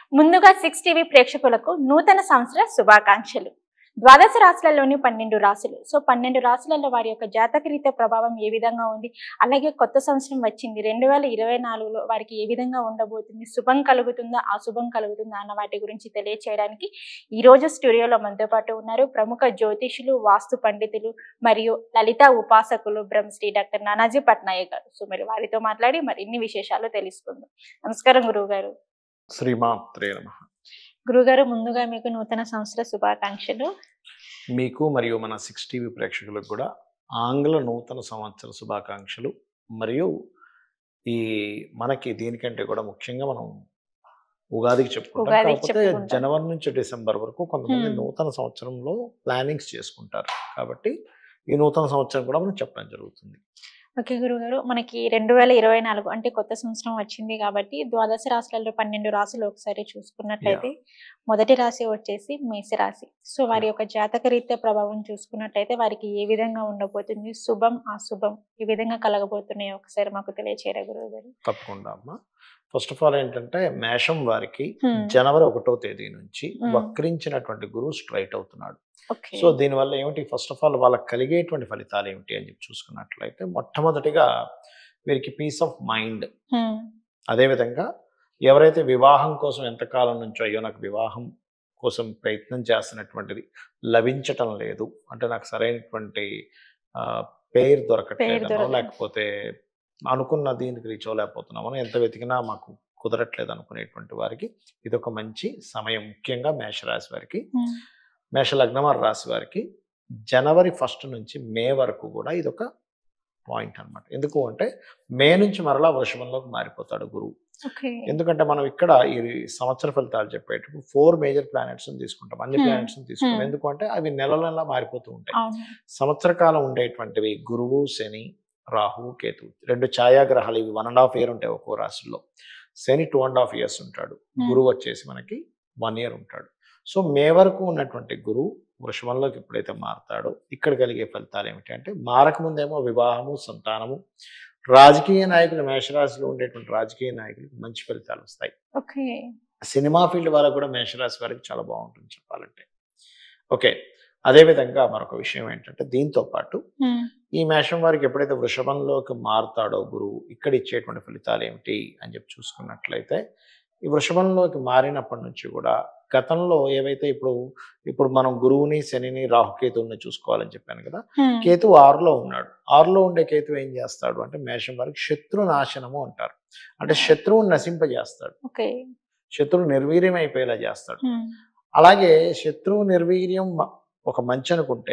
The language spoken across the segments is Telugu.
ముందుగా 6 టీవీ ప్రేక్షకులకు నూతన సంవత్సర శుభాకాంక్షలు. ద్వాదశ రాశులలోని 12 రాశులు. సో 12 రాశులలో వారి యొక్క జాతకరీత్యా ప్రభావం ఏ విధంగా ఉంది, అలాగే కొత్త సంవత్సరం వచ్చింది 2024లో వారికి ఏ విధంగా ఉండబోతుంది, శుభం కలుగుతుందా అశుభం కలుగుతుందా అన్న వాటి గురించి తెలియచేయడానికి ఈ రోజు స్టూడియోలో మనతో పాటు ఉన్నారు ప్రముఖ జ్యోతిషులు, వాస్తు పండితులు మరియు లలిత ఉపాసకులు బ్రహ్మశ్రీ డాక్టర్ నానాజీ పట్నాయక్ గారు. సో మరి వారితో మాట్లాడి మరిన్ని విశేషాలు తెలుసుకుందాం. నమస్కారం గురువు గారు. శ్రీమాత్రే నమః. గురుగారు, ముందుగా మీకు నూతన సంవత్సర శుభాకాంక్షలు. మీకు మరియు మన 6 టీవీ ప్రేక్షకులకు కూడా ఆంగ్ల నూతన సంవత్సర శుభాకాంక్షలు. మరియు ఈ మనకి దీనికంటే కూడా ముఖ్యంగా మనం ఉగాదికి చెప్పుకుంటాం. కాకపోతే జనవరి నుంచి డిసెంబర్ వరకు కొంతమంది నూతన సంవత్సరంలో ప్లానింగ్స్ చేసుకుంటారు. కాబట్టి ఈ నూతన సంవత్సరం కూడా మనం చెప్పడం జరుగుతుంది. ఓకే గురుగారు, మనకి 2024 అంటే కొత్త సంవత్సరం వచ్చింది కాబట్టి ద్వాదశ రాశులలో 12 రాశులు ఒకసారి చూసుకున్నట్లయితే మొదటి రాశి వచ్చేసి మేషరాశి. సో వారి యొక్క జాతక రీత్యా ప్రభావం చూసుకున్నట్లయితే వారికి ఏ విధంగా ఉండబోతుంది, శుభం అశుభం ఈ విధంగా కలగబోతున్నాయి ఒకసారి మాకు తెలియచేయరా గురువు గారు? తప్పకుండా అమ్మా. ఫస్ట్ ఆఫ్ ఆల్ ఏంటంటే మేషం వారికి జనవరి 1వ తేదీ నుంచి వక్రించినటువంటి గురువు స్ట్రైట్ అవుతున్నాడు. సో దీనివల్ల ఏమిటి, ఫస్ట్ ఆఫ్ ఆల్ వాళ్ళకి కలిగేటువంటి ఫలితాలు ఏమిటి అని చెప్పి చూసుకున్నట్లయితే మొట్టమొదటిగా వీరికి పీస్ ఆఫ్ మైండ్. అదేవిధంగా ఎవరైతే వివాహం కోసం ఎంతకాలం నుంచో అయ్యో నాకు వివాహం కోసం ప్రయత్నం చేస్తున్నటువంటిది లభించటం లేదు, అంటే నాకు సరైనటువంటి పేరు దొరకట్లేదనో లేకపోతే అనుకున్న దీనికి రీచ్ అవ్వలేకపోతున్నామో, ఎంత వెతికినా మాకు కుదరట్లేదు అనుకునేటువంటి వారికి ఇది ఒక మంచి సమయం. ముఖ్యంగా మేషరాశి వారికి, మేష లగ్నం రాశి వారికి జనవరి 1 నుంచి మే వరకు కూడా ఇది ఒక పాయింట్ అనమాట. ఎందుకు అంటే మే నుంచి మరలా వృషభంలోకి మారిపోతాడు గురువు. ఎందుకంటే మనం ఇక్కడ ఈ సంవత్సర ఫలితాలు చెప్పేటప్పుడు 4 మేజర్ ప్లానెట్స్ తీసుకుంటాం, అన్ని ప్లానెట్స్ తీసుకుంటాం. ఎందుకంటే అవి నెల నెల మారిపోతూ ఉంటాయి. సంవత్సర కాలం ఉండేటువంటివి గురువు, శని, రాహు, కేతు, 2 ఛాయాగ్రహాలు. ఇవి 1.5 year ఉంటాయి ఒక్కో రాశిలో. శని 2.5 years ఉంటాడు, గురువు వచ్చేసి మనకి 1 year ఉంటాడు. సో మే వరకు ఉన్నటువంటి గురువు వృషభంలోకి ఎప్పుడైతే మారతాడో ఇక్కడ కలిగే ఫలితాలు ఏమిటి అంటే, మారకముందేమో వివాహము, సంతానము, రాజకీయ నాయకులు, మేషరాశిలో ఉండేటువంటి రాజకీయ నాయకులకు మంచి ఫలితాలు వస్తాయి. సినిమా ఫీల్డ్ వాళ్ళకు కూడా మేషరాశి వారికి చాలా బాగుంటుంది చెప్పాలంటే. ఓకే, అదేవిధంగా మరొక విషయం ఏంటంటే, దీంతో పాటు ఈ మేషం వారికి ఎప్పుడైతే వృషభంలోకి మారుతాడో గురువు ఇక్కడ ఇచ్చేటువంటి ఫలితాలు ఏమిటి అని చెప్పి చూసుకున్నట్లయితే, ఈ వృషభంలోకి మారినప్పటి నుంచి కూడా గతంలో ఏవైతే ఇప్పుడు మనం గురువుని, శనిని, రాహుకేతువుని చూసుకోవాలని చెప్పాను కదా. కేతు 6లో ఉన్నాడు. 6లో ఉండే కేతు ఏం చేస్తాడు అంటే మేషం వారికి శత్రు నాశనము అంటారు. అంటే శత్రువుని నశింపజేస్తాడు, శత్రువు నిర్వీర్యం అయిపోయేలా చేస్తాడు. అలాగే శత్రువు నిర్వీర్యం ఒక మంచి అనుకుంటే,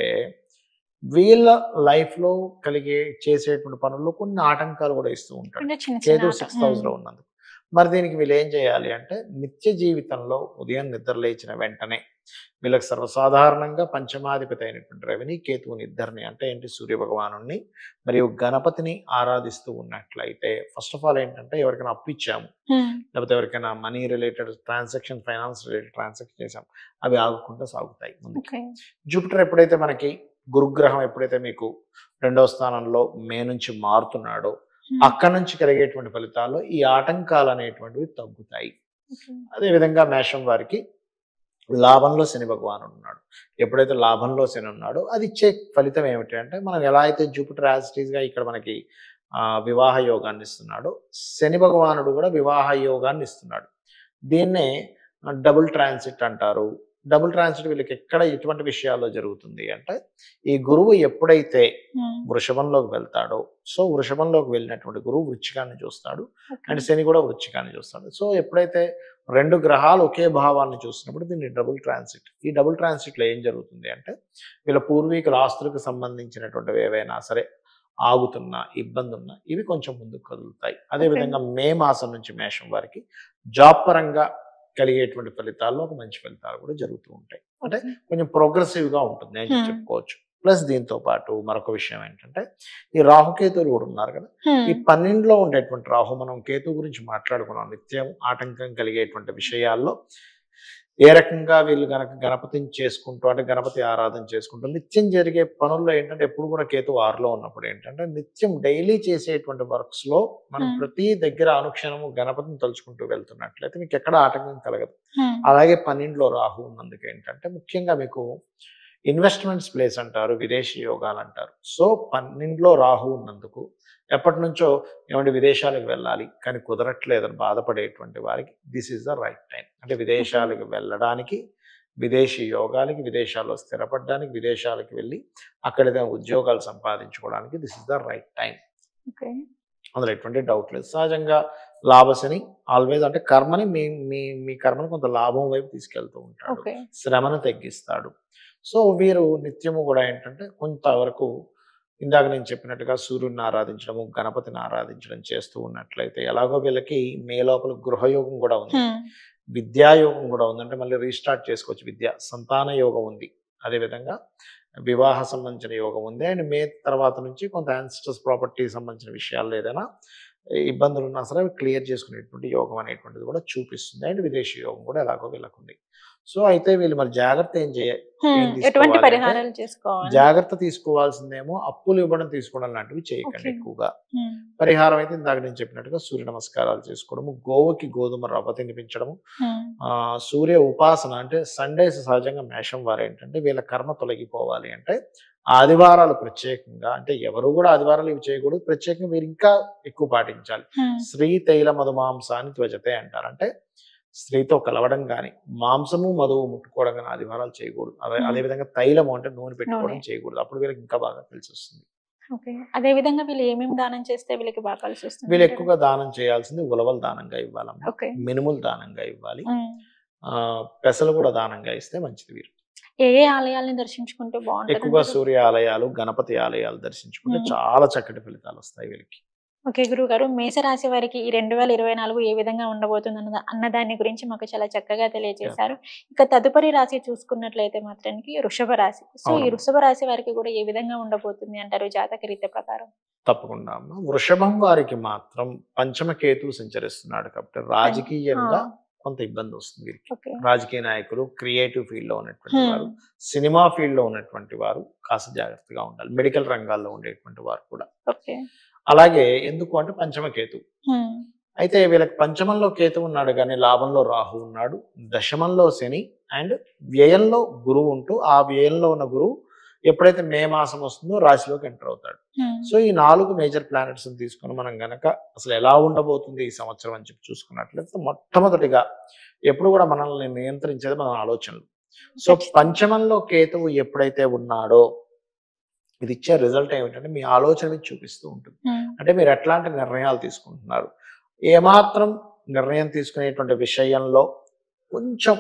వీళ్ళ లైఫ్లో చేసేటువంటి పనుల్లో కొన్ని ఆటంకాలు కూడా ఇస్తూ ఉంటాడు కేతు 6th house లో ఉన్నందుకు. మరి దీనికి వీళ్ళు ఏం చేయాలి అంటే, నిత్య జీవితంలో ఉదయం నిద్ర లేచిన వెంటనే వీళ్ళకి సర్వసాధారణంగా పంచమాధిపతి అయినటువంటి రవిని, కేతువుని ఇద్దరిని, అంటే ఏంటి, సూర్య భగవాను మరియు గణపతిని ఆరాధిస్తూ ఉన్నట్లయితే, ఫస్ట్ ఆఫ్ ఆల్ ఏంటంటే ఎవరికైనా అప్పు ఇచ్చాము లేకపోతే ఎవరికైనా money related transaction, finance related transaction చేసాము, అవి ఆగకుండా సాగుతాయి ముందుకు. జూపిటర్ ఎప్పుడైతే మనకి, గురుగ్రహం ఎప్పుడైతే మీకు 2వ స్థానంలో మే నుంచి మారుతున్నాడో అక్కడి నుంచి కలిగేటువంటి ఫలితాల్లో ఈ ఆటంకాలు అనేటువంటివి తగ్గుతాయి. అదేవిధంగా మేషం వారికి లాభంలో శని భగవానుడు ఉన్నాడు. ఎప్పుడైతే లాభంలో శని ఉన్నాడో అది ఇచ్చే ఫలితం ఏమిటి అంటే, మనం ఎలా అయితే జూపిటర్ యాజిటీస్గా ఇక్కడ మనకి వివాహ యోగాన్ని ఇస్తున్నాడో, శని భగవానుడు కూడా వివాహ యోగాన్ని ఇస్తున్నాడు. దీన్నే డబుల్ ట్రాన్సిట్ అంటారు. డబుల్ ట్రాన్సిట్ వీళ్ళకి ఎక్కడ ఎటువంటి విషయాల్లో జరుగుతుంది అంటే, ఈ గురువు ఎప్పుడైతే వృషభంలోకి వెళ్తాడో, సో వృషభంలోకి వెళ్ళినటువంటి గురువు వృచ్చికాన్ని చూస్తాడు అండ్ శని కూడా వృచ్చికాన్ని చూస్తాడు. సో ఎప్పుడైతే 2 గ్రహాలు ఒకే భావాన్ని చూసినప్పుడు దీన్ని డబుల్ ట్రాన్సిట్. ఈ డబుల్ ట్రాన్సిట్లో ఏం జరుగుతుంది అంటే, వీళ్ళ పూర్వీకుల ఆస్తులకు సంబంధించినటువంటివి ఏవైనా సరే ఆగుతున్నా, ఇబ్బంది ఉన్నా ఇవి కొంచెం ముందుకు కదులుతాయి. అదేవిధంగా మే మాసం నుంచి మేషం వారికి జాబ్ పరంగా కలిగేటువంటి ఫలితాల్లో ఒక మంచి ఫలితాలు కూడా జరుగుతూ ఉంటాయి. అంటే కొంచెం ప్రోగ్రెసివ్గా ఉంటుంది అని చెప్పుకోవచ్చు. ప్లస్ దీంతో పాటు మరొక విషయం ఏంటంటే, ఈ రాహుకేతువులు కూడా ఉన్నారు కదా. ఈ 12లో ఉండేటువంటి రాహు, మనం కేతు గురించి మాట్లాడుకున్నాం, నిత్యం ఆటంకం కలిగేటువంటి విషయాల్లో ఏ రకంగా వీళ్ళు గనక గణపతిని చేసుకుంటూ అంటే గణపతి ఆరాధన చేసుకుంటూ నిత్యం జరిగే పనుల్లో ఏంటంటే ఎప్పుడు కూడా కేతు 6లో ఉన్నప్పుడు ఏంటంటే నిత్యం డైలీ చేసేటువంటి వర్క్స్ లో మనం ప్రతి దగ్గర అనుక్షణము గణపతిని తలుచుకుంటూ వెళ్తున్నట్లయితే మీకు ఎక్కడ ఆటంకం కలగదు. అలాగే 12లో రాహు ఉన్నందుకు ఏంటంటే ముఖ్యంగా మీకు ఇన్వెస్ట్మెంట్స్ ప్లేస్ అంటారు, విదేశీ యోగాలు అంటారు. సో 12లో రాహు ఉన్నందుకు ఎప్పటి నుంచో ఏమంటే విదేశాలకు వెళ్ళాలి కానీ కుదరట్లేదని బాధపడేటువంటి వారికి this is the right time. అంటే విదేశాలకు వెళ్ళడానికి, విదేశీ యోగాలకి, విదేశాల్లో స్థిరపడడానికి, విదేశాలకు వెళ్ళి అక్కడ ఏదైనా ఉద్యోగాలు సంపాదించుకోవడానికి this is the right time. అందులో ఎటువంటి డౌట్ లేదు. సహజంగా లాభశని ఆల్వేస్ అంటే కర్మని మీ మీ మీ కర్మని కొంత లాభం వైపు తీసుకెళ్తూ ఉంటాడు, శ్రమను తగ్గిస్తాడు. సో వీరు నిత్యము కూడా ఏంటంటే కొంతవరకు ఇందాక నేను చెప్పినట్టుగా సూర్యుడిని ఆరాధించడము, గణపతిని ఆరాధించడం చేస్తూ ఉన్నట్లయితే ఎలాగో వీళ్ళకి మే లోపల గృహయోగం కూడా ఉంది, విద్యాయోగం కూడా ఉంది. అంటే మళ్ళీ రీస్టార్ట్ చేసుకోవచ్చు విద్య, సంతాన యోగం ఉంది, అదేవిధంగా వివాహ సంబంధించిన యోగం ఉంది. అండ్ మే తర్వాత నుంచి కొంత యాన్సిస్టర్స్ ప్రాపర్టీ సంబంధించిన విషయాల్లో ఏదైనా ఇబ్బందులు ఉన్నా సరే క్లియర్ చేసుకునేటువంటి యోగం అనేటువంటిది కూడా చూపిస్తుంది. అండ్ విదేశీ యోగం కూడా ఎలాగో వీళ్ళకుంది. సో అయితే వీళ్ళు మరి జాగ్రత్త ఏం చేయాలి, జాగ్రత్త తీసుకోవాల్సిందేమో అప్పులు ఇవ్వడం తీసుకోవడం లాంటివి చేయకండి ఎక్కువగా. పరిహారం అయితే ఇందాక నేను చెప్పినట్టుగా సూర్య నమస్కారాలు చేసుకోవడము, గోవుకి గోధుమ రవ్వ తినిపించడము, సూర్య ఉపాసన అంటే సండేస్ సహజంగా మేషం వారు ఏంటంటే వీళ్ళ కర్మ తొలగిపోవాలి అంటే ఆదివారాలు ప్రత్యేకంగా, అంటే ఎవరు కూడా ఆదివారాలు ఇవి చేయకూడదు, ప్రత్యేకంగా మీరు ఇంకా ఎక్కువ పాటించాలి. శ్రీ తైల మధుమాంసాన్ని త్వజతే అంటారు. అంటే స్త్రీతో కలవడం కానీ, మాంసము మధువు ముట్టుకోవడం కానీ ఆదివారాలు చేయకూడదు. అదేవిధంగా తైలము అంటే నూనె పెట్టుకోవడం చేయకూడదు. అప్పుడు వీళ్ళకి ఇంకా బాగా కలిసి వస్తుంది. అదే విధంగా వీళ్ళు ఏమేమి దానం చేస్తే వీళ్ళకి బాగా కలిసి వస్తుంది? వీళ్ళు ఎక్కువగా దానం చేయాల్సింది ఉలవలు దానంగా ఇవ్వాలమ్మా, మినుములు దానంగా ఇవ్వాలి, పెసలు కూడా దానంగా ఇస్తే మంచిది. వీరు ఏ ఆలయాలను దర్శించుకుంటే బాగుంటుంది? ఎక్కువగా సూర్య ఆలయాలు, గణపతి ఆలయాలు దర్శించుకుంటే చాలా చక్కటి ఫలితాలు వస్తాయి వీళ్ళకి. ఓకే గురువు గారు, మేషరాశి వారికి ఈ 2024 ఏ విధంగా ఉండబోతుంది అన్న దాని గురించి మాకు చాలా చక్కగా తెలియజేశారు. ఇక తదుపరి రాశి చూసుకున్నట్లయితే మాత్రానికి వృషభ రాశి. సో ఈ వృషభ రాశి వారికి కూడా ఏ విధంగా ఉండబోతుంది అంటారు జాతక రీత్యా ప్రకారం? తప్పకుండా అమ్మ, వృషభం వారికి మాత్రం పంచమ కేతు సంచరిస్తున్నాడు కాబట్టి రాజకీయంగా కొంత ఇబ్బంది వస్తుంది వీరికి. రాజకీయ నాయకులు, క్రియేటివ్ ఫీల్డ్ లో ఉన్నటువంటి వారు, సినిమా ఫీల్డ్ లో ఉన్నటువంటి వారు కాస్త జాగ్రత్తగా ఉండాలి. మెడికల్ రంగాల్లో ఉండేటువంటి వారు కూడా. అలాగే ఎందుకు అంటే పంచమ కేతు అయితే వీళ్ళకి పంచమంలో కేతు ఉన్నాడు కానీ లాభంలో రాహు ఉన్నాడు, దశమంలో శని అండ్ వ్యయంలో గురువు ఉంటూ ఆ వ్యయంలో ఉన్న గురువు ఎప్పుడైతే మే మాసం వస్తుందో రాశిలోకి ఎంటర్ అవుతాడు. సో ఈ 4 మేజర్ ప్లానెట్స్ తీసుకొని మనం గనక అసలు ఎలా ఉండబోతుంది ఈ సంవత్సరం అని చెప్పి చూసుకున్నట్లయితే మొట్టమొదటిగా ఎప్పుడు కూడా మనల్ని నియంత్రించేది మన ఆలోచనలు. సో పంచమంలో కేతువు ఎప్పుడైతే ఉన్నాడో ఇది ఇచ్చే రిజల్ట్ ఏమిటంటే మీ ఆలోచన మీద చూపిస్తూ ఉంటుంది. అంటే మీరు ఎట్లాంటి నిర్ణయాలు తీసుకుంటున్నారు, ఏమాత్రం నిర్ణయం తీసుకునేటువంటి విషయంలో కొంచెం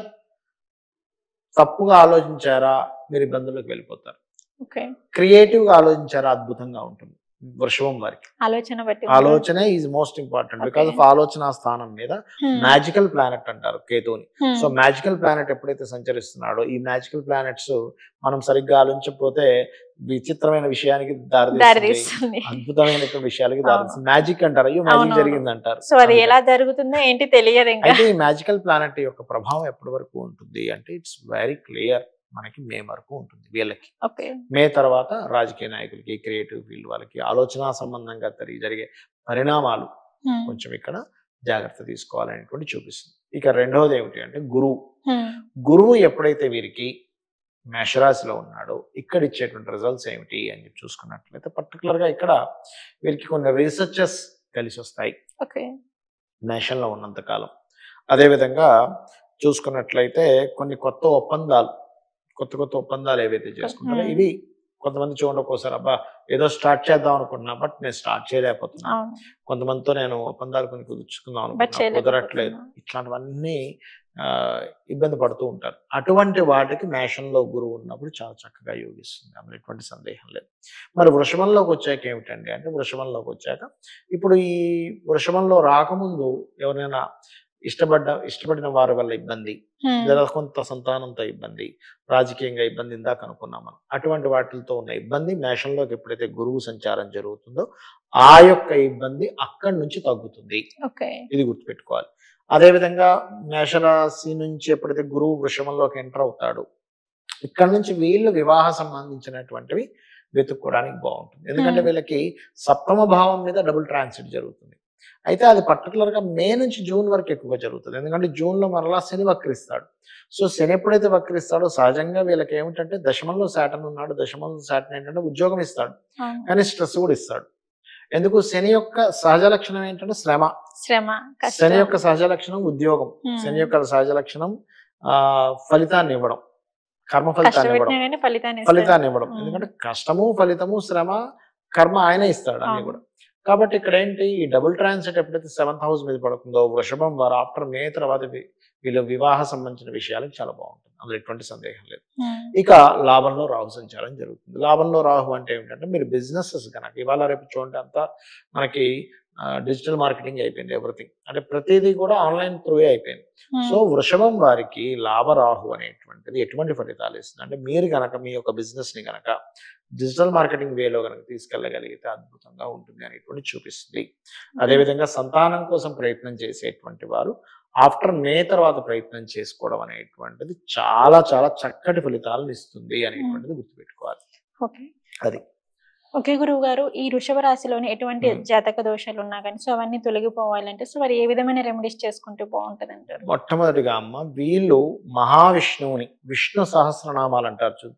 తప్పుగా ఆలోచించారా మీరు ఇబ్బందుల్లోకి వెళ్ళిపోతారు. క్రియేటివ్గా ఆలోచించారా అద్భుతంగా ఉంటుంది. వృషభం వారికి ఆలోచన is most important because of ఆలోచన స్థానం మీద మ్యాజికల్ ప్లానెట్ అంటారు కేతుని. సో మ్యాజికల్ ప్లానెట్ ఎప్పుడైతే సంచరిస్తున్నాడో ఈ మ్యాజికల్ ప్లానెట్స్ మనం సరిగ్గా ఆలోచించకపోతే విచిత్రమైన విషయానికి దారితీస్తుంది, అద్భుతమైన విషయాలకి దారితీస్తుంది. మ్యాజిక్ అంటారు, అయ్యో మ్యాజిక్ జరిగింది అంటారు. సో అది ఎలా జరుగుతుందో ఏంటి తెలియదు. అయితే ఈ మ్యాజికల్ ప్లానెట్ యొక్క ప్రభావం ఎప్పటి వరకు ఉంటుంది అంటే ఇట్స్ వెరీ క్లియర్, మనకి మే వరకు ఉంటుంది వీళ్ళకి. మే తర్వాత రాజకీయ నాయకులకి, క్రియేటివ్ ఫీల్డ్ వాళ్ళకి ఆలోచన సంబంధంగా జరిగే పరిణామాలు కొంచెం ఇక్కడ జాగ్రత్త తీసుకోవాలనేటువంటి చూపిస్తుంది. ఇక రెండవది ఏమిటి అంటే గురువు ఎప్పుడైతే వీరికి మేషరాశిలో ఉన్నాడో ఇక్కడ ఇచ్చేటువంటి రిజల్ట్స్ ఏమిటి అని చెప్పి చూసుకున్నట్లయితే పర్టికులర్ గా ఇక్కడ వీరికి కొన్ని రీసెర్చెస్ కలిసి వస్తాయి మేషంలో ఉన్నంత కాలం. అదేవిధంగా చూసుకున్నట్లయితే కొన్ని కొత్త ఒప్పందాలు ఏవైతే చేసుకుంటారో ఇవి కొంతమంది చూడండి ఒక్కోసారి అబ్బా ఏదో స్టార్ట్ చేద్దాం అనుకుంటున్నా బట్ నేను స్టార్ట్ చేయలేకపోతున్నా, కొంతమందితో నేను ఒప్పందాలు కొన్ని కుదుర్చుకుందాం అనుకుంటున్నా కుదరట్లేదు, ఇట్లాంటివన్నీ ఇబ్బంది పడుతూ ఉంటారు. అటువంటి వాటికి మేషంలో గురువు ఉన్నప్పుడు చాలా చక్కగా యోగిస్తుంది, అందులో ఎటువంటి సందేహం లేదు. మరి వృషభంలోకి వచ్చాక ఏమిటండి అంటే వృషభంలోకి వచ్చాక ఇప్పుడు ఈ వృషభంలో రాకముందు ఎవరైనా ఇష్టపడిన వారి వల్ల ఇబ్బంది, లేదా కొంత సంతానంతో ఇబ్బంది, రాజకీయంగా ఇబ్బంది ఇందాక అనుకున్నాం మనం, అటువంటి వాటితో ఉన్న ఇబ్బంది మేషంలోకి ఎప్పుడైతే గురువు సంచారం జరుగుతుందో ఆ యొక్క ఇబ్బంది అక్కడి నుంచి తగ్గుతుంది. ఇది గుర్తుపెట్టుకోవాలి. అదేవిధంగా మేషరాశి నుంచి ఎప్పుడైతే గురువు వృషభంలోకి ఎంటర్ అవుతాడు, ఇక్కడ నుంచి వీళ్ళు వివాహ సంబంధించినటువంటివి వెతుక్కోవడానికి బాగుంటుంది. ఎందుకంటే వీళ్ళకి సప్తమ భావం మీద డబుల్ ట్రాన్సిట్ జరుగుతుంది. అయితే అది పర్టికులర్గా మే నుంచి జూన్ వరకు ఎక్కువగా జరుగుతుంది. ఎందుకంటే జూన్లో మరలా శని వక్రిస్తాడు. సో శని ఎప్పుడైతే వక్రిస్తాడో సహజంగా వీళ్ళకి ఏమిటంటే దశమంలో శాటర్న్ ఉన్నాడు. దశమంలో శాటర్న్ ఏంటంటే ఉద్యోగం ఇస్తాడు, కానీ స్ట్రెస్ కూడా ఇస్తాడు. ఎందుకు? శని యొక్క సహజ లక్షణం ఏంటంటే శ్రమ. శని యొక్క సహజ లక్షణం ఉద్యోగం. శని యొక్క సహజ లక్షణం ఫలితాన్ని ఇవ్వడం, కర్మ ఫలితాన్ని ఇవ్వడం. ఎందుకంటే కష్టము, ఫలితము, శ్రమ, కర్మ ఆయన ఇస్తాడు అన్ని కూడా. కాబట్టి ఇక్కడ ఏంటి, ఈ డబుల్ ట్రాన్సిట్ ఎప్పుడైతే 7th హౌస్ మీద పడుతుందో వృషభం వారు ఆఫ్టర్ మే తర్వాత వీళ్ళు వివాహ సంబంధించిన విషయాలకు చాలా బాగుంటుంది, అందులో ఎటువంటి సందేహం లేదు. ఇక లాభంలో రాహు సంచారం జరుగుతుంది. లాభంలో రాహు అంటే ఏమిటంటే మీరు బిజినెసెస్ కనుక ఇవాళ రేపు చూడండి అంతా మనకి డిజిటల్ మార్కెటింగ్ అయిపోయింది, ఎవ్రీథింగ్ అంటే ప్రతిదీ కూడా ఆన్లైన్ త్రూ అయిపోయింది. సో వృషభం వారికి లాభరాహు అనేటువంటిది ఎటువంటి ఫలితాలు ఇస్తుంది అంటే మీరు కనుక మీ యొక్క బిజినెస్ ని కనుక డిజిటల్ మార్కెటింగ్ వేలో కనుక తీసుకెళ్ళగలిగితే అద్భుతంగా ఉంటుంది అనేటువంటి చూపిస్తుంది. అదేవిధంగా సంతానం కోసం ప్రయత్నం చేసేటువంటి వారు ఆఫ్టర్ మే తర్వాత ప్రయత్నం చేసుకోవడం అనేటువంటిది చాలా చాలా చక్కటి ఫలితాలను ఇస్తుంది అనేటువంటిది గుర్తుపెట్టుకోవాలి. అది ఓకే గురువు గారు, ఈ వృషభ రాశిలోని ఎటువంటి జాతక దోషాలు ఉన్నా కానీ సో అవన్నీ తొలగిపోవాలంటే సో వారు ఏ విధమైన రెమెడీస్ చేసుకుంటే బాగుంటుంది అంటారు? మొట్టమొదటిగా అమ్మ వీళ్ళు మహావిష్ణువుని, విష్ణు సహస్రనామాలు అంటారు,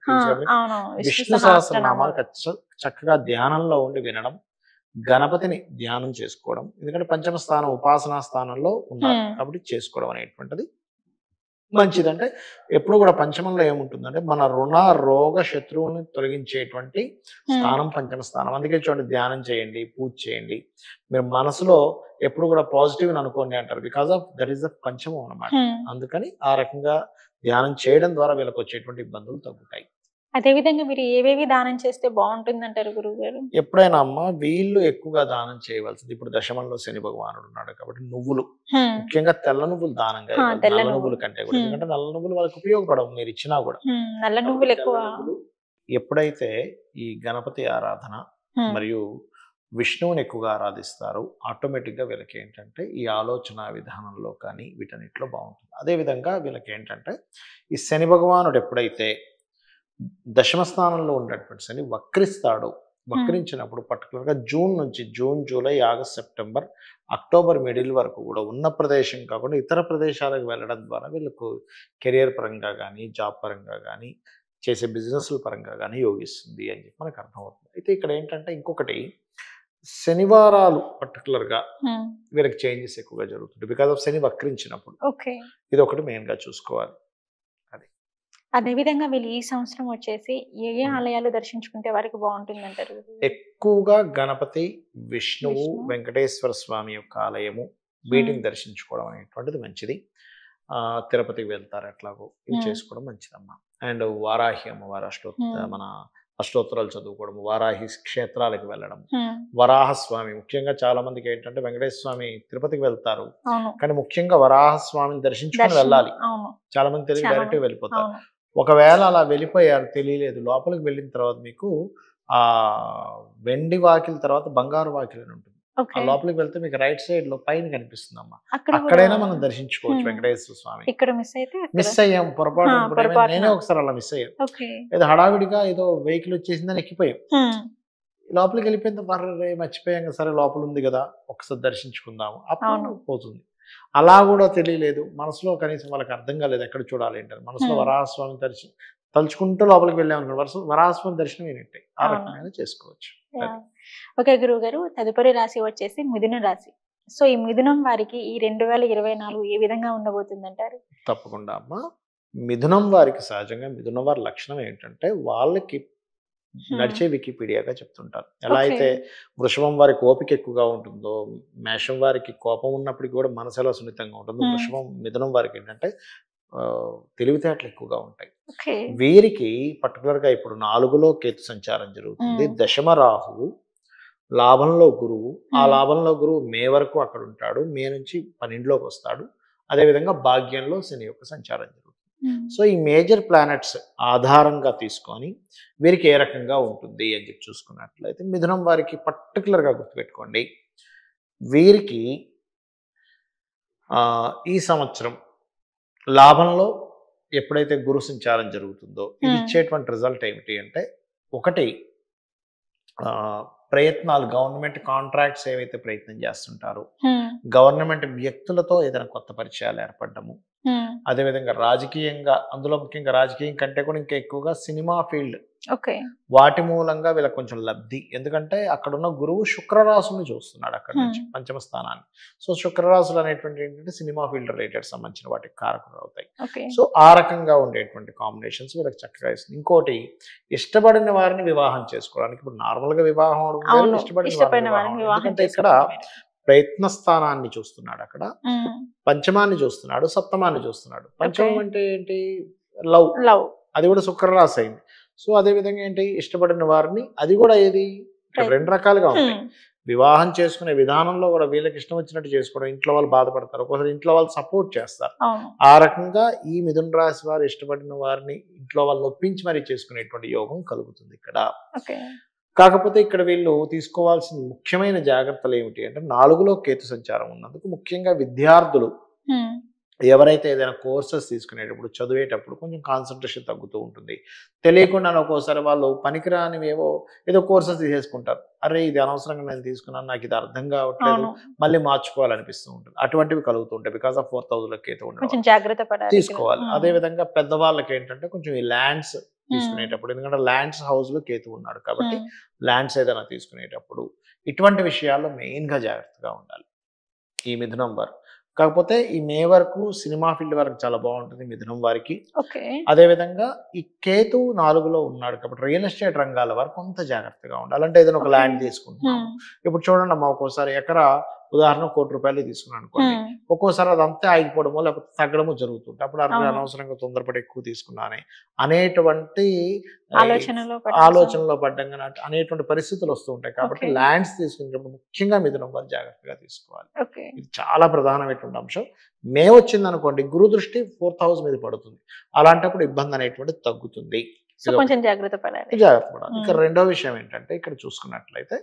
విష్ణు సహస్రనామాలు చక్కగా ధ్యానంలో ఉండి వినడం, గణపతిని ధ్యానం చేసుకోవడం. ఎందుకంటే పంచమ స్థానం ఉపాసనా స్థానంలో ఉన్నారు కాబట్టి చేసుకోవడం అనేటువంటిది మంచిదంటే ఎప్పుడు కూడా పంచమంలో ఏముంటుందంటే మన రుణ రోగ శత్రువుని తొలగించేటువంటి స్థానం పంచమ స్థానం. అందుకే చూడండి ధ్యానం చేయండి, పూజ చేయండి, మీరు మనసులో ఎప్పుడు కూడా పాజిటివ్ అనుకోండి అంటారు. Because of that is the పంచమం అన్నమాట. అందుకని ఆ రకంగా ధ్యానం చేయడం ద్వారా వీళ్ళకి వచ్చేటువంటి ఇబ్బందులు తగ్గుతాయి. అదే విధంగా మీరు ఏవేవి దానం చేస్తే బాగుంటుంది అంటారు గురువు గారు? ఎప్పుడైనా అమ్మ వీళ్ళు ఎక్కువగా దానం చేయవలసింది, ఇప్పుడు దశమంలో శని భగవానుడు ఉన్నాడు కాబట్టి నువ్వులు, ముఖ్యంగా తెల్ల నువ్వులు దానంగా, నల్ల నువ్వుల కంటే కూడా. ఎందుకంటే నల్ల నువ్వులు వాళ్ళకి ఉపయోగపడవు మీరు ఇచ్చినా కూడా. నల్ల నువ్వులు ఎక్కువ. ఎప్పుడైతే ఈ గణపతి ఆరాధన మరియు విష్ణువుని ఎక్కువగా ఆరాధిస్తారు ఆటోమేటిక్గా వీళ్ళకి ఏంటంటే ఈ ఆలోచన విధానంలో కానీ వీటన్నిటిలో బాగుంటుంది. అదేవిధంగా వీళ్ళకి ఏంటంటే ఈ శని భగవానుడు ఎప్పుడైతే దశమ స్థానంలో ఉన్నటువంటి శని వక్రిస్తాడు, వక్రించినప్పుడు పర్టికులర్గా జూన్ నుంచి June, July, August, September, October middle వరకు కూడా ఉన్న ప్రదేశం కాకుండా ఇతర ప్రదేశాలకు వెళ్ళడం ద్వారా వీళ్ళకు కెరియర్ పరంగా కానీ జాబ్ పరంగా కానీ చేసే బిజినెస్ల పరంగా కానీ యోగిస్తుంది అని చెప్పి మనకు అర్థమవుతుంది. అయితే ఇక్కడ ఏంటంటే ఇంకొకటి శనివారాలు పర్టికులర్గా వీళ్ళకి చేంజెస్ ఎక్కువగా జరుగుతుంది బికాస్ ఆఫ్ శని వక్రించినప్పుడు. ఇది ఒకటి మెయిన్గా చూసుకోవాలి. అదే విధంగా వీళ్ళు ఈ సంవత్సరం వచ్చేసి ఏ ఆలయాలు దర్శించుకుంటే వారికి బాగుంటుంది అంటారు? ఎక్కువగా గణపతి, విష్ణువు, వెంకటేశ్వర స్వామి యొక్క ఆలయము వీటిని దర్శించుకోవడం అనేటువంటిది మంచిది. తిరుపతికి వెళ్తారు ఎట్లాగో ఇవి చేసుకోవడం మంచిదమ్మా. అండ్ వారాహి అమ్మవారి మన అష్టోత్తరాలు చదువుకోవడం, వారాహి క్షేత్రాలకు వెళ్ళడం, వరాహస్వామి ముఖ్యంగా చాలా మందికి ఏంటంటే వెంకటేశ్వర స్వామి తిరుపతికి వెళ్తారు కానీ ముఖ్యంగా వరాహస్వామిని దర్శించుకొని వెళ్ళాలి. చాలా మంది తెలియదు డైరెక్ట్గా వెళ్ళిపోతారు. ఒకవేళ అలా వెళ్ళిపోయారు తెలియలేదు, లోపలికి వెళ్ళిన తర్వాత మీకు ఆ వెండి వాకిల తర్వాత బంగారు వాకిల్ అని ఉంటుంది. ఆ లోపలికి వెళ్తే మీకు రైట్ సైడ్ లో పైన కనిపిస్తుంది అమ్మా, అక్కడైనా మనం దర్శించుకోవచ్చు వెంకటేశ్వర స్వామి. మిస్ అయ్యాం పొరపాటు, నేనే ఒకసారి అలా మిస్ అయ్యాను. ఏదో హడావిడిగా ఏదో వెహికల్ వచ్చేసిందని ఎక్కిపోయాం, లోపలికి వెళ్ళిపోయిన మర్రే మర్చిపోయాం కదా, సరే లోపల ఉంది కదా ఒకసారి దర్శించుకుందాము, అప్పుడు పోతుంది. అలా కూడా తెలియలేదు మనసులో, కనీసం వాళ్ళకి అర్థం కాలేదు ఎక్కడ చూడాలి ఏంటని. మనసులో వరాహస్వామి దర్శనం తలుచుకుంటూ లోపలికి వెళ్ళాం అనుకోండి, వరాహస్వామి దర్శనం ఏంటంటే ఆ రకంగా చేసుకోవచ్చు. ఓకే గురువు గారు, తదుపరి రాశి వచ్చేసి మిథున రాశి. సో ఈ మిథునం వారికి ఈ 2024 ఏ విధంగా ఉండబోతుంది అంటారు? తప్పకుండా అమ్మ, మిథునం వారికి సహజంగా మిథునం వారి లక్షణం ఏంటంటే వాళ్ళకి నడిచే వికీపీడియాగా చెప్తుంటారు. ఎలా అయితే వృషభం వారికి ఓపిక ఎక్కువగా ఉంటుందో, మేషం వారికి కోపం ఉన్నప్పటికీ కూడా మనసు ఎలా సున్నితంగా ఉంటుందో, మిథునం వారికి ఏంటంటే తెలివితేటలు ఎక్కువగా ఉంటాయి. వీరికి పర్టికులర్గా ఇప్పుడు 4లో కేతు సంచారం జరుగుతుంది, దశమ రాహువు, లాభంలో గురువు, ఆ లాభంలో గురువు మే వరకు అక్కడ ఉంటాడు, మే నుంచి 12లోకి వస్తాడు. అదేవిధంగా భాగ్యంలో శని యొక్క సంచారం జరుగుతుంది. సో ఈ మేజర్ ప్లానెట్స్ ఆధారంగా తీసుకొని వీరికి ఏ రకంగా ఉంటుంది అని చెప్పి చూసుకున్నట్లయితే మిథునం వారికి పర్టికులర్గా గుర్తుపెట్టుకోండి, వీరికి ఈ సంవత్సరం లాభంలో ఎప్పుడైతే గురు సంచారం జరుగుతుందో ఇది ఇచ్చేటువంటి రిజల్ట్ ఏమిటి అంటే, ఒకటి ప్రయత్నాలు, గవర్నమెంట్ కాంట్రాక్ట్స్ ఏవైతే ప్రయత్నం చేస్తుంటారో, గవర్నమెంట్ వ్యక్తులతో ఏదైనా కొత్త పరిచయాలు ఏర్పడము, అదేవిధంగా రాజకీయంగా, అందులో ముఖ్యంగా రాజకీయం కంటే కూడా ఇంకా ఎక్కువగా సినిమా ఫీల్డ్, వాటి మూలంగా వీళ్ళకి కొంచెం లబ్ధి. ఎందుకంటే అక్కడ ఉన్న గురువు శుక్రరాశుని చూస్తున్నాడు అక్కడ నుంచి పంచమ స్థానాన్ని. సో శుక్రరాశులు అనేటువంటి ఏంటంటే సినిమా ఫీల్డ్ రిలేటెడ్ సంబంధించిన వాటికి కారకులు అవుతాయి. సో ఆ రకంగా ఉండేటువంటి కాంబినేషన్స్ వీళ్ళకి చక్కగా ఇస్తుంది. ఇంకోటి, ఇష్టపడిన వారిని వివాహం చేసుకోవడానికి, ఇప్పుడు నార్మల్ గా వివాహం ఇష్టపడిన వారిని, ఎందుకంటే ఇక్కడ ప్రయత్న స్థానాన్ని చూస్తున్నాడు, అక్కడ పంచమాన్ని చూస్తున్నాడు, సప్తమాన్ని చూస్తున్నాడు. పంచమం అంటే ఏంటి? లవ్, అది కూడా శుక్రరాశి అయింది. సో అదే విధంగా ఏంటి, ఇష్టపడిన వారిని, అది కూడా ఏది ఇక్కడ రెండు రకాలుగా ఉంటాయి. వివాహం చేసుకునే విధానంలో కూడా వీళ్ళకి ఇష్టం వచ్చినట్టు చేసుకోవడం, ఇంట్లో వాళ్ళు బాధపడతారు, ఒక్కోసారి ఇంట్లో వాళ్ళు సపోర్ట్ చేస్తారు. ఆ రకంగా ఈ మిథున రాశి వారు ఇష్టపడిన వారిని ఇంట్లో వాళ్ళు ఒప్పించి మరీ చేసుకునేటువంటి యోగం కలుగుతుంది ఇక్కడ. కాకపోతే ఇక్కడ వీళ్ళు తీసుకోవాల్సిన ముఖ్యమైన జాగ్రత్తలు ఏమిటి అంటే, 4లో కేతు సంచారం ఉన్నందుకు ముఖ్యంగా విద్యార్థులు ఎవరైతే ఏదైనా కోర్సెస్ తీసుకునేటప్పుడు, చదివేటప్పుడు కొంచెం కాన్సన్ట్రేషన్ తగ్గుతూ ఉంటుంది. తెలియకుండా ఒక్కోసారి వాళ్ళు పనికిరానివేవో ఏదో కోర్సెస్ తీసేసుకుంటారు. అరే ఇది అనవసరంగా నేను తీసుకున్నాను, నాకు ఇది అర్థం కావట్లేదు, మళ్ళీ మార్చుకోవాలనిపిస్తూ ఉంటుంది. అటువంటివి కలుగుతూ ఉంటాయి. బికాస్ ఆఫ్ 4,000 కేతు ఉండడం తీసుకోవాలి. అదే విధంగా పెద్దవాళ్ళకి ఏంటంటే కొంచెం ఈ ల్యాండ్స్ తీసుకునేటప్పుడు, ఎందుకంటే ల్యాండ్స్ హౌస్ లో కేతు ఉన్నాడు కాబట్టి ల్యాండ్స్ ఏదైనా తీసుకునేటప్పుడు ఇటువంటి విషయాల్లో మెయిన్ గా జాగ్రత్తగా ఉండాలి ఈ మిథునం వారు. కాకపోతే ఈ మే వరకు సినిమా ఫీల్డ్ వరకు చాలా బాగుంటుంది మిథునం వారికి. అదే విధంగా ఈ కేతు 4లో ఉన్నాడు కాబట్టి రియల్ ఎస్టేట్ రంగాల వారు కొంత జాగ్రత్తగా ఉండాలి. అంటే ఏదైనా ఒక ల్యాండ్ తీసుకుంటున్నాము, ఇప్పుడు చూడండి అమ్మా, ఒక్కోసారి ఎకరా ఉదాహరణ ₹1,00,00,000 తీసుకున్నాను అనుకోండి, ఒక్కోసారి అదంతా ఆగిపోవడమో లేకపోతే తగ్గడమో జరుగుతుంది. అప్పుడు అనవసరంగా తొందరపడి ఎక్కువ తీసుకున్నానే అనేటువంటి ఆలోచనలో పడ్డం అనేటువంటి పరిస్థితులు వస్తూ ఉంటాయి. కాబట్టి ల్యాండ్స్ తీసుకునేటప్పుడు ముఖ్యంగా మిథునం వారు జాగ్రత్తగా తీసుకోవాలి. ఇది చాలా ప్రధానమైనటువంటి అంశం. మే వచ్చింది అనుకోండి, గురు దృష్టి 4th హౌస్ మీద పడుతుంది. అలాంటప్పుడు ఇబ్బంది అనేటువంటిది తగ్గుతుంది. కొంచెం జాగ్రత్త పడాలి. ఇక రెండో విషయం ఏంటంటే, ఇక్కడ చూసుకున్నట్లయితే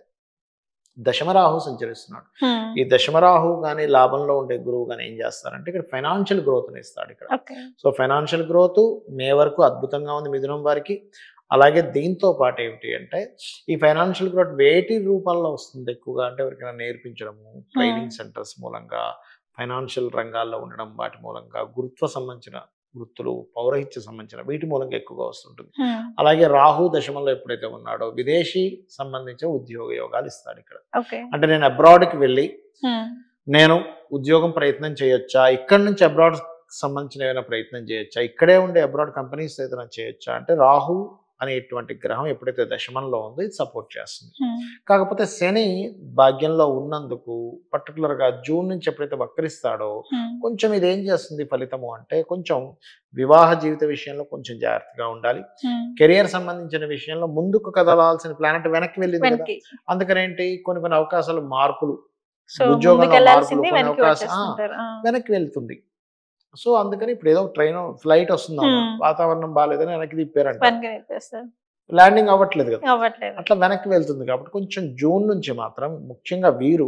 దశమరాహు సంచరిస్తున్నాడు. ఈ దశమరాహు కానీ లాభంలో ఉండే గురువు కానీ ఏం చేస్తారంటే ఇక్కడ ఫైనాన్షియల్ గ్రోత్ ఇస్తాడు ఇక్కడ. సో ఫైనాన్షియల్ గ్రోత్ మే వరకు అద్భుతంగా ఉంది మిథునం వారికి. అలాగే దీంతో పాటు ఏమిటి అంటే, ఈ ఫైనాన్షియల్ గ్రోత్ వేటి రూపంలో వస్తుంది ఎక్కువగా అంటే, ఎవరికైనా నేర్పించడము, ట్రైనింగ్ సెంటర్స్ మూలంగా, ఫైనాన్షియల్ రంగాల్లో ఉండడం వాటి మూలంగా, గురుత్వ సంబంధించిన వృత్తులు, పౌరహిత్య సంబంధించిన వీటి మూలంగా ఎక్కువగా వస్తుంటుంది. అలాగే రాహు దశమంలో ఎప్పుడైతే ఉన్నాడో విదేశీ సంబంధించిన ఉద్యోగ యోగాలు ఇస్తాడు ఇక్కడ. అంటే నేను అబ్రాడ్కి వెళ్ళి నేను ఉద్యోగం ప్రయత్నం చేయొచ్చా, ఇక్కడ నుంచి అబ్రాడ్ సంబంధించిన ఏమైనా ప్రయత్నం చేయొచ్చా, ఇక్కడే ఉండే అబ్రాడ్ కంపెనీస్ ఏదైనా చేయొచ్చా అంటే, రాహు అనేటువంటి గ్రహం ఎప్పుడైతే దశమంలో ఉందో ఇది సపోర్ట్ చేస్తుంది. కాకపోతే శని భాగ్యంలో ఉన్నందుకు పర్టికులర్గా జూన్ నుంచి ఎప్పుడైతే వక్రిస్తాడో కొంచెం ఇది ఏం చేస్తుంది ఫలితము అంటే, కొంచెం వివాహ జీవిత విషయంలో కొంచెం జాగ్రత్తగా ఉండాలి. కెరియర్ సంబంధించిన విషయంలో ముందుకు కదలాల్సిన ప్లానెట్ వెనక్కి వెళ్ళింది కదా, అందుకని ఏంటి కొన్ని అవకాశాలు, మార్పులు, ఉద్యోగంలో మార్పులు, కొన్ని అవకాశాలు వెనక్కి వెళ్తుంది. సో అందుకని ఇప్పుడు ఏదో ట్రైన్ ఫ్లైట్ వస్తుంది, వాతావరణం బాగాలేదని వెనక్కి తిప్పారంట, ల్యాండింగ్ అవ్వట్లేదు కదా, అట్లా వెనక్కి వెళ్తుంది. కాబట్టి కొంచెం జూన్ నుంచి మాత్రం ముఖ్యంగా వీరు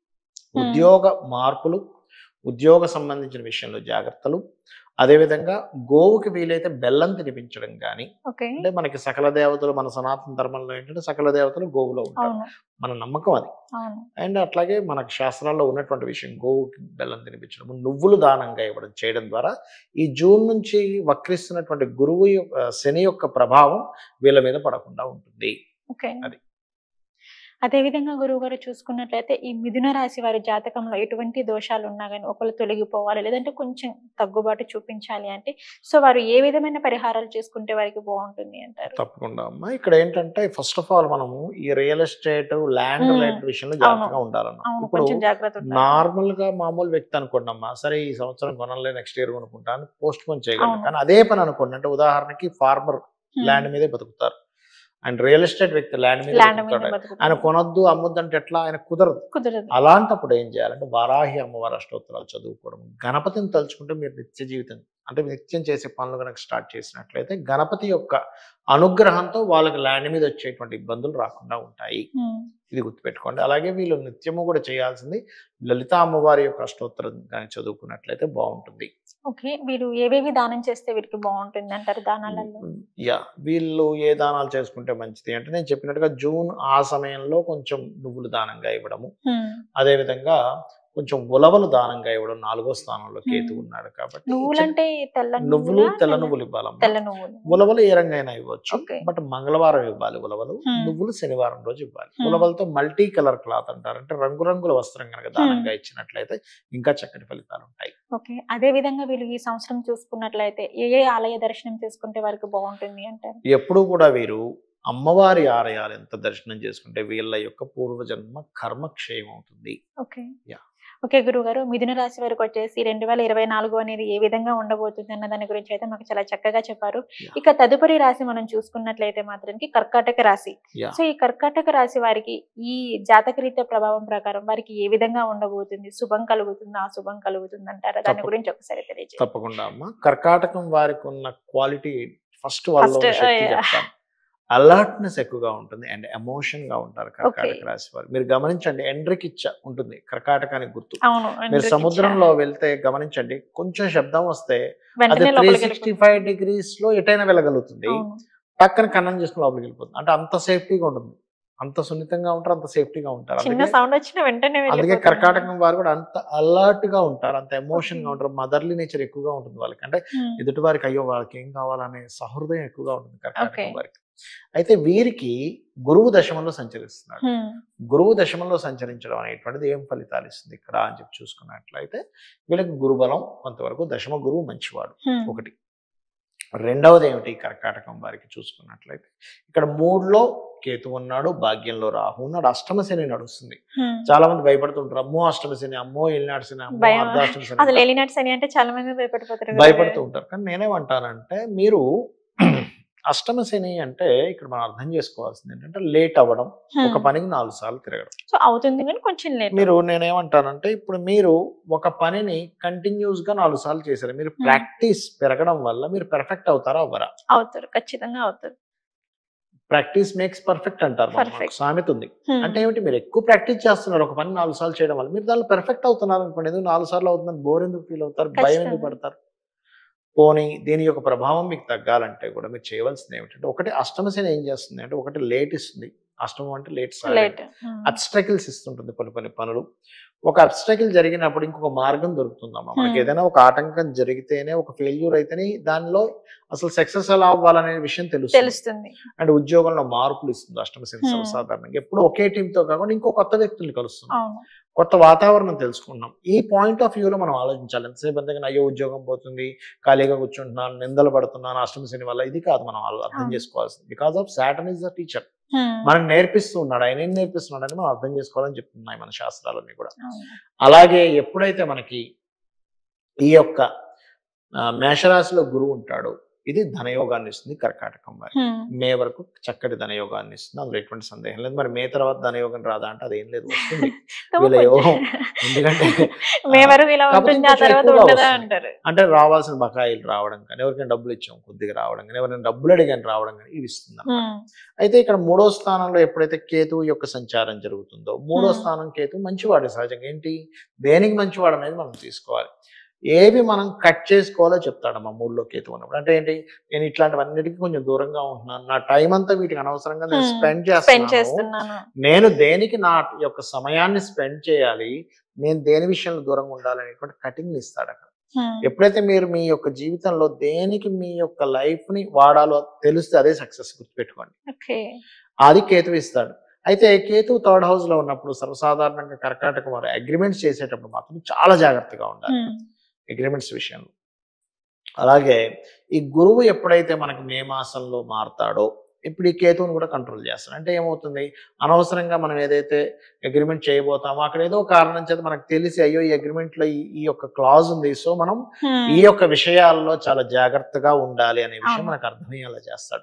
ఉద్యోగ మార్పులు, ఉద్యోగ సంబంధించిన విషయంలో జాగ్రత్తలు, అదేవిధంగా గోవుకి వీలైతే బెల్లం తినిపించడం కానీ, అంటే మనకి సకల దేవతలు, మన సనాతన ధర్మంలో ఏంటంటే సకల దేవతలు గోవులో ఉంటారు, మన నమ్మకం అది. అండ్ అట్లాగే మనకు శాస్త్రాల్లో ఉన్నటువంటి విషయం గోవుకి బెల్లం తినిపించడం, నువ్వులు దానంగా ఇవ్వడం చేయడం ద్వారా ఈ జూన్ నుంచి వక్రిస్తున్నటువంటి గురువు శని యొక్క ప్రభావం వీళ్ళ మీద పడకుండా ఉంటుంది. అది. అదేవిధంగా గురువు గారు చూసుకున్నట్లయితే ఈ మిథున రాశి వారి జాతకంలో ఎటువంటి దోషాలు ఉన్నా కానీ ఒకళ్ళు తొలగిపోవాలి, లేదంటే కొంచెం తగ్గుబాటు చూపించాలి అంటే, సో వారు ఏ విధమైన పరిహారాలు చేసుకుంటే వారికి బాగుంటుంది అంటారు? తప్పకుండా అమ్మా. ఇక్కడ ఏంటంటే ఫస్ట్ ఆఫ్ ఆల్ మనము ఈ రియల్ ఎస్టేట్, ల్యాండ్ రిలేటెడ్ విషయంలో జాగ్రత్తగా ఉండాలన్నా. ఇప్పుడు నార్మల్ గా మామూలు వ్యక్తి అనుకోండి అమ్మా, సరే ఈ సంవత్సరం కొనలే, నెక్స్ట్ ఇయర్ కొనుక్కుంటాను, పోస్ట్ పోన్ చేయగలరు. కానీ అదే పని అనుకోండి, అంటే ఉదాహరణకి ఫార్మర్ ల్యాండ్ మీదే బతుకుతారు, అండ్ రియల్ ఎస్టేట్ వ్యక్తి ల్యాండ్ మీద ఆయన కొనొద్దు అమ్మొద్దు అంటే ఎట్లా, ఆయన కుదరదు. అలాంటప్పుడు ఏం చేయాలంటే వారాహి అమ్మవారి అష్టోత్తరాలు చదువుకోవడం, గణపతిని తలుచుకుంటే మీరు నిత్య జీవితం అంటే నిత్యం చేసే పనులు కనుక స్టార్ట్ చేసినట్లయితే గణపతి యొక్క అనుగ్రహంతో వాళ్ళకి ల్యాండ్ మీద వచ్చేటువంటి ఇబ్బందులు రాకుండా ఉంటాయి. ఇది గుర్తుపెట్టుకోండి. అలాగే వీళ్ళు నిత్యము కూడా చేయాల్సింది లలితా అమ్మవారి యొక్క అష్టోత్తరం కానీ చదువుకున్నట్లయితే బాగుంటుంది. ఓకే, వీరు ఏవేవి దానం చేస్తే వీరికి బాగుంటుంది అంటారు దానాలలో? వీళ్ళు ఏ దానాలు చేసుకుంటే మంచిది అంటే నేను చెప్పినట్టుగా జూన్ ఆ సమయంలో కొంచెం నువ్వులు దానంగా ఇవ్వడము, అదే విధంగా కొంచెం ఉలవలు దానంగా ఇవ్వడం. 4వ స్థానంలో కేతు ఉన్నాడు కాబట్టి నువ్వులు తెల్ల నువ్వులు ఇవ్వాలమ్మా. ఉలవలు ఏ రంగైనా ఇవ్వచ్చు, బట్ మంగళవారం ఇవ్వాలి ఉలవలు. నువ్వులు శనివారం రోజు ఇవ్వాలి. ఉలవలతో మల్టీ కలర్ క్లాత్ అంటారు, అంటే రంగురంగుల వస్త్రం కనుక దానంగా ఇచ్చినట్లయితే ఇంకా చక్కటి ఫలితాలు ఉంటాయి. ఓకే, అదే విధంగా వీళ్ళు ఈ సంవత్సరం చూసుకున్నట్లయితే ఏ ఆలయ దర్శనం చేసుకుంటే వారికి బాగుంటుంది అంటారు? ఎప్పుడు కూడా వీరు అమ్మవారి ఆలయాలు ఎంత దర్శనం చేసుకుంటే వీళ్ళ యొక్క పూర్వజన్మ కర్మక్షయం అవుతుంది. ఓకే గురుగారు, మిథున రాశి వారికి వచ్చేసి 2024 అనేది ఏ విధంగా ఉండబోతుంది అన్న దాని గురించి అయితే మాకు చాలా చక్కగా చెప్పారు. ఇక తదుపరి రాశి మనం చూసుకున్నట్లయితే మాత్రానికి కర్కాటక రాశి. సో ఈ కర్కాటక రాశి వారికి ఈ జాతకరీత్యా ప్రభావం ప్రకారం వారికి ఏ విధంగా ఉండబోతుంది? శుభం కలుగుతుందా, అశుభం కలుగుతుంది అంటారా? దాని గురించి ఒకసారి తెలియజేయండి. తప్పకుండా అమ్మా. కర్కాటకం వారికి ఉన్న క్వాలిటీ ఫస్ట్ చెప్తాను. అలర్ట్నెస్ ఎక్కువగా ఉంటుంది అండ్ ఎమోషన్ గా ఉంటారు కర్కాటక రాశి వారు. మీరు గమనించండి, ఎండ్రికిచ్చ ఉంటుంది కర్కాటకానికి గుర్తు. మీరు సముద్రంలో వెళ్తే గమనించండి, కొంచెం శబ్దం వస్తే అది 365 degrees లో ఎటైనా వెళ్ళగలుగుతుంది, పక్కన కన్నం చేసుకుని లోపలికి వెళ్ళిపోతుంది. అంటే అంత సేఫ్టీగా ఉంటుంది, అంత సున్నితంగా ఉంటారు, అంత సేఫ్టీగా ఉంటారు. అందుకే కర్కాటకం వారు కూడా అంత అలర్ట్ గా ఉంటారు, అంత ఎమోషన్ గా ఉంటారు. మదర్లీ నేచర్ ఎక్కువగా ఉంటుంది వాళ్ళకి. అంటే ఎదుటి వారికి అయ్యో వాళ్ళకి ఏం కావాలనే సహృదయం ఎక్కువగా ఉంటుంది కర్కాటకం వారికి. అయితే వీరికి గురువు దశమంలో సంచరిస్తున్నాడు. గురువు దశమంలో సంచరించడం అనేటువంటిది ఏం ఫలితాలు ఇస్తుంది ఇక్కడ అని చెప్పి చూసుకున్నట్లయితే వీళ్ళకి గురుబలం కొంతవరకు, దశమ గురువు మంచివాడు ఒకటి. రెండవది ఏమిటి కర్కాటకం వారికి చూసుకున్నట్లయితే ఇక్కడ 3లో కేతు ఉన్నాడు, భాగ్యంలో రాహు ఉన్నాడు, అష్టమ శని నడుస్తుంది. చాలా మంది భయపడుతుంటారు, అమ్మో అష్టమ శని, అమ్మో ఏలినాటి శని, అమ్మో అర్ధాష్టమ శని భయపడుతూ ఉంటారు. కానీ నేనేమంటానంటే మీరు అష్టమ శని అంటే ఇక్కడ మనం అర్థం చేసుకోవాల్సింది ఏంటంటే లేట్ అవ్వడం, ఒక పనికి 4 సార్లు తిరగడం. సో అవుతుంది కానీ కొంచెం లేట్. మీరు నేనేమంటానంటే ఇప్పుడు మీరు ఒక పనిని కంటిన్యూస్ గా 4 సార్లు చేశారు, మీరు ప్రాక్టీస్ పెరగడం వల్ల మీరు పర్ఫెక్ట్ అవుతారా అవ్వరా? అవుతారు, ఖచ్చితంగా అవుతారు. ప్రాక్టీస్ మేక్స్ పర్ఫెక్ట్ అంటారు, సామెత ఉంది. అంటే ఏమిటి, మీరు ఎక్కువ ప్రాక్టీస్ చేస్తున్నారు, ఒక పని 4 సార్లు చేయడం వల్ల మీరు దానిలో పర్ఫెక్ట్ అవుతున్నారు అనుకోండి. ఎందుకు 4 సార్లు అవుతుందని బోర్ ఎందుకు ఫీల్ అవుతారు, భయం ఎందుకు పడతారు? పోనీ దీని యొక్క ప్రభావం మీకు తగ్గాలంటే కూడా మీరు చేయవలసింది ఏమిటంటే, ఒకటి అష్టమ శని ఏం చేస్తుంది అంటే, ఒకటి లేట్ ఇస్తుంది. అష్టమం అంటే లేట్ అబ్స్ట్రకిల్స్ ఇస్తుంటుంది కొన్ని పనులు. ఒక అబ్స్ట్రకిల్ జరిగినప్పుడు ఇంకొక మార్గం దొరుకుతుందమ్మా మనకి. ఏదైనా ఒక ఆటంకం జరిగితేనే, ఒక ఫెయిల్యూర్ అయితేనే దానిలో అసలు సక్సెస్ ఎలా అవ్వాలనే విషయం తెలుస్తుంది. అండ్ ఉద్యోగంలో మార్పులు ఇస్తుంది అష్టమ శని సర్వసాధారణంగా. ఎప్పుడు ఒకే టీంతో కాకుండా ఇంకో కొత్త వ్యక్తుల్ని కలుస్తుంది, కొత్త వాతావరణం తెలుసుకున్నాం. ఈ పాయింట్ ఆఫ్ వ్యూలో మనం ఆలోచించాలి. ఎంతసేపు అంతగా అయ్యో ఉద్యోగం పోతుంది, ఖాళీగా కూర్చుంటున్నాను, నిందలు పడుతున్నాను అష్టమ శని వల్ల, ఇది కాదు మనం అర్థం చేసుకోవాల్సింది. Because of Saturn is the teacher, మనకు నేర్పిస్తూ ఉన్నాడు. ఆయన ఏం నేర్పిస్తున్నాడు అని మనం అర్థం చేసుకోవాలని చెప్తున్నాయి మన శాస్త్రాలన్నీ కూడా. అలాగే ఎప్పుడైతే మనకి ఈ యొక్క మేషరాశిలో గురువు ఉంటాడో ఇది ధనయోగాన్ని ఇస్తుంది కర్కాటకం వారికి. మే వరకు చక్కటి ధనయోగాన్ని ఇస్తుంది, అందులో ఎటువంటి సందేహం లేదు. మరి మే తర్వాత ధనయోగం రాదా అంటే అదేం లేదు, వస్తుంది వీళ్ళ యోగం. ఎందుకంటే అంటే రావాల్సిన బకాయిలు రావడం కానీ, ఎవరికైనా డబ్బులు ఇచ్చాం కొద్దిగా రావడం కానీ, ఎవరైనా డబ్బులు అడిగాని రావడం కానీ ఇవి ఇస్తుంది. అయితే ఇక్కడ 3వ స్థానంలో ఎప్పుడైతే కేతువు యొక్క సంచారం జరుగుతుందో, 3వ స్థానం కేతు మంచివాడు. సహజంగా ఏంటి, దేనికి మంచివాడు అనేది మనం తీసుకోవాలి. ఏవి మనం కట్ చేసుకోవాలో చెప్తాడమ్మా 3లో కేతు ఉన్నప్పుడు. అంటే ఏంటి, నేను ఇట్లాంటివన్నిటికీ కొంచెం దూరంగా ఉంటున్నాను, నా టైం అంతా వీటికి అనవసరంగా నేను స్పెండ్ చేస్తున్నాను, నేను దేనికి నా యొక్క సమయాన్ని స్పెండ్ చేయాలి, నేను దేని విషయంలో దూరంగా ఉండాలనేటువంటి కటింగ్ ఇస్తాడు అక్కడ. ఎప్పుడైతే మీరు మీ యొక్క జీవితంలో దేనికి మీ యొక్క లైఫ్ ని వాడాలో తెలిస్తే అదే సక్సెస్, గుర్తుపెట్టుకోండి. అది కేతు ఇస్తాడు. అయితే కేతు 3rd house లో ఉన్నప్పుడు సర్వసాధారణంగా కర్కాటక వారు అగ్రిమెంట్స్ చేసేటప్పుడు మాత్రం చాలా జాగ్రత్తగా ఉండాలి అగ్రిమెంట్స్ విషయంలో. అలాగే ఈ గురువు ఎప్పుడైతే మనకి మే మాసంలో మారుతాడో ఇప్పుడు ఈ కేతువుని కూడా కంట్రోల్ చేస్తాడు. అంటే ఏమవుతుంది, అనవసరంగా మనం ఏదైతే అగ్రిమెంట్ చేయబోతామో అక్కడ ఏదో కారణం చేత మనకు తెలిసి అయ్యో ఈ అగ్రిమెంట్ లో ఈ యొక్క క్లాజ్ ఉంది, సో మనం ఈ యొక్క విషయాల్లో చాలా జాగ్రత్తగా ఉండాలి అనే విషయం మనకు అర్థమయ్యేలా చేస్తాడు.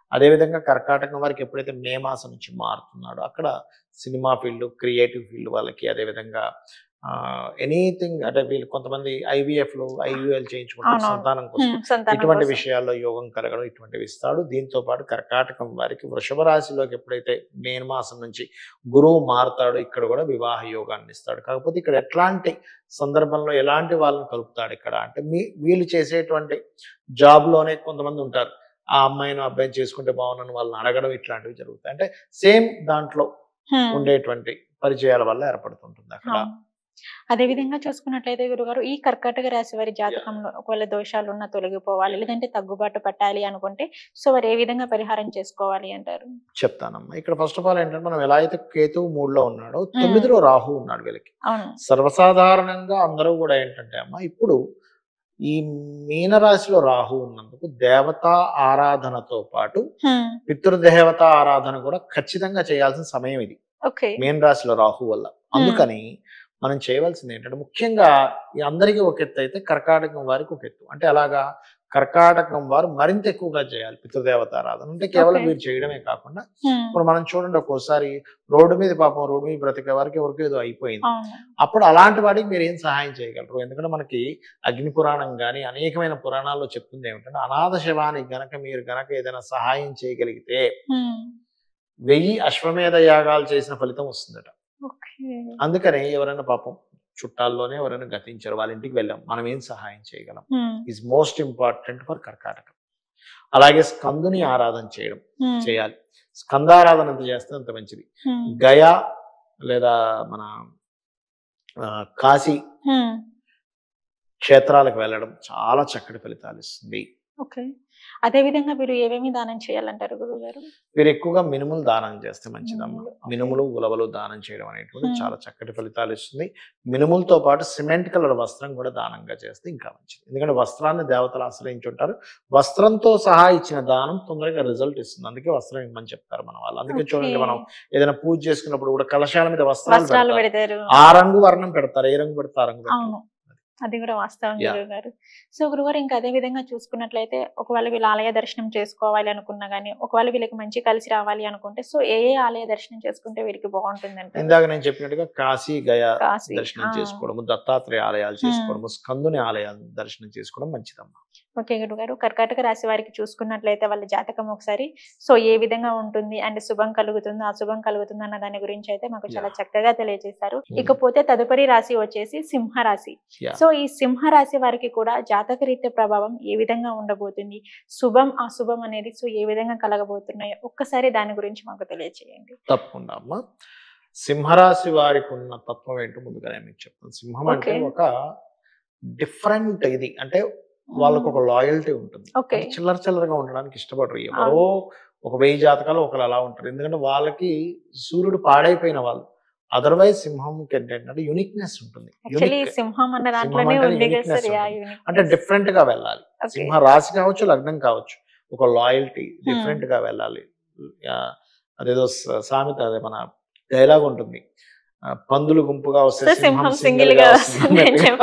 అదేవిధంగా కర్కాటకం వారికి ఎప్పుడైతే మే మాసం నుంచి మారుతున్నాడో అక్కడ సినిమా ఫీల్డ్, క్రియేటివ్ ఫీల్డ్ వాళ్ళకి, అదేవిధంగా ఎనీథింగ్ అంటే వీళ్ళు కొంతమంది ఐవీఎఫ్లు, ఐయుఎల్ చేయించుకుంటారు సంతానం కోసం. ఇటువంటి విషయాల్లో యోగం కలగడం ఇటువంటివి ఇస్తాడు. దీంతో పాటు కర్కాటకం వారికి వృషభ రాశిలోకి ఎప్పుడైతే మే మాసం నుంచి గురువు మారుతాడో ఇక్కడ కూడా వివాహ యోగాన్ని ఇస్తాడు. కాకపోతే ఇక్కడ ఎట్లాంటి సందర్భంలో ఎలాంటి వాళ్ళని కలుపుతాడు ఇక్కడ అంటే వీళ్ళు చేసేటువంటి జాబ్లోనే కొంతమంది ఉంటారు, ఆ అమ్మాయిని అబ్బాయిని చేసుకుంటే బాగున్నాను వాళ్ళని అడగడం ఇట్లాంటివి జరుగుతాయి. అంటే సేమ్ దాంట్లో ఉండేటువంటి పరిచయాల వల్ల ఏర్పడుతుంటుంది అక్కడ. అదే విధంగా చూసుకున్నట్లయితే గురుగారు, ఈ కర్కాటక రాశి వారి జాతకంలో ఒకవేళ దోషాలు ఉన్నా తొలగిపోవాలి, లేదంటే తగ్గుబాటు పట్టాలి అనుకుంటే సో వారు ఏ విధంగా పరిహారం చేసుకోవాలి అంటారు? చెప్తానమ్మా. ఇక్కడ ఫస్ట్ ఆఫ్ ఆల్ ఏంటంటే మనం ఎలా అయితే కేతువు 3లో ఉన్నాడో 9లో రాహు ఉన్నాడు వీళ్ళకి. సర్వసాధారణంగా అందరూ కూడా ఏంటంటే అమ్మా ఇప్పుడు ఈ మీనరాశిలో రాహు ఉన్నందుకు దేవతా ఆరాధనతో పాటు పితృదేవత ఆరాధన కూడా ఖచ్చితంగా చేయాల్సిన సమయం ఇది మీన రాశిలో రాహు వల్ల. అందుకని మనం చేయవలసింది ఏంటంటే ముఖ్యంగా అందరికీ ఒక ఎత్తు అయితే కర్కాటకం వారికి ఒక ఎత్తు. అంటే అలాగా కర్కాటకం వారు మరింత ఎక్కువగా చేయాలి పితృదేవత ఆరాధన. అంటే కేవలం మీరు చేయడమే కాకుండా ఇప్పుడు మనం చూడండి, ఒక్కోసారి రోడ్డు మీద బ్రతికే వారికి ఎవరికి ఏదో అయిపోయింది, అప్పుడు అలాంటి వాడికి మీరు ఏం సహాయం చేయగలరు? ఎందుకంటే మనకి అగ్ని పురాణం కానీ అనేకమైన పురాణాల్లో చెప్తుంది ఏమిటంటే అనాథ శవానికి మీరు గనక ఏదైనా సహాయం చేయగలిగితే 1000 అశ్వమేధ యాగాలు చేసిన ఫలితం వస్తుందట. అందుకనే ఎవరైనా పాపం చుట్టాల్లోనే ఎవరైనా గతించారు, వాళ్ళ ఇంటికి వెళ్ళాం, మనం ఏం సహాయం చేయగలం ఈజ్ మోస్ట్ ఇంపార్టెంట్ ఫర్ కర్కాటకం. అలాగే స్కందుని ఆరాధన చేయాలి. స్కందారాధన ఎంత చేస్తే అంత మంచిది. గయా లేదా మన కాశీ క్షేత్రాలకు వెళ్ళడం చాలా చక్కటి ఫలితాలు ఇస్తుంది. అదే విధంగా మీరు ఏమేమి దానం చేయాలంటారు గురువు గారు? మీరు ఎక్కువగా మినుములు దానం చేస్తే మంచిదమ్మా. మినుములు, ఉలవలు దానం చేయడం అనేటువంటి చాలా చక్కటి ఫలితాలు ఇస్తుంది. మినుములతో పాటు సిమెంట్ కలర్ వస్త్రం కూడా దానంగా చేస్తే ఇంకా మంచిది. ఎందుకంటే వస్త్రాన్ని దేవతలు ఆశ్రయించి ఉంటారు. వస్త్రంతో సహా ఇచ్చిన దానం తొందరగా రిజల్ట్ ఇస్తుంది. అందుకే వస్త్రం ఇవ్వమని చెప్తారు మన వాళ్ళు. అందుకే చూడండి, మనం ఏదైనా పూజ చేసుకున్నప్పుడు కూడా కలశాల మీద వస్త్రాలు పెడతారు. ఆ రంగు వర్ణం పెడతారు, ఏ రంగు పెడతారు ఆ రంగు పెడతారు. అది కూడా వాస్తవం గురువు గారు. సో గురుగారు, ఇంకా అదే విధంగా చూసుకున్నట్లయితే ఒకవేళ వీళ్ళు ఆలయ దర్శనం చేసుకోవాలి అనుకున్నా గానీ, ఒకవేళ వీళ్ళకి మంచి కలిసి రావాలి అనుకుంటే సో ఏ ఆలయ దర్శనం చేసుకుంటే వీరికి బాగుంటుంది అంటే? ఇందాక నేను చెప్పినట్టుగా కాశీ, గయా దర్శనం చేసుకోవడము, దత్తాత్రేయ ఆలయాలు చేసుకోవడము, స్కందుని ఆలయాలు దర్శనం చేసుకోవడం మంచిదమ్మా. ఓకే గురుగారు, కర్కాటక రాశి వారికి చూసుకున్నట్లయితే వాళ్ళ జాతకం ఒకసారి సో ఏ విధంగా ఉంటుంది అండ్ శుభం కలుగుతుంది, అశుభం కలుగుతుంది అన్న దాని గురించి అయితే మాకు చాలా చక్కగా తెలియజేశారు. ఇకపోతే తదుపరి రాశి వచ్చేసి సింహరాశి. సో ఈ సింహరాశి వారికి కూడా జాతక రీత్యా ప్రభావం ఏ విధంగా ఉండబోతుంది, శుభం అశుభం అనేది సో ఏ విధంగా కలగబోతున్నాయో ఒక్కసారి దాని గురించి మాకు తెలియజేయండి. తప్పకుండా అమ్మా. సింహరాశి వారికి ఉన్న తత్వం ఏంటో ముందుగానే మీకు చెప్తాను. సింహం అంటే ఒక డిఫరెంట్ ఇది, అంటే వాళ్ళకు ఒక లాయల్టీ ఉంటుంది. చిల్లరగా ఉండడానికి ఇష్టపడరు. ఎవరో ఒక 1000 జాతకాలు ఒకరు అలా ఉంటారు. ఎందుకంటే వాళ్ళకి సూర్యుడు పాడైపోయిన వాళ్ళు. అదర్వైజ్ సింహంకి ఏంటంటే యూనిక్నెస్ ఉంటుంది. అంటే డిఫరెంట్ గా వెళ్ళాలి. సింహ రాశి కావచ్చు, లగ్నం కావచ్చు, ఒక లాయల్టీ డిఫరెంట్ గా వెళ్ళాలి. అదేదో సామెత, అదే మన డైలాగ్ ఉంటుంది, పందులు గుంపుగా వస్తే సింహం సింగిల్ గా వస్తుంది.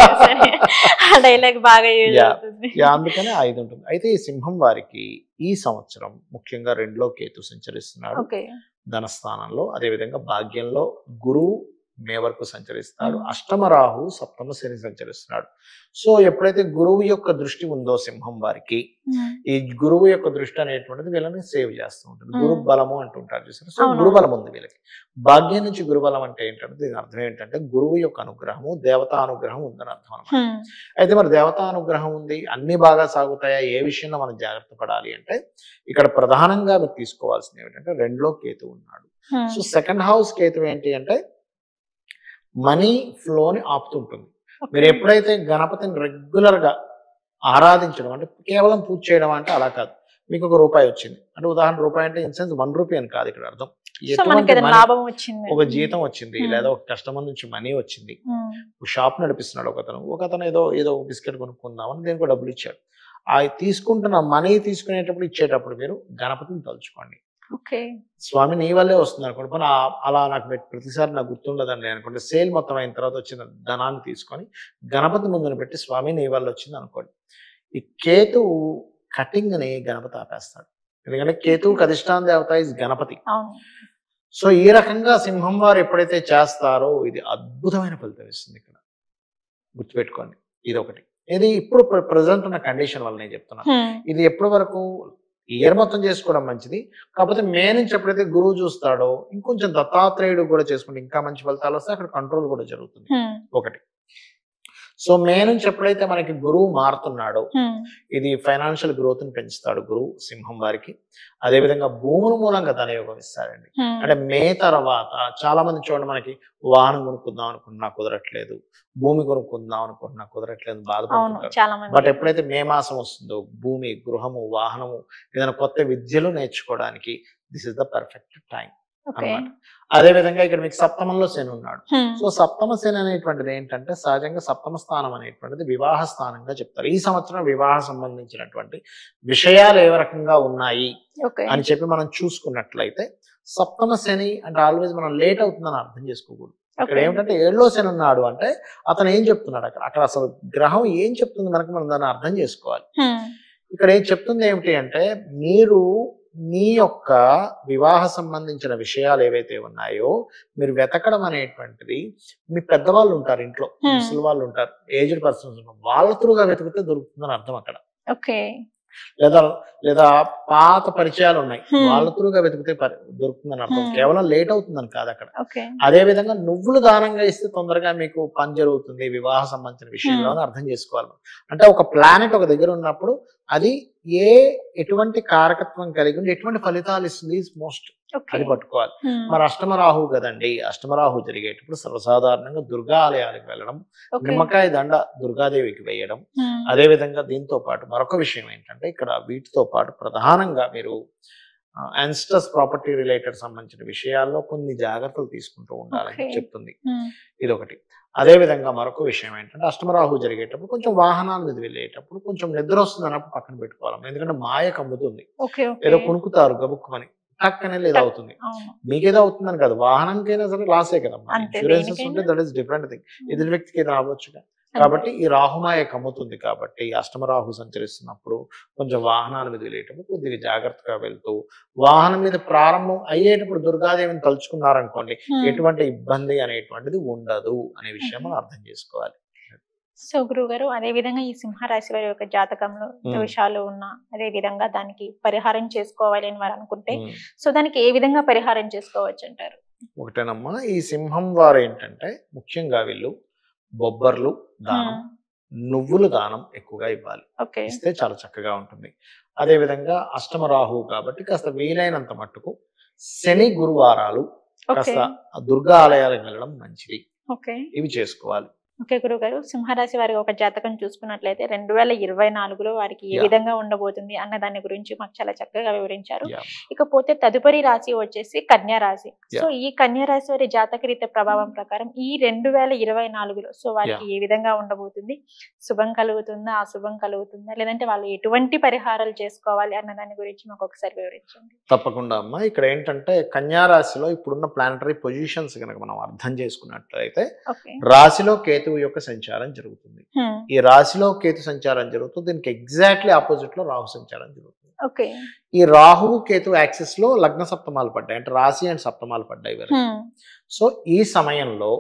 అందుకనే ఆ ఇది ఉంటుంది. అయితే ఈ సింహం వారికి ఈ సంవత్సరం ముఖ్యంగా 2లో కేతు సంచరిస్తున్నాడు ధనస్థానంలో. అదేవిధంగా భాగ్యంలో గురువు మే వరకు సంచరిస్తాడు. అష్టమ రాహు, సప్తమ శని సంచరిస్తున్నాడు. సో ఎప్పుడైతే గురువు యొక్క దృష్టి ఉందో సింహం వారికి, ఈ గురువు యొక్క దృష్టి అనేటువంటిది వీళ్ళని సేవ్ చేస్తూ ఉంటుంది. గురు బలము అంటుంటారు చూసారు. సో గురు బలం ఉంది వీళ్ళకి. భాగ్యం నుంచి గురుబలం అంటే ఏంటంటే దీని అర్థం ఏంటంటే గురువు యొక్క అనుగ్రహము, దేవతా అనుగ్రహం ఉందని అర్థం అనమాట. అయితే మరి దేవతా అనుగ్రహం ఉంది, అన్ని బాగా సాగుతాయా, ఏ విషయంలో మనం జాగ్రత్త పడాలి అంటే ఇక్కడ ప్రధానంగా మీరు తీసుకోవాల్సింది ఏమిటంటే 2లో కేతు ఉన్నాడు. సో సెకండ్ హౌస్ కేతు ఏంటి అంటే మనీ ఫ్లోని ఆపుతుంటుంది. మీరు ఎప్పుడైతే గణపతిని రెగ్యులర్ గా ఆరాధించడం, అంటే కేవలం పూజ చేయడం అంటే అలా కాదు. మీకు ఒక రూపాయి వచ్చింది అంటే, ఉదాహరణ రూపాయి అంటే ఇన్ సెన్స్ 1 రూపీ అని కాదు ఇక్కడ అర్థం. ఒక జీతం వచ్చింది, లేదా ఒక కస్టమర్ నుంచి మనీ వచ్చింది, షాప్ నడిపిస్తున్నాడు ఒకతను ఏదో బిస్కెట్ కొనుక్కుందామని దేనికో డబ్బులు ఇచ్చాడు. ఆ తీసుకుంటున్న మనీ తీసుకునేటప్పుడు ఇచ్చేటప్పుడు మీరు గణపతిని తలుచుకోండి. స్వామి నీ వల్లే వస్తుంది అనుకోండి. పోనీ అలా నాకు ప్రతిసారి నాకు గుర్తుండదండి అనుకోండి. సేల్ మొత్తం అయిన తర్వాత వచ్చిన ధనాన్ని తీసుకొని గణపతి ముందుని పెట్టి స్వామి నీ వల్ల వచ్చింది అనుకోండి. ఈ కేతు కటింగ్ ని గణపతి ఆపేస్తాడు. ఎందుకంటే కేతువుకి అధిష్టాన దేవత ఇస్ గణపతి. అవును. సో ఈ రకంగా సింహం వారు ఎప్పుడైతే చేస్తారో ఇది అద్భుతమైన ఫలితం ఇస్తుంది. ఇక్కడ గుర్తుపెట్టుకోండి, ఇది ఒకటి. ఇది ఇప్పుడు ప్రజెంట్ ఉన్న కండిషన్ వల్ల నేను చెప్తున్నాను. ఇది ఎప్పటి వరకు ఇయర్ మొత్తం చేసుకోవడం మంచిది. కాకపోతే మే నుంచి ఎప్పుడైతే గురువు చూస్తాడో ఇంకొంచెం దత్తాత్రేయుడు కూడా చేసుకుంటే ఇంకా మంచి ఫలితాలు వస్తాయి. అక్కడ కంట్రోల్ కూడా జరుగుతుంది. ఒకటి. సో మే నుంచి ఎప్పుడైతే మనకి గురువు మారుతున్నాడో ఇది ఫైనాన్షియల్ గ్రోత్ ని పెంచుతాడు గురువు సింహం వారికి. అదేవిధంగా భూముల మూలంగా ధనయోగం ఇస్తాడండి. అంటే మే తర్వాత చాలా మంది చూడండి, మనకి వాహనం కొనుక్కుందాం అనుకున్నా కుదరట్లేదు, భూమి కొనుక్కుందాం అనుకుంటున్నా కుదరట్లేదు, బాధపడుతుంటారు. బట్ ఎప్పుడైతే మే మాసం వస్తుందో భూమి, గృహము, వాహనము, ఏదైనా కొత్త విద్యలు నేర్చుకోవడానికి this is the perfect time అన్నమాట. అదే విధంగా ఇక్కడ మీకు సప్తమంలో శని ఉన్నాడు. సో సప్తమ శని అనేటువంటిది ఏంటంటే సహజంగా సప్తమ స్థానం అనేటువంటిది వివాహ స్థానంగా చెప్తారు. ఈ సంవత్సరం వివాహ సంబంధించినటువంటి విషయాలు ఏ రకంగా ఉన్నాయి అని చెప్పి మనం చూసుకున్నట్లయితే సప్తమ శని అంటే ఆల్వేస్ మనం లేట్ అవుతుందని అర్థం చేసుకోకూడదు. ఇక్కడ ఏమిటంటే 7లో శని ఉన్నాడు అంటే అతను ఏం చెప్తున్నాడు, అక్కడ అసలు గ్రహం ఏం చెప్తుంది మనకు, మనం దాన్ని అర్థం చేసుకోవాలి. ఇక్కడ ఏం చెప్తుంది ఏమిటి అంటే మీరు మీ యొక్క వివాహ సంబంధించిన విషయాలు ఏవైతే ఉన్నాయో మీరు వెతకడం అనేటువంటిది, మీ పెద్దవాళ్ళు ఉంటారు ఇంట్లో, ముసలి వాళ్ళు ఉంటారు, ఏజ్డ్ పర్సన్స్ ఉంటారు, వాళ్ళ త్రూగా వెతికితే దొరుకుతుందని అర్థం అక్కడ. లేదా పాత పరిచయాలు ఉన్నాయి, వాళ్ళ త్రూగా వెతికితే దొరుకుతుందని అర్థం. కేవలం లేట్ అవుతుందని కాదు అక్కడ. అదే విధంగా నువ్వులు దానంగా ఇస్తే తొందరగా మీకు పని జరుగుతుంది వివాహ సంబంధించిన విషయంలో అని అర్థం చేసుకోవాలి. అంటే ఒక ప్లానెట్ ఒక దగ్గర ఉన్నప్పుడు అది ఎటువంటి కారకత్వం కలిగి ఉండి ఎటువంటి ఫలితాలు ఇస్తుంది మోస్ట్ అది పట్టుకోవాలి. మరి అష్టమ రాహు కదండి, అష్టమ రాహు జరిగేటప్పుడు సర్వసాధారణంగా దుర్గా ఆలయాలకు వెళ్ళడం, నిమ్మకాయ దండ దుర్గాదేవికి వేయడం. అదే విధంగా దీంతో పాటు మరొక విషయం ఏంటంటే ఇక్కడ వీటితో పాటు ప్రధానంగా మీరు యాన్స్టస్ ప్రాపర్టీ రిలేటెడ్ సంబంధించిన విషయాల్లో కొన్ని జాగ్రత్తలు తీసుకుంటూ ఉండాలని చెప్తుంది. ఇదొకటి. అదే విధంగా మరొక విషయం ఏంటంటే అష్టమరాహు జరిగేటప్పుడు కొంచెం వాహనాల మీద వెళ్ళేటప్పుడు కొంచెం నిద్ర వస్తుంది అన్నప్పుడు పక్కన పెట్టుకోవాలి. ఎందుకంటే మాయ కమ్ముతుంది, ఏదో కొనుక్కుతారు గబుక్కుమని టక్కనే లేదా అవుతుంది. మీకేదో అవుతుందని కాదు, వాహనంకైనా సరే లాసే కదా. ఇన్సూరెన్సెస్ ఉంటే దట్ ఈస్ డిఫరెంట్ థింగ్. ఎదుటి వ్యక్తికి ఏదో రావచ్చుగా. కాబట్టి ఈ రాహుమాయ కమ్ముతుంది. కాబట్టి అష్టమరాహు సంచరిస్తున్నప్పుడు కొంచెం వాహనాల మీద వెళ్ళేటప్పుడు కొద్దిగా జాగ్రత్తగా వెళ్తూ, వాహనం మీద ప్రారంభం అయ్యేటప్పుడు దుర్గాదేవిని తలుచుకున్నారనుకోండి ఎటువంటి ఇబ్బంది అనేటువంటిది ఉండదు అనే విషయం మనం అర్థం చేసుకోవాలి. సో గురువు గారు, అదే విధంగా ఈ సింహరాశి వారి యొక్క జాతకంలో దోషాలు ఉన్నా అదే విధంగా దానికి పరిహారం చేసుకోవాలి అని వారు అనుకుంటే సో దానికి ఏ విధంగా పరిహారం చేసుకోవచ్చు అంటారు? ఒకటేనమ్మా, ఈ సింహం వారు ఏంటంటే ముఖ్యంగా వీళ్ళు బొబ్బర్లు దానం, నువ్వులు దానం ఎక్కువగా ఇవ్వాలి. ఇస్తే చాలా చక్కగా ఉంటుంది. అదే విధంగా అష్టమ రాహు కాబట్టి కాస్త వీలైనంత మట్టుకు శని గురువారాలు కాస్త దుర్గా ఆలయాలకు వెళ్ళడం మంచిది. ఇవి చేసుకోవాలి. ఓకే గురువు గారు, సింహరాశి వారి ఒక జాతకం చూసుకున్నట్లయితే 2024లో వారికి ఏ విధంగా ఉండబోతుంది అన్న దాని గురించి మాకు చాలా చక్కగా వివరించారు. ఇకపోతే తదుపరి రాశి వచ్చేసి కన్యా రాశి. సో ఈ కన్యా రాశి వారి జాతక రీత్యా ప్రభావం ప్రకారం ఈ 2024లో సో వారికి ఏ విధంగా ఉండబోతుంది, శుభం కలుగుతుందా, అశుభం కలుగుతుందా, లేదంటే వాళ్ళు ఎటువంటి పరిహారాలు చేసుకోవాలి అన్న దాని గురించి మాకు ఒకసారి వివరించండి. తప్పకుండా అమ్మా. ఇక్కడ ఏంటంటే కన్యా రాశిలో ఇప్పుడున్న ప్లానటరీ పొజిషన్స్ కనుక మనం అర్థం చేసుకున్నట్లయితే రాశిలో కేతు యొక్క సంచారం జరుగుతుంది. ఈ రాశిలో కేతు సంచారం జరుగుతుంది, దీనికి ఎగ్జాక్ట్లీ ఆపోజిట్ లో రాహు సంచారం జరుగుతుంది. ఈ రాహు కేతు యాక్సిస్ లో లగ్న సప్తమాలు పడ్డాయి, అంటే రాశి అండ్ సప్తమాలు పడ్డాయి వీరికి. సో ఈ సమయంలో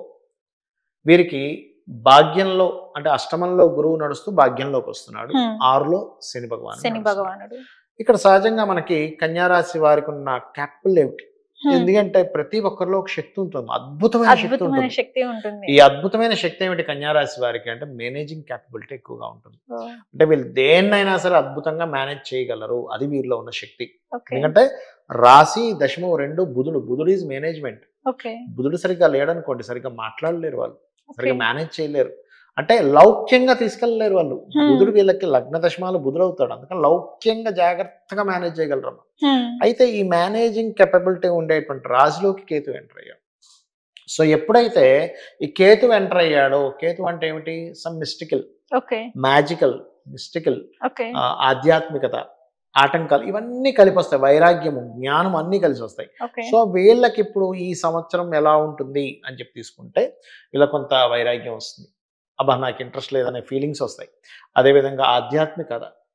వీరికి భాగ్యంలో అంటే అష్టమంలో గురువు నడుస్తూ భాగ్యంలోకి వస్తున్నాడు, 6లో శని భగవానుడు. ఇక్కడ సహజంగా మనకి కన్యా రాశి వారికి ఉన్న క్యాపబిలిటీ, ఎందుకంటే ప్రతి ఒక్కరిలో ఒక శక్తి ఉంటుంది, అద్భుతమైన శక్తి ఉంటుంది. ఈ అద్భుతమైన శక్తి ఏమిటి కన్యా రాశి వారికి అంటే మేనేజింగ్ క్యాపబిలిటీ ఎక్కువగా ఉంటుంది. అంటే వీళ్ళు దేన్నైనా సరే అద్భుతంగా మేనేజ్ చేయగలరు, అది వీరిలో ఉన్న శక్తి. ఎందుకంటే రాశి దశమం 2 బుధుడు ఈజ్ మేనేజ్మెంట్. బుధుడు సరిగ్గా లేడనుకోండి సరిగ్గా మాట్లాడలేరు, వాళ్ళు సరిగ్గా మేనేజ్ చేయలేరు, అంటే లౌక్యంగా తీసుకెళ్ళలేరు వాళ్ళు. బుధుడు వీళ్ళకి లగ్న దశమాలు బుధుడు అవుతాడు, అందుకని లౌక్యంగా జాగ్రత్తగా మేనేజ్ చేయగలరు. అయితే ఈ మేనేజింగ్ కెపబిలిటీ ఉండేటువంటి రాశిలోకి కేతు ఎంటర్ అయ్యాడు. సో ఎప్పుడైతే ఈ కేతు ఎంటర్ అయ్యాడో, కేతు అంటే ఏమిటి, సమ్ మిస్టికల్, మ్యాజికల్, మిస్టికల్, ఆధ్యాత్మికత, ఆటంకాలు ఇవన్నీ కలిపి వస్తాయి, వైరాగ్యము, జ్ఞానం అన్ని కలిసి వస్తాయి. సో వీళ్ళకి ఇప్పుడు ఈ సంవత్సరం ఎలా ఉంటుంది అని చెప్పి తీసుకుంటే వీళ్ళ కొంత వైరాగ్యం వస్తుంది, అబ్బా నాకు ఇంట్రెస్ట్ లేదనే ఫీలింగ్స్ వస్తాయి. అదేవిధంగా ఆధ్యాత్మికత,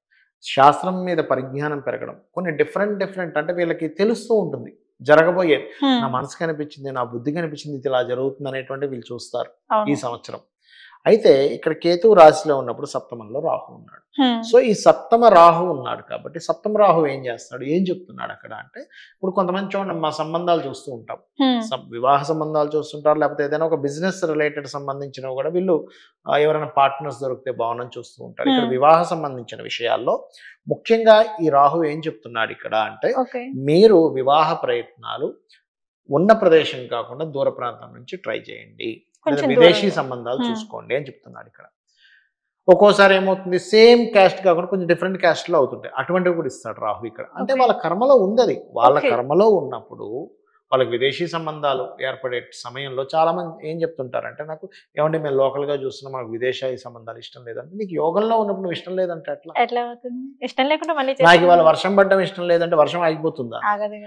శాస్త్రం మీద పరిజ్ఞానం పెరగడం, కొన్ని డిఫరెంట్ అంటే వీళ్ళకి తెలుస్తూ ఉంటుంది జరగబోయేది. నా మనసుకి అనిపించింది, నా బుద్ధికి అనిపించింది, ఇది ఇలా జరుగుతుంది అనేటువంటి వీళ్ళు చూస్తారు ఈ సంవత్సరం. అయితే ఇక్కడ కేతువు రాశిలో ఉన్నప్పుడు సప్తమంలో రాహు ఉన్నాడు. సో ఈ సప్తమ రాహు ఉన్నాడు కాబట్టి సప్తమ రాహు ఏం చేస్తున్నాడు, ఏం చెప్తున్నాడు అక్కడ అంటే, ఇప్పుడు కొంతమంది చూడండి మా సంబంధాలు చూస్తూ ఉంటాం, వివాహ సంబంధాలు చూస్తుంటారు, లేకపోతే ఏదైనా ఒక బిజినెస్ రిలేటెడ్ సంబంధించినవి కూడా వీళ్ళు ఎవరైనా పార్ట్నర్స్ దొరికితే బాగుందని చూస్తూ ఉంటారు. ఇక్కడ వివాహ సంబంధించిన విషయాల్లో ముఖ్యంగా ఈ రాహు ఏం చెప్తున్నాడు ఇక్కడ అంటే, మీరు వివాహ ప్రయత్నాలు ఉన్న ప్రదేశం కాకుండా దూర ప్రాంతం నుంచి ట్రై చేయండి, విదేశీ సంబంధాలు చూసుకోండి అని చెప్తున్నాడు ఇక్కడ. ఒక్కోసారి ఏమవుతుంది, సేమ్ క్యాస్ట్ కాకుండా కొంచెం డిఫరెంట్ క్యాస్ట్ లో అవుతుంటాయి, అటువంటివి కూడా ఇస్తాడు రాహు ఇక్కడ. అంటే వాళ్ళ కర్మలో ఉంది అది, వాళ్ళ కర్మలో ఉన్నప్పుడు వాళ్ళకి విదేశీ సంబంధాలు ఏర్పడే సమయంలో చాలా మంది ఏం చెప్తుంటారంటే, నాకు ఏమంటే మేము లోకల్ గా చూస్తున్నాం, మాకు విదేశీ సంబంధాలు ఇష్టం లేదంటే, నీకు యోగంలో ఉన్నప్పుడు నువ్వు ఇష్టం లేదంటే ఎట్లా అవుతుంది? ఇష్టం లేకుండా నాకు ఇవాళ వర్షం పడ్డం ఇష్టం లేదంటే వర్షం ఆగిపోతుందా?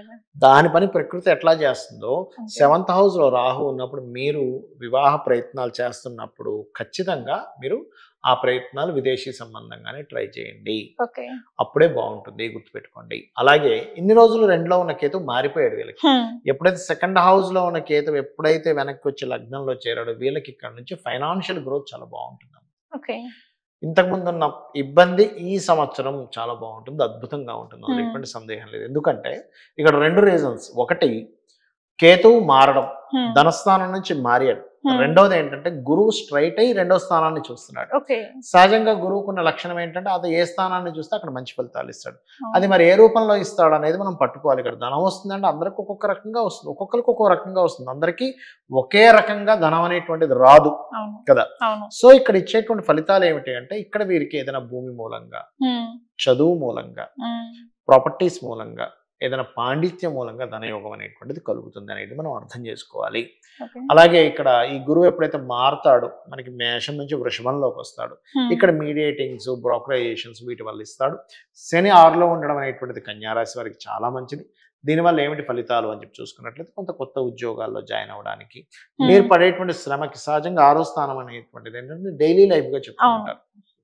దాని పని ప్రకృతి ఎట్లా చేస్తుందో, 7th house లో రాహు ఉన్నప్పుడు మీరు వివాహ ప్రయత్నాలు చేస్తున్నప్పుడు ఖచ్చితంగా మీరు ఆ ప్రయత్నాలు విదేశీ సంబంధంగానే ట్రై చేయండి, అప్పుడే బాగుంటుంది, గుర్తుపెట్టుకోండి. అలాగే ఇన్ని రోజులు 2లో ఉన్న కేతు మారిపోయాడు వీళ్ళకి. ఎప్పుడైతే 2nd house లో ఉన్న కేతు ఎప్పుడైతే వెనక్కి వచ్చి లగ్నంలో చేరాడో వీళ్ళకి ఇక్కడ నుంచి ఫైనాన్షియల్ గ్రోత్ చాలా బాగుంటుంది. ఇంతకుముందు ఉన్న ఇబ్బంది ఈ సంవత్సరం చాలా బాగుంటుంది, అద్భుతంగా ఉంటుంది, ఎటువంటి సందేహం లేదు. ఎందుకంటే ఇక్కడ 2 రీజన్స్, ఒకటి కేతువు మారడం, ధనస్థానం నుంచి మారాడు. రెండవది ఏంటంటే గురువు స్ట్రైట్ అయ్యి 2వ స్థానాన్ని చూస్తున్నాడు. సహజంగా గురువుకున్న లక్షణం ఏంటంటే అది ఏ స్థానాన్ని చూస్తే అక్కడ మంచి ఫలితాలు ఇస్తాడు. అది మరి ఏ రూపంలో ఇస్తాడు అనేది మనం పట్టుకోవాలి. ఇక్కడ ధనం వస్తుందంటే అందరికి ఒక్కొక్క రకంగా వస్తుంది, ఒక్కొక్కరికి ఒక్కొక్క రకంగా వస్తుంది, అందరికీ ఒకే రకంగా ధనం అనేటువంటిది రాదు కదా. సో ఇక్కడ ఇచ్చేటువంటి ఫలితాలు ఏమిటి అంటే, ఇక్కడ వీరికి ఏదైనా భూమి మూలంగా, చదువు మూలంగా, ప్రాపర్టీస్ మూలంగా, ఏదైనా పాండిత్యం మూలంగా ధనయోగం అనేటువంటిది కలుగుతుంది అనేది మనం అర్థం చేసుకోవాలి. అలాగే ఇక్కడ ఈ గురువు ఎప్పుడైతే మారుతాడో మనకి మేషం నుంచి వృషభంలోకి వస్తాడు, ఇక్కడ మీడియేటింగ్స్, బ్రోకరైజేషన్స్ వీటి వల్ల ఇస్తాడు. శని 6లో ఉండడం అనేటువంటిది కన్యారాశి వారికి చాలా మంచిది. దీనివల్ల ఏమిటి ఫలితాలు అని చెప్పి చూసుకున్నట్లయితే, కొంత కొత్త ఉద్యోగాల్లో జాయిన్ అవ్వడానికి, మీరు పడేటువంటి శ్రమకి సహజంగా 6వ స్థానం అనేటువంటిది ఏంటంటే డైలీ లైఫ్ గా చెప్తూ ఉంటారు.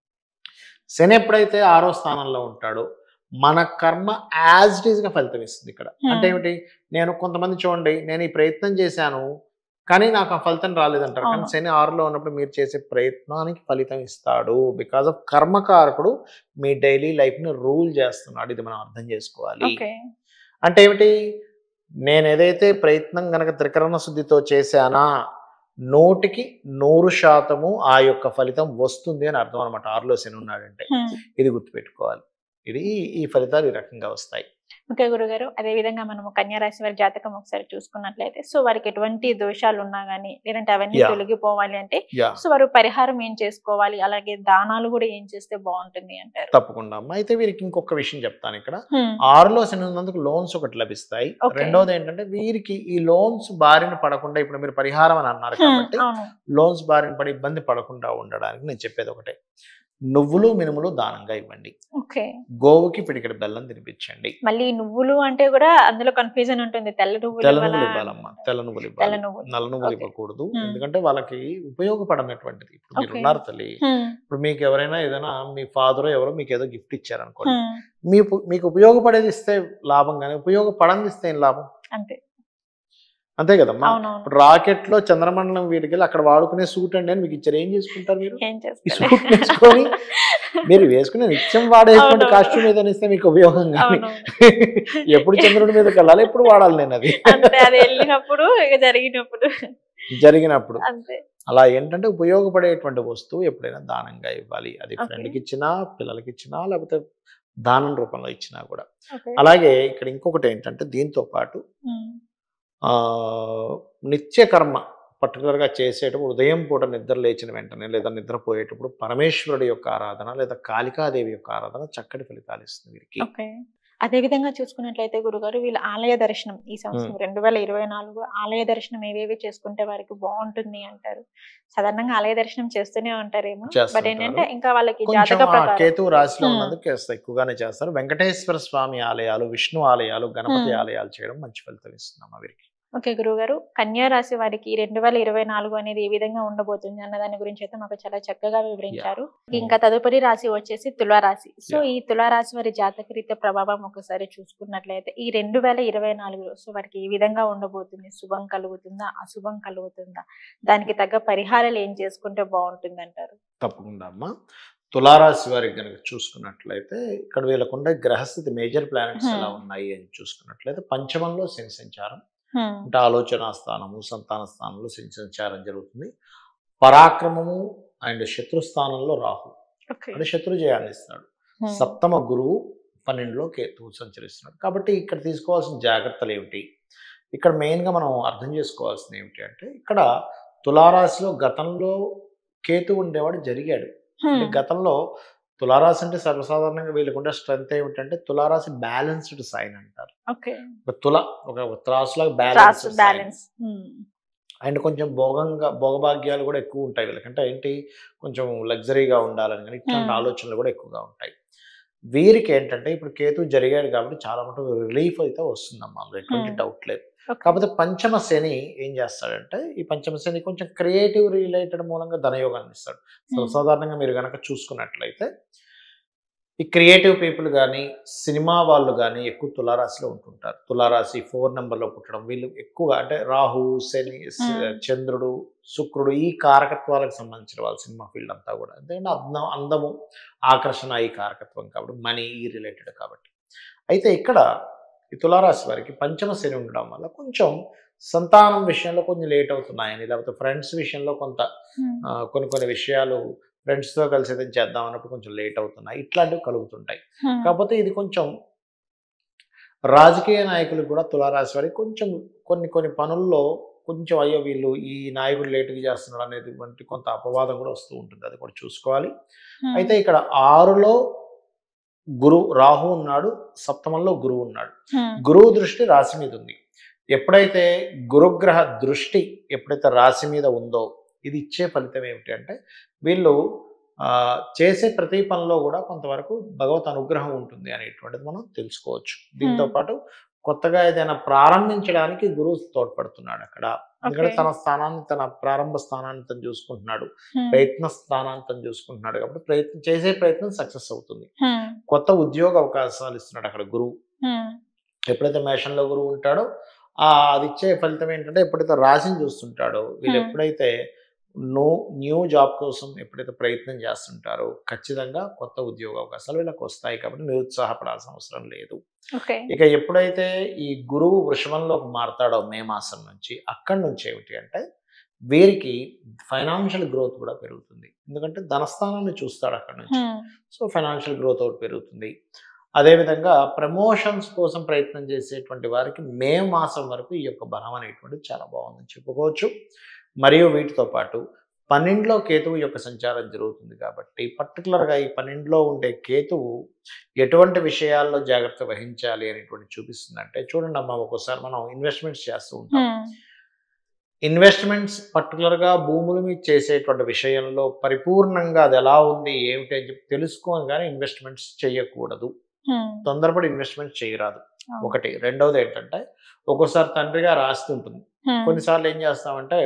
శని ఎప్పుడైతే 6వ స్థానంలో ఉంటాడో మన కర్మ యాజ్ ఇట్ ఈస్ గా ఫలితం ఇస్తుంది ఇక్కడ. అంటే ఏమిటి, నేను కొంతమంది చూడండి, నేను ఈ ప్రయత్నం చేశాను కానీ నాకు ఆ ఫలితం రాలేదంటారు, కానీ శని 6లో ఉన్నప్పుడు మీరు చేసే ప్రయత్నానికి ఫలితం ఇస్తాడు. బికాస్ ఆఫ్ కర్మకారకుడు మీ డైలీ లైఫ్ ని రూల్ చేస్తున్నాడు, ఇది మనం అర్థం చేసుకోవాలి. అంటే ఏమిటి, నేను ఏదైతే ప్రయత్నం గనక త్రికరణ శుద్ధితో చేశానా 100% ఆ యొక్క ఫలితం వస్తుంది అని అర్థం అనమాట. 6లో శని ఉన్నాడంటే ఇది గుర్తుపెట్టుకోవాలి. ఈ ఫలితాలు ఈ రకంగా వస్తాయి. ఓకే గురుగారు, అదే విధంగా మనము కన్యా రాశి వారి జాతకం ఒకసారి చూసుకున్నట్లయితే, సో వారికి ఎటువంటి దోషాలు ఉన్నా గానీ లేదంటే అవన్నీ తొలగిపోవాలి అంటే సో వారు పరిహారం ఏం చేసుకోవాలి, అలాగే దానాలు కూడా ఏం చేస్తే బాగుంటుంది అంటారు? తప్పకుండా అమ్మా. అయితే వీరికి ఇంకొక విషయం చెప్తాను. ఇక్కడ 6లో శని ఉన్నందుకు లోన్స్ ఒకటి లభిస్తాయి. రెండోది ఏంటంటే, వీరికి ఈ లోన్స్ బారిన పడకుండా, ఇప్పుడు మీరు పరిహారం అని అన్నారు కాబట్టి లోన్స్ బారిన పడి ఇబ్బంది పడకుండా ఉండడానికి నేను చెప్పేది ఒకటే, నువ్వులు మినుములు దానంగా ఇవ్వండి. గోవుకి పిడికెడు బెల్లం తినిపించండి. మళ్ళీ నువ్వులు అంటే కూడా అందులో కన్ఫ్యూజన్ ఉంటుంది, తెల్ల నువ్వులు ఇవ్వాలమ్మా, తెల్ల నువ్వులు ఇవ్వాలి, నల్ల నువ్వులు ఇవ్వకూడదు. ఎందుకంటే వాళ్ళకి ఉపయోగపడనటువంటిది. ఇప్పుడు మీరు ఉన్నారు తల్లి, ఇప్పుడు మీకు ఎవరైనా ఏదైనా మీ ఫాదర్ ఎవరో మీకు ఏదో గిఫ్ట్ ఇచ్చారనుకోండి, మీకు ఉపయోగపడేది ఇస్తే లాభం, కానీ ఉపయోగపడంది ఇస్తే ఏం లాభం? అంతే కదమ్మా. రాకెట్ లో చంద్రమండలం వీటికి వెళ్ళి అక్కడ వాడుకునే సూట్ అండి అని మీకు ఇచ్చారు, ఏం చేసుకుంటారు మీరు? ఈ సూట్ వేసుకొని మీరు వేసుకునే నిత్యం వాడేటువంటి కాస్ట్యూమ్ ఏదైనా ఇస్తే మీకు ఉపయోగం, కానీ ఎప్పుడు చంద్రుడి మీదకి వెళ్ళాలి, ఎప్పుడు వాడాలి నేను అది జరిగినప్పుడు. అలా ఏంటంటే ఉపయోగపడేటువంటి వస్తువు ఎప్పుడైనా దానంగా ఇవ్వాలి. అది ఫ్రెండ్కి ఇచ్చినా, పిల్లలకి ఇచ్చినా, లేకపోతే దానం రూపంలో ఇచ్చినా కూడా. అలాగే ఇక్కడ ఇంకొకటి ఏంటంటే, దీంతో పాటు నిత్య కర్మ పర్టికులర్గా చేసేటప్పుడు ఉదయం పూట నిద్ర లేచిన వెంటనే లేదా నిద్రపోయేటప్పుడు పరమేశ్వరుడి యొక్క ఆరాధన లేదా కాళికాదేవి యొక్క ఆరాధన చక్కటి ఫలితాలు ఇస్తుంది వీరికి. అదే విధంగా చూసుకున్నట్లయితే గురుగారు, వీళ్ళ ఆలయ దర్శనం ఈ సంవత్సరం 2024 ఆలయ దర్శనం ఏవేవి చేసుకుంటే వారికి బాగుంటుంది అంటారు? సాధారణంగా ఆలయ దర్శనం చేస్తూనే ఉంటారేమో, బట్ ఏంటంటే ఇంకా వాళ్ళకి జాతక ప్రకారం కేతు రాశిలో ఉన్నందుకు ఎక్కువగానే చేస్తారు. వెంకటేశ్వర స్వామి ఆలయాలు, విష్ణు ఆలయాలు, గణపతి ఆలయాలు చేయడం మంచి ఫలితం ఇస్తున్నాం వీరికి. ఓకే గురువుగారు, కన్యా రాశి వారికి 2024 అనేది ఏ విధంగా ఉండబోతుంది అన్న దాని గురించి అయితే మాకు చాలా చక్కగా వివరించారు. ఇంకా తదుపరి రాశి వచ్చేసి తులారాశి. సో ఈ తులారాశి వారి జాతక రీత్యా ప్రభావం ఒకసారి చూసుకున్నట్లయితే ఈ 2024 సో వారికి ఏ విధంగా ఉండబోతుంది? శుభం కలుగుతుందా, అశుభం కలుగుతుందా? దానికి తగ్గ పరిహారాలు ఏం చేసుకుంటే బాగుంటుంది అంటారు? తప్పకుండా అమ్మా. తులారాశి వారికి కనుక చూసుకున్నట్లయితే ఇక్కడ వీళ్ళకుండే గ్రహస్థితి మేజర్ ప్లానెట్స్ ఎలా ఉన్నాయి అని చూసుకున్నట్లయితే పంచమంలో శని సంచారం, అంటే ఆలోచన స్థానము, సంతాన స్థానంలో శని సంచారం జరుగుతుంది. పరాక్రమము అండ్ శత్రు స్థానంలో రాహు, అంటే శత్రు జయాన్ని ఇస్తున్నాడు. సప్తమ గురువు 12లో కేతువు సంచరిస్తున్నాడు. కాబట్టి ఇక్కడ తీసుకోవాల్సిన జాగ్రత్తలు ఏమిటి, ఇక్కడ మెయిన్గా మనం అర్థం చేసుకోవాల్సింది ఏమిటి అంటే, ఇక్కడ తులారాశిలో గతంలో కేతు ఉండేవాడు జరిగాడు. అంటే గతంలో తులారాశి అంటే సర్వసాధారణంగా వీళ్ళకుండే స్ట్రెంత్ ఏమిటంటే తులారాశి బ్యాలెన్స్డ్ సైన్ అంటారు. ఒక త్రాసులాగా బ్యాలెన్స్ అండ్ కొంచెం భోగభాగ్యాలు కూడా ఎక్కువ ఉంటాయి వీళ్ళకంటే. ఏంటి, కొంచెం లగ్జరీగా ఉండాలని కానీ ఇట్లాంటి ఆలోచనలు కూడా ఎక్కువగా ఉంటాయి. వీరికి ఏంటంటే ఇప్పుడు కేతు జరిగాడు కాబట్టి చాలా మటుకు రిలీఫ్ అయితే వస్తుందమ్మా, అందులో ఎటువంటి డౌట్ లేదు. కాకపోతే పంచమ శని ఏం చేస్తాడంటే, ఈ పంచమ శని కొంచెం క్రియేటివ్ రిలేటెడ్ మూలంగా ధనయోగాన్ని ఇస్తాడు. సాధారణంగా మీరు కనుక చూసుకున్నట్లయితే ఈ క్రియేటివ్ పీపుల్ కానీ సినిమా వాళ్ళు కానీ ఎక్కువ తులారాశిలో ఉంటుంటారు. తులారాశి 4 నెంబర్లో పుట్టడం వీళ్ళు ఎక్కువగా, అంటే రాహు, శని, చంద్రుడు, శుక్రుడు ఈ కారకత్వాలకు సంబంధించిన వాళ్ళ సినిమా ఫీల్డ్ అంతా కూడా ఎందుకంటే అందము, ఆకర్షణ ఈ కారకత్వం కాబట్టి, మనీ ఈ రిలేటెడ్ కాబట్టి. అయితే ఇక్కడ ఈ తులారాశి వారికి పంచమ శని ఉండడం వల్ల కొంచెం సంతానం విషయంలో కొంచెం లేట్ అవుతున్నాయని, లేకపోతే ఫ్రెండ్స్ విషయంలో కొంత కొన్ని విషయాలు ఫ్రెండ్స్తో కలిసి ఏదైనా చేద్దాం అన్నప్పుడు కొంచెం లేట్ అవుతున్నాయి, ఇట్లాంటివి కలుగుతుంటాయి. కాకపోతే ఇది కొంచెం రాజకీయ నాయకులకు కూడా తులారాశి వారికి కొంచెం కొన్ని పనుల్లో కొంచెం అయ్యో వీళ్ళు ఈ నాయకుడు లేటుగా చేస్తున్నాడు అనేటువంటి కొంత అపవాదం కూడా వస్తూ ఉంటుంది, అది కూడా చూసుకోవాలి. అయితే ఇక్కడ 6లో రాహు ఉన్నాడు, సప్తమంలో గురువు ఉన్నాడు. గురువు దృష్టి రాశి మీద ఉంది. ఎప్పుడైతే గురుగ్రహ దృష్టి ఎప్పుడైతే రాశి మీద ఉందో ఇది ఇచ్చే ఫలితం ఏమిటి అంటే, వీళ్ళు చేసే ప్రతి పనిలో కూడా కొంతవరకు భగవత్ అనుగ్రహం ఉంటుంది అనేటువంటిది మనం తెలుసుకోవచ్చు. దీంతో పాటు కొత్తగా ఏదైనా ప్రారంభించడానికి గురువు తోడ్పడుతున్నాడు అక్కడ. ఎందుకంటే తన స్థానాన్ని, తన ప్రారంభ స్థానాన్ని తను చూసుకుంటున్నాడు, ప్రయత్న స్థానాన్ని తను చూసుకుంటున్నాడు. కాబట్టి చేసే ప్రయత్నం సక్సెస్ అవుతుంది. కొత్త ఉద్యోగ అవకాశాలు ఇస్తున్నాడు అక్కడ గురువు. ఎప్పుడైతే మేషంలో గురువు ఉంటాడో అది ఇచ్చే ఫలితం ఏంటంటే, ఎప్పుడైతే రాశిని చూస్తుంటాడో వీళ్ళు ఎప్పుడైతే న్యూ జాబ్ కోసం ఎప్పుడైతే ప్రయత్నం చేస్తుంటారో ఖచ్చితంగా కొత్త ఉద్యోగ అవకాశాలు వీళ్ళకి వస్తాయి. కాబట్టి నిరుత్సాహపడాల్సిన అవసరం లేదు. ఇక ఎప్పుడైతే ఈ గురువు వృషభంలోకి మారతాడో మే మాసం నుంచి, అక్కడి నుంచి ఏమిటి అంటే వీరికి ఫైనాన్షియల్ గ్రోత్ కూడా పెరుగుతుంది. ఎందుకంటే ధనస్థానాన్ని చూస్తాడు అక్కడ నుంచి, సో ఫైనాన్షియల్ గ్రోత్ ఒకటి పెరుగుతుంది. అదేవిధంగా ప్రమోషన్స్ కోసం ప్రయత్నం చేసేటువంటి వారికి మే మాసం వరకు ఈ యొక్క బలం అనేటువంటిది చాలా బాగుందని చెప్పుకోవచ్చు. మరియు వీటితో పాటు 12లో కేతువు యొక్క సంచారం జరుగుతుంది కాబట్టి పర్టికులర్గా ఈ 12లో ఉండే కేతువు ఎటువంటి విషయాల్లో జాగ్రత్త వహించాలి అనేటువంటి చూపిస్తుందంటే, చూడండి అమ్మా, ఒక్కోసారి మనం ఇన్వెస్ట్మెంట్స్ చేస్తూ ఉంటాం. ఇన్వెస్ట్మెంట్స్ పర్టికులర్గా భూముల మీద చేసేటువంటి విషయంలో పరిపూర్ణంగా అది ఎలా ఉంది ఏమిటి అని చెప్పి తెలుసుకొని కానీ ఇన్వెస్ట్మెంట్స్ చేయకూడదు. తొందరపడి ఇన్వెస్ట్మెంట్ చేయరాదు ఒకటి. రెండవది ఏంటంటే, ఒక్కోసారి తండ్రి గారు ఆస్తి ఉంటుంది. కొన్నిసార్లు ఏం చేస్తామంటే,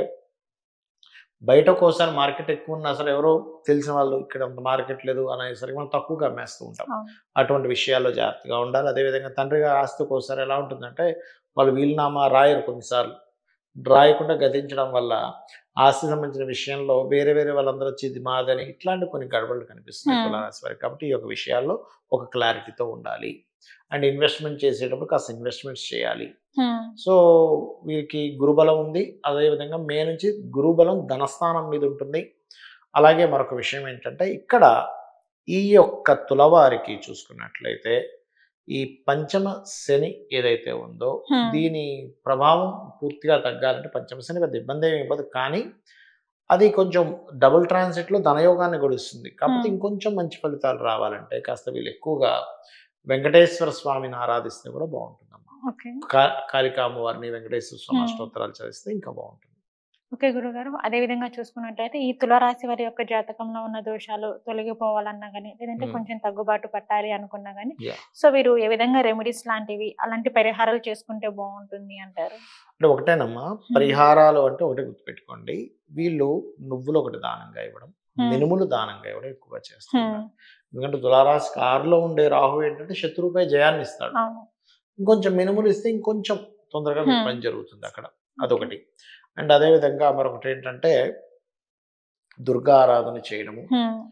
బయట ఒక్కోసారి మార్కెట్ ఎక్కువ ఉన్న అసలు ఎవరో తెలిసిన వాళ్ళు ఇక్కడ అంత మార్కెట్ లేదు అనేసరికి మనం తక్కువగా అమ్మేస్తూ ఉంటాం. అటువంటి విషయాల్లో జాగ్రత్తగా ఉండాలి. అదేవిధంగా తండ్రి గారి ఆస్తి ఒక్కోసారి ఎలా ఉంటుందంటే, వాళ్ళు వీలునామా రాయరు, కొన్నిసార్లు రాయకుండా గతించడం వల్ల ఆస్తి సంబంధించిన విషయంలో వేరే వాళ్ళందరూ వచ్చి మాదని ఇట్లాంటి కొన్ని గడబడులు కనిపిస్తున్నాయి తులారాశి వారికి. కాబట్టి ఈ యొక్క విషయాల్లో ఒక క్లారిటీతో ఉండాలి. అండ్ ఇన్వెస్ట్మెంట్ చేసేటప్పుడు కాస్త ఇన్వెస్ట్మెంట్స్ చేయాలి. సో వీరికి గురుబలం ఉంది. అదేవిధంగా మే నుంచి గురుబలం ధనస్థానం మీద ఉంటుంది. అలాగే మరొక విషయం ఏంటంటే, ఇక్కడ ఈ యొక్క తులవారికి చూసుకున్నట్లయితే ఈ పంచమ శని ఏదైతే ఉందో దీని ప్రభావం పూర్తిగా తగ్గాలంటే, పంచమ శని పెద్ద ఇబ్బంది ఏమి ఇవ్వదు, కానీ అది కొంచెం డబుల్ ట్రాన్సిట్లో ధనయోగాన్ని గడుస్తుంది. కాబట్టి ఇంకొంచెం మంచి ఫలితాలు రావాలంటే కాస్త వీళ్ళు ఎక్కువగా వెంకటేశ్వర స్వామిని ఆరాధిస్తే కూడా బాగుంటుందమ్మా. కాళికా అమ్మవారిని, వెంకటేశ్వర స్వామి అష్టోత్తరాలు చదివిస్తే ఇంకా బాగుంటుంది. ఓకే గురుగారు. అదే విధంగా చూసుకున్నట్లయితే ఈ తులారాశి వారి యొక్క జాతకంలో ఉన్న దోషాలు తొలగిపోవాలన్నా గాని, లేదంటే కొంచెం తగ్గుబాటు పట్టాలి అనుకున్నా గాని, యాహ్! సో వీరు ఏ విధంగా రెమెడీస్ లాంటివి, అలాంటి పరిహారాలు చేసుకుంటే బావుంటుంది అంటారు? అంటే ఒకటేనమ్మా, పరిహారాలు అంటే ఒకటే గుర్తుపెట్టుకోండి. వీళ్ళు నువ్వులు ఒకటి దానంగా ఇవ్వడం, మినుములు దానంగా ఇవ్వడం ఎక్కువగా చేస్తున్నారు. ఎందుకంటే తులారాశికి 6లో ఉండే రాహు ఏంటంటే శత్రువుపై జయాన్ని ఇస్తాడు. అవును. ఇంకొంచెం మినుములు ఇస్తే ఇంకొంచెం తొందరగా మీకు పని జరుగుతుంది అక్కడ. అదొకటి. అండ్ అదే విధంగా మరొకటేంటంటే దుర్గా ఆరాధన చేయడము.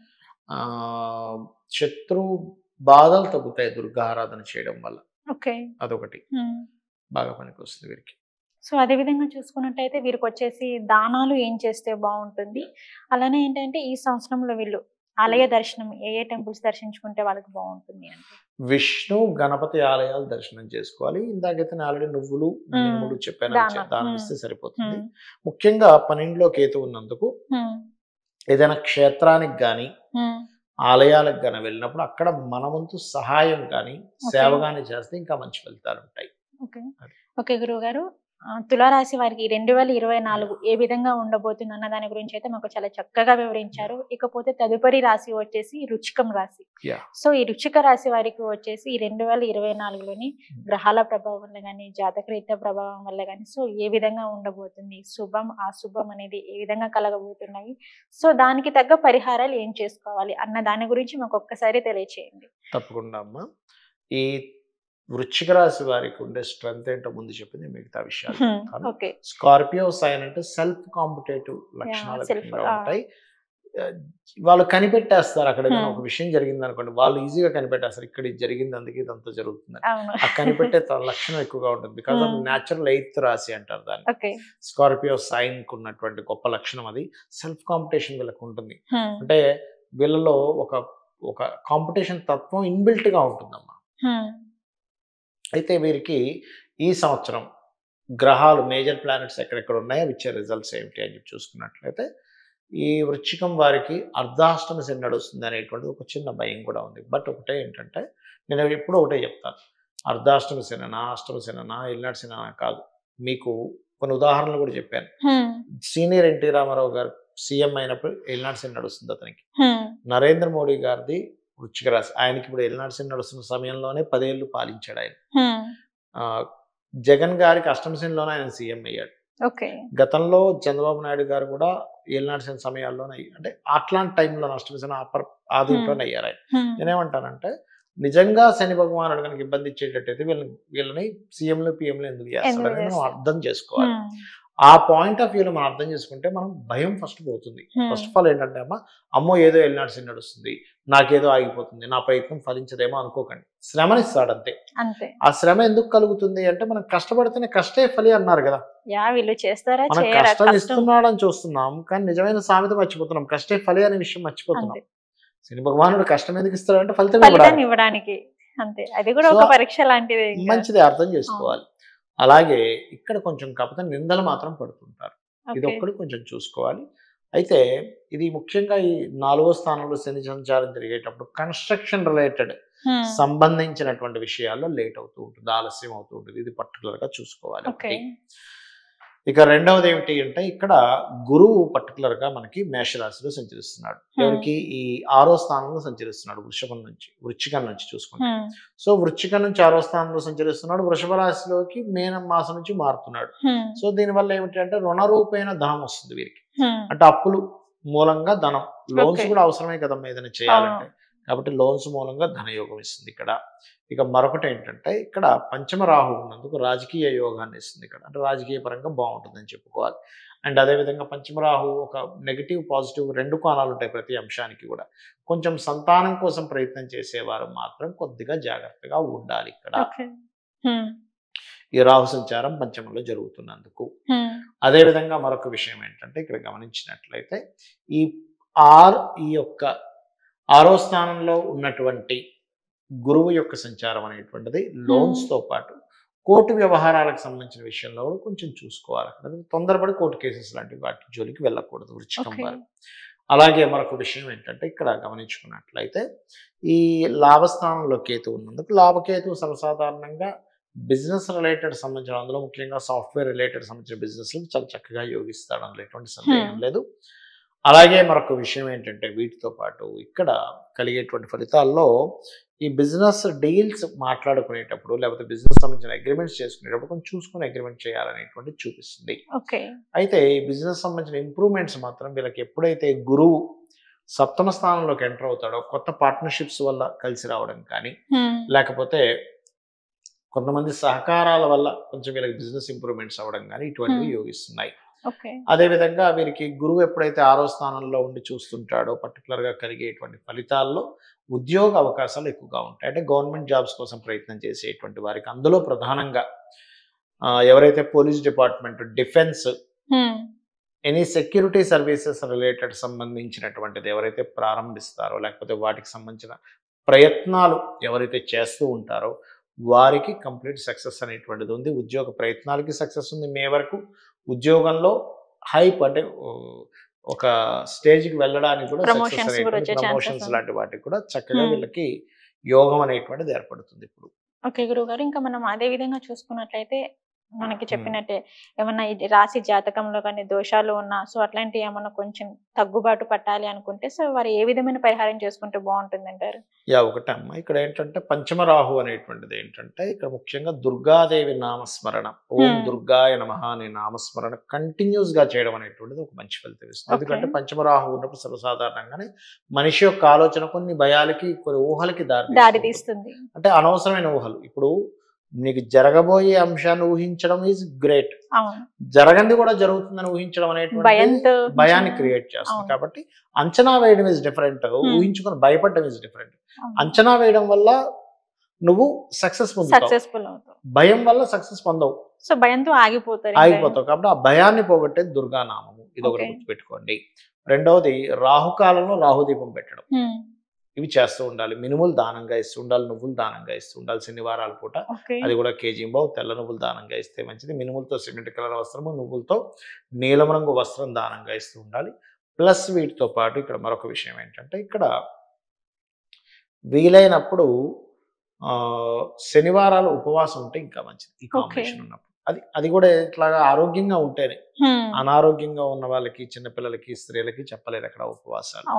ఆహ్, శత్రు బాధలు తగ్గుతాయి దుర్గా ఆరాధన చేయడం వల్ల. ఓకే. అదొకటి. బాగా పనికొస్తుంది వీరికి. సో అదే విధంగా చూసుకున్నట్టయితే వీరికొచ్చేసి దానాలు ఏం చేస్తే బావుంటుంది? అలానే ఏంటంటే ఈ సంవత్సరంలో వీళ్ళు ఆలయ దర్శనం ఏ ఏ టెంపుల్స్ దర్శించుకుంటే వాళ్ళకి బావుంటుంది అంటే? విష్ణు, గణపతి ఆలయాలు దర్శనం చేసుకోవాలి. ఇందాకైతే నేను ఆల్రెడీ నువ్వులు, మినుములు చెప్పాను. దానం. దానం ఇస్తే సరిపోతుంది. ముఖ్యంగా 12లో కేతు ఉన్నందుకు ఏదైనా క్షేత్రానికి గాని, ఆలయాలకు గాని వెళ్ళినప్పుడు అక్కడ మన వంతు సహాయం గాని, సేవ గాని చేస్తే ఇంకా మంచి ఫలితాలుంటాయి. ఓకే. ఓకే గురువుగారు. తులారాశి వారికి 2024 ఏ విధంగా ఉండబోతుంది అన్న దాని గురించి అయితే మాకు చాలా చక్కగా వివరించారు. ఇకపోతే తదుపరి రాశి వచ్చేసి వృచ్చికం రాశి. సో ఈ వృచ్చిక రాశి వారికి వచ్చేసి ఈ 2024లోని గ్రహాల ప్రభావం వల్ల గాని, జాతకరీత్యా ప్రభావం వల్ల గాని సో ఏ విధంగా ఉండబోతుంది? శుభం, అశుభం అనేది ఏ విధంగా కలగబోతున్నాయి? సో దానికి తగ్గ పరిహారాలు ఏం చేసుకోవాలి అన్న దాని గురించి మాకు ఒక్కసారి తెలియచేయండి. తప్పకుండా అమ్మా. ఈ వృశ్చిక రాశి వారికి ఉండే స్ట్రెంగ్త్ ఏంటో ముందు చెప్పింది, మిగతా విషయాలు చెప్తాను. స్కార్పియో సైన్ అంటే సెల్ఫ్ కాంపిటేటివ్ లక్షణాలు ఉంటాయి. వాళ్ళు కనిపెట్టేస్తారు. అక్కడ ఏదైనా ఒక విషయం జరిగింది అనుకోండి, వాళ్ళు ఈజీగా కనిపెట్టేస్తారు. ఇక్కడ ఇది జరిగింది, అందుకే ఇదంతా జరుగుతుంది. ఆ కనిపెట్టే లక్షణం ఎక్కువగా ఉంటుంది. బికాస్ ఆఫ్ న్యాచురల్ 8th రాశి అంటారు దాన్ని. స్కార్పియో సైన్ కు ఉన్నటువంటి గొప్ప లక్షణం అది. సెల్ఫ్ కాంపిటీషన్ వీళ్ళకి ఉంటుంది. అంటే వీళ్ళలో ఒక కాంపిటీషన్ తత్వం ఇన్బిల్ట్ గా ఉంటుందమ్మా. అయితే వీరికి ఈ సంవత్సరం గ్రహాలు మేజర్ ప్లానెట్స్ ఎక్కడెక్కడ ఉన్నాయో ఇచ్చే రిజల్ట్స్ ఏమిటి అని చెప్పి చూసుకున్నట్లయితే ఈ వృశ్చికం వారికి అర్ధాష్టమ శని నడుస్తుంది అనేటువంటిది ఒక చిన్న భయం కూడా ఉంది. బట్ ఒకటే ఏంటంటే నేను ఎప్పుడూ ఒకటే చెప్తాను, అర్ధాష్టమ శననా, అష్టమ శననా, ఎల్నాటి శననా కాదు. మీకు కొన్ని ఉదాహరణలు కూడా చెప్పాను. సీనియర్ ఎన్టీ రామారావు గారు సీఎం అయినప్పుడు ఎల్నాటి శని నడుస్తుంది అతనికి. నరేంద్ర మోడీ గారిది వృశ్చిక రాశి, ఆయనకి ఇప్పుడు ఎల్నాటి శని నడుస్తున్న సమయంలోనే 10 ఏళ్ళు పాలించాడు ఆయన. జగన్ గారికి అష్టమ శనిలోనే ఆయన సీఎం అయ్యాడు. గతంలో చంద్రబాబు నాయుడు గారు కూడా ఏలినాటి శని సమయాల్లోనే, అంటే అట్లాంటి టైంలో అష్టమ శని ఆ దీంట్లోనే అయ్యారు ఆయన. నేనేమంటానంటే నిజంగా శని భగవానుడు కనుక ఇబ్బంది ఇచ్చేటట్టయితే వీళ్ళని సీఎంలు పిఎంలు ఎందుకు చేస్తారని మనం అర్థం చేసుకోవాలి. ఆ పాయింట్ ఆఫ్ వ్యూలో మనం అర్థం చేసుకుంటే మనం భయం ఫస్ట్ పోతుంది. ఫస్ట్ ఆఫ్ ఆల్ ఏంటంటే అమ్మో ఏదో ఎల్నాటి శని నడుస్తుంది, నాకేదో ఆగిపోతుంది, నా ప్రయత్నం ఫలించదేమో అనుకోకండి. శ్రమనిస్తాడు అంతే. ఆ శ్రమ ఎందుకు కలుగుతుంది అంటే మనం కష్టపడితేనే కష్టే ఫలి అన్నారు కదా. మనం కష్టం ఇస్తున్నాడని చూస్తున్నాం, కానీ నిజమైన సామెత మర్చిపోతున్నాం. కష్టే ఫలి అనే విషయం మర్చిపోతున్నాం. శని భగవానుడు కష్టం ఎందుకు ఇస్తాడంటే ఫలితం ఇవ్వడానికి. అది కూడా ఒక పరీక్ష లాంటిది. మంచిది అర్థం చేసుకోవాలి. అలాగే ఇక్కడ కొంచెం కాకపోతే నిందలు మాత్రం పడుతుంటారు. ఇది ఒక్కటి కొంచెం చూసుకోవాలి. అయితే ఇది ముఖ్యంగా ఈ 4వ స్థానంలో శని సంచారం జరిగేటప్పుడు కన్స్ట్రక్షన్ రిలేటెడ్ సంబంధించినటువంటి విషయాల్లో లేట్ అవుతూ ఉంటుంది, ఆలస్యం అవుతూ ఉంటుంది. ఇది పర్టికులర్ గా చూసుకోవాలి. ఇక రెండవది ఏమిటి అంటే ఇక్కడ గురువు పర్టికులర్ గా మనకి మేషరాశిలో సంచరిస్తున్నాడు. ఎవరికి ఈ 6వ స్థానంలో సంచరిస్తున్నాడు వృశ్చికం నుంచి చూసుకుంటే. సో వృశ్చికం నుంచి 6వ స్థానంలో సంచరిస్తున్నాడు, వృషభ రాశిలోకి మీనం మాసం నుంచి మారుతున్నాడు. సో దీనివల్ల ఏమిటి అంటే రుణరూపైన ధనం వస్తుంది వీరికి. అంటే అప్పులు మూలంగా ధనం, లోన్స్ కూడా అవసరమే కదమ్మా ఏదైనా చేయాలంటే, కాబట్టి లోన్స్ మూలంగా ధనయోగం ఇస్తుంది ఇక్కడ. ఇక మరొకటి ఏంటంటే ఇక్కడ పంచమ రాహు ఉన్నందుకు రాజకీయ యోగాన్ని ఇస్తుంది ఇక్కడ. అంటే రాజకీయ పరంగా బాగుంటుందని చెప్పుకోవాలి. అండ్ అదేవిధంగా పంచమ రాహు ఒక నెగిటివ్ పాజిటివ్ 2 కోణాలు ఉంటాయి ప్రతి అంశానికి కూడా. కొంచెం సంతానం కోసం ప్రయత్నం చేసేవారు మాత్రం కొద్దిగా జాగ్రత్తగా ఉండాలి ఇక్కడ. ఈ రాహు సంచారం పంచమంలో జరుగుతున్నందుకు. అదేవిధంగా మరొక విషయం ఏంటంటే ఇక్కడ గమనించినట్లయితే ఈ యొక్క 6వ స్థానంలో ఉన్నటువంటి గురువు యొక్క సంచారం అనేటువంటిది లోన్స్ తో పాటు కోర్టు వ్యవహారాలకు సంబంధించిన విషయంలో కూడా కొంచెం చూసుకోవాలి. తొందరపడి కోర్టు కేసెస్ లాంటివి వాటి జోలికి వెళ్ళకూడదు వృశ్చికం వారు. అలాగే మరొక విషయం ఏంటంటే ఇక్కడ గమనించుకున్నట్లయితే ఈ లాభస్థానంలో కేతు ఉన్నందుకు లాభకేతు సర్వసాధారణంగా బిజినెస్ రిలేటెడ్ సంబంధించిన అందులో ముఖ్యంగా సాఫ్ట్వేర్ రిలేటెడ్ సంబంధించిన బిజినెస్ చాలా చక్కగా యోగిస్తాడు, అందులో ఎటువంటి సందేహం లేదు. అలాగే మరొక విషయం ఏంటంటే వీటితో పాటు ఇక్కడ కలిగేటువంటి ఫలితాల్లో ఈ బిజినెస్ డీల్స్ మాట్లాడుకునేటప్పుడు లేకపోతే బిజినెస్ సంబంధించిన అగ్రిమెంట్స్ చేసుకునేటప్పుడు కొంచెం చూసుకుని అగ్రిమెంట్ చేయాలనేటువంటి చూపిస్తుంది. అయితే ఈ బిజినెస్ సంబంధించిన ఇంప్రూవ్మెంట్స్ మాత్రం వీళ్ళకి ఎప్పుడైతే గురువు సప్తమ స్థానంలోకి ఎంటర్ అవుతాడో కొత్త పార్ట్నర్షిప్స్ వల్ల కలిసి రావడం కానీ లేకపోతే కొంతమంది సహకారాల వల్ల కొంచెం వీళ్ళకి బిజినెస్ ఇంప్రూవ్మెంట్స్ అవ్వడం కానీ ఇటువంటివి యోగిస్తున్నాయి. అదేవిధంగా వీరికి గురువు ఎప్పుడైతే 6వ స్థానంలో ఉండి చూస్తుంటాడో పర్టికులర్గా కలిగేటువంటి ఫలితాల్లో ఉద్యోగ అవకాశాలు ఎక్కువగా ఉంటాయి. అంటే గవర్నమెంట్ జాబ్స్ కోసం ప్రయత్నం చేసేటువంటి వారికి అందులో ప్రధానంగా ఎవరైతే police department, defence, any security services related సంబంధించినటువంటిది ఎవరైతే ప్రారంభిస్తారో లేకపోతే వాటికి సంబంధించిన ప్రయత్నాలు ఎవరైతే చేస్తూ ఉంటారో వారికి కంప్లీట్ సక్సెస్ అనేటువంటిది ఉంది. ఉద్యోగ ప్రయత్నాలకి సక్సెస్ ఉంది. మే వరకు ఉద్యోగంలో హైప్ అంటే ఒక స్టేజ్కి వెళ్ళడానికి కూడా ప్రమోషన్స్ లాంటి వాటికి కూడా చక్కగా వీళ్ళకి యోగం అనేటువంటిది ఏర్పడుతుంది ఇప్పుడు. ఓకే గురుగారు, ఇంకా మనం అదే విధంగా చూసుకున్నట్లయితే మనకి చెప్పినట్టే ఏమన్నా రాశి జాతకంలో కానీ దోషాలు ఉన్నా సో అట్లాంటివి ఏమన్నా కొంచెం తగ్గుబాటు పట్టాలి అనుకుంటే సో వారు ఏ విధమైన పరిహారం చేసుకుంటే బాగుంటుంది అంటారు? ఒకటమ్మా, ఇక్కడ ఏంటంటే పంచమ రాహు అనేటువంటిది ఏంటంటే ఇక్కడ ముఖ్యంగా దుర్గాదేవి నామస్మరణ, ఓం దుర్గాయ నమః అనే నామస్మరణ కంటిన్యూస్ గా చేయడం అనేటువంటిది ఒక మంచి ఫలితం ఇస్తుంది. ఎందుకంటే పంచమ రాహు ఉన్నప్పుడు సర్వసాధారణంగానే మనిషి యొక్క ఆలోచన కొన్ని భయాలకి కొన్ని ఊహలకి దారి తీస్తుంది. అంటే అనవసరమైన ఊహలు. ఇప్పుడు నీకు జరగబోయే అంశాన్ని ఊహించడం ఈజ్ గ్రేట్, జరగంది కూడా జరుగుతుందని ఊహించడం అనేటువంటి భయాన్ని క్రియేట్ చేస్తుంది. కాబట్టి అంచనా వేయడం ఇస్ డిఫరెంట్, ఊహించుకొని భయపడడం ఇస్ డిఫరెంట్. అంచనా వేయడం వల్ల నువ్వు సక్సెస్ఫుల్ అవుతావు, భయం వల్ల సక్సెస్ పొందవు. సో భయంతో ఆగిపోతావు. కాబట్టి ఆ భయాన్ని పోగొట్టేది దుర్గానామము, ఇది ఒకటి గుర్తుపెట్టుకోండి. రెండవది రాహుకాలంలో రాహుదీపం పెట్టడం, ఇవి చేస్తూ ఉండాలి. మినుములు దానంగా ఇస్తూ ఉండాలి, నువ్వులు దానంగా ఇస్తూ ఉండాలి శనివారాల పూట. అది కూడా కేజీ తెల్ల నువ్వులు దానంగా ఇస్తే మంచిది. మినుములతో సిమెంట్ కలర్ వస్త్రము, నువ్వులతో నీలం రంగు వస్త్రం దానంగా ఇస్తూ ఉండాలి. ప్లస్ వీటితో పాటు ఇక్కడ మరొక విషయం ఏంటంటే ఇక్కడ వీలైనప్పుడు శనివారాలు ఉపవాసం ఉంటే ఇంకా మంచిది. ఈ కాంబినేషన్ ఉన్నప్పుడు అది కూడా ఇట్లాగా ఆరోగ్యంగా ఉంటేనే. అనారోగ్యంగా ఉన్న వాళ్ళకి, చిన్నపిల్లలకి, స్త్రీలకి చెప్పలేదు అక్కడ ఉపవాసాలు.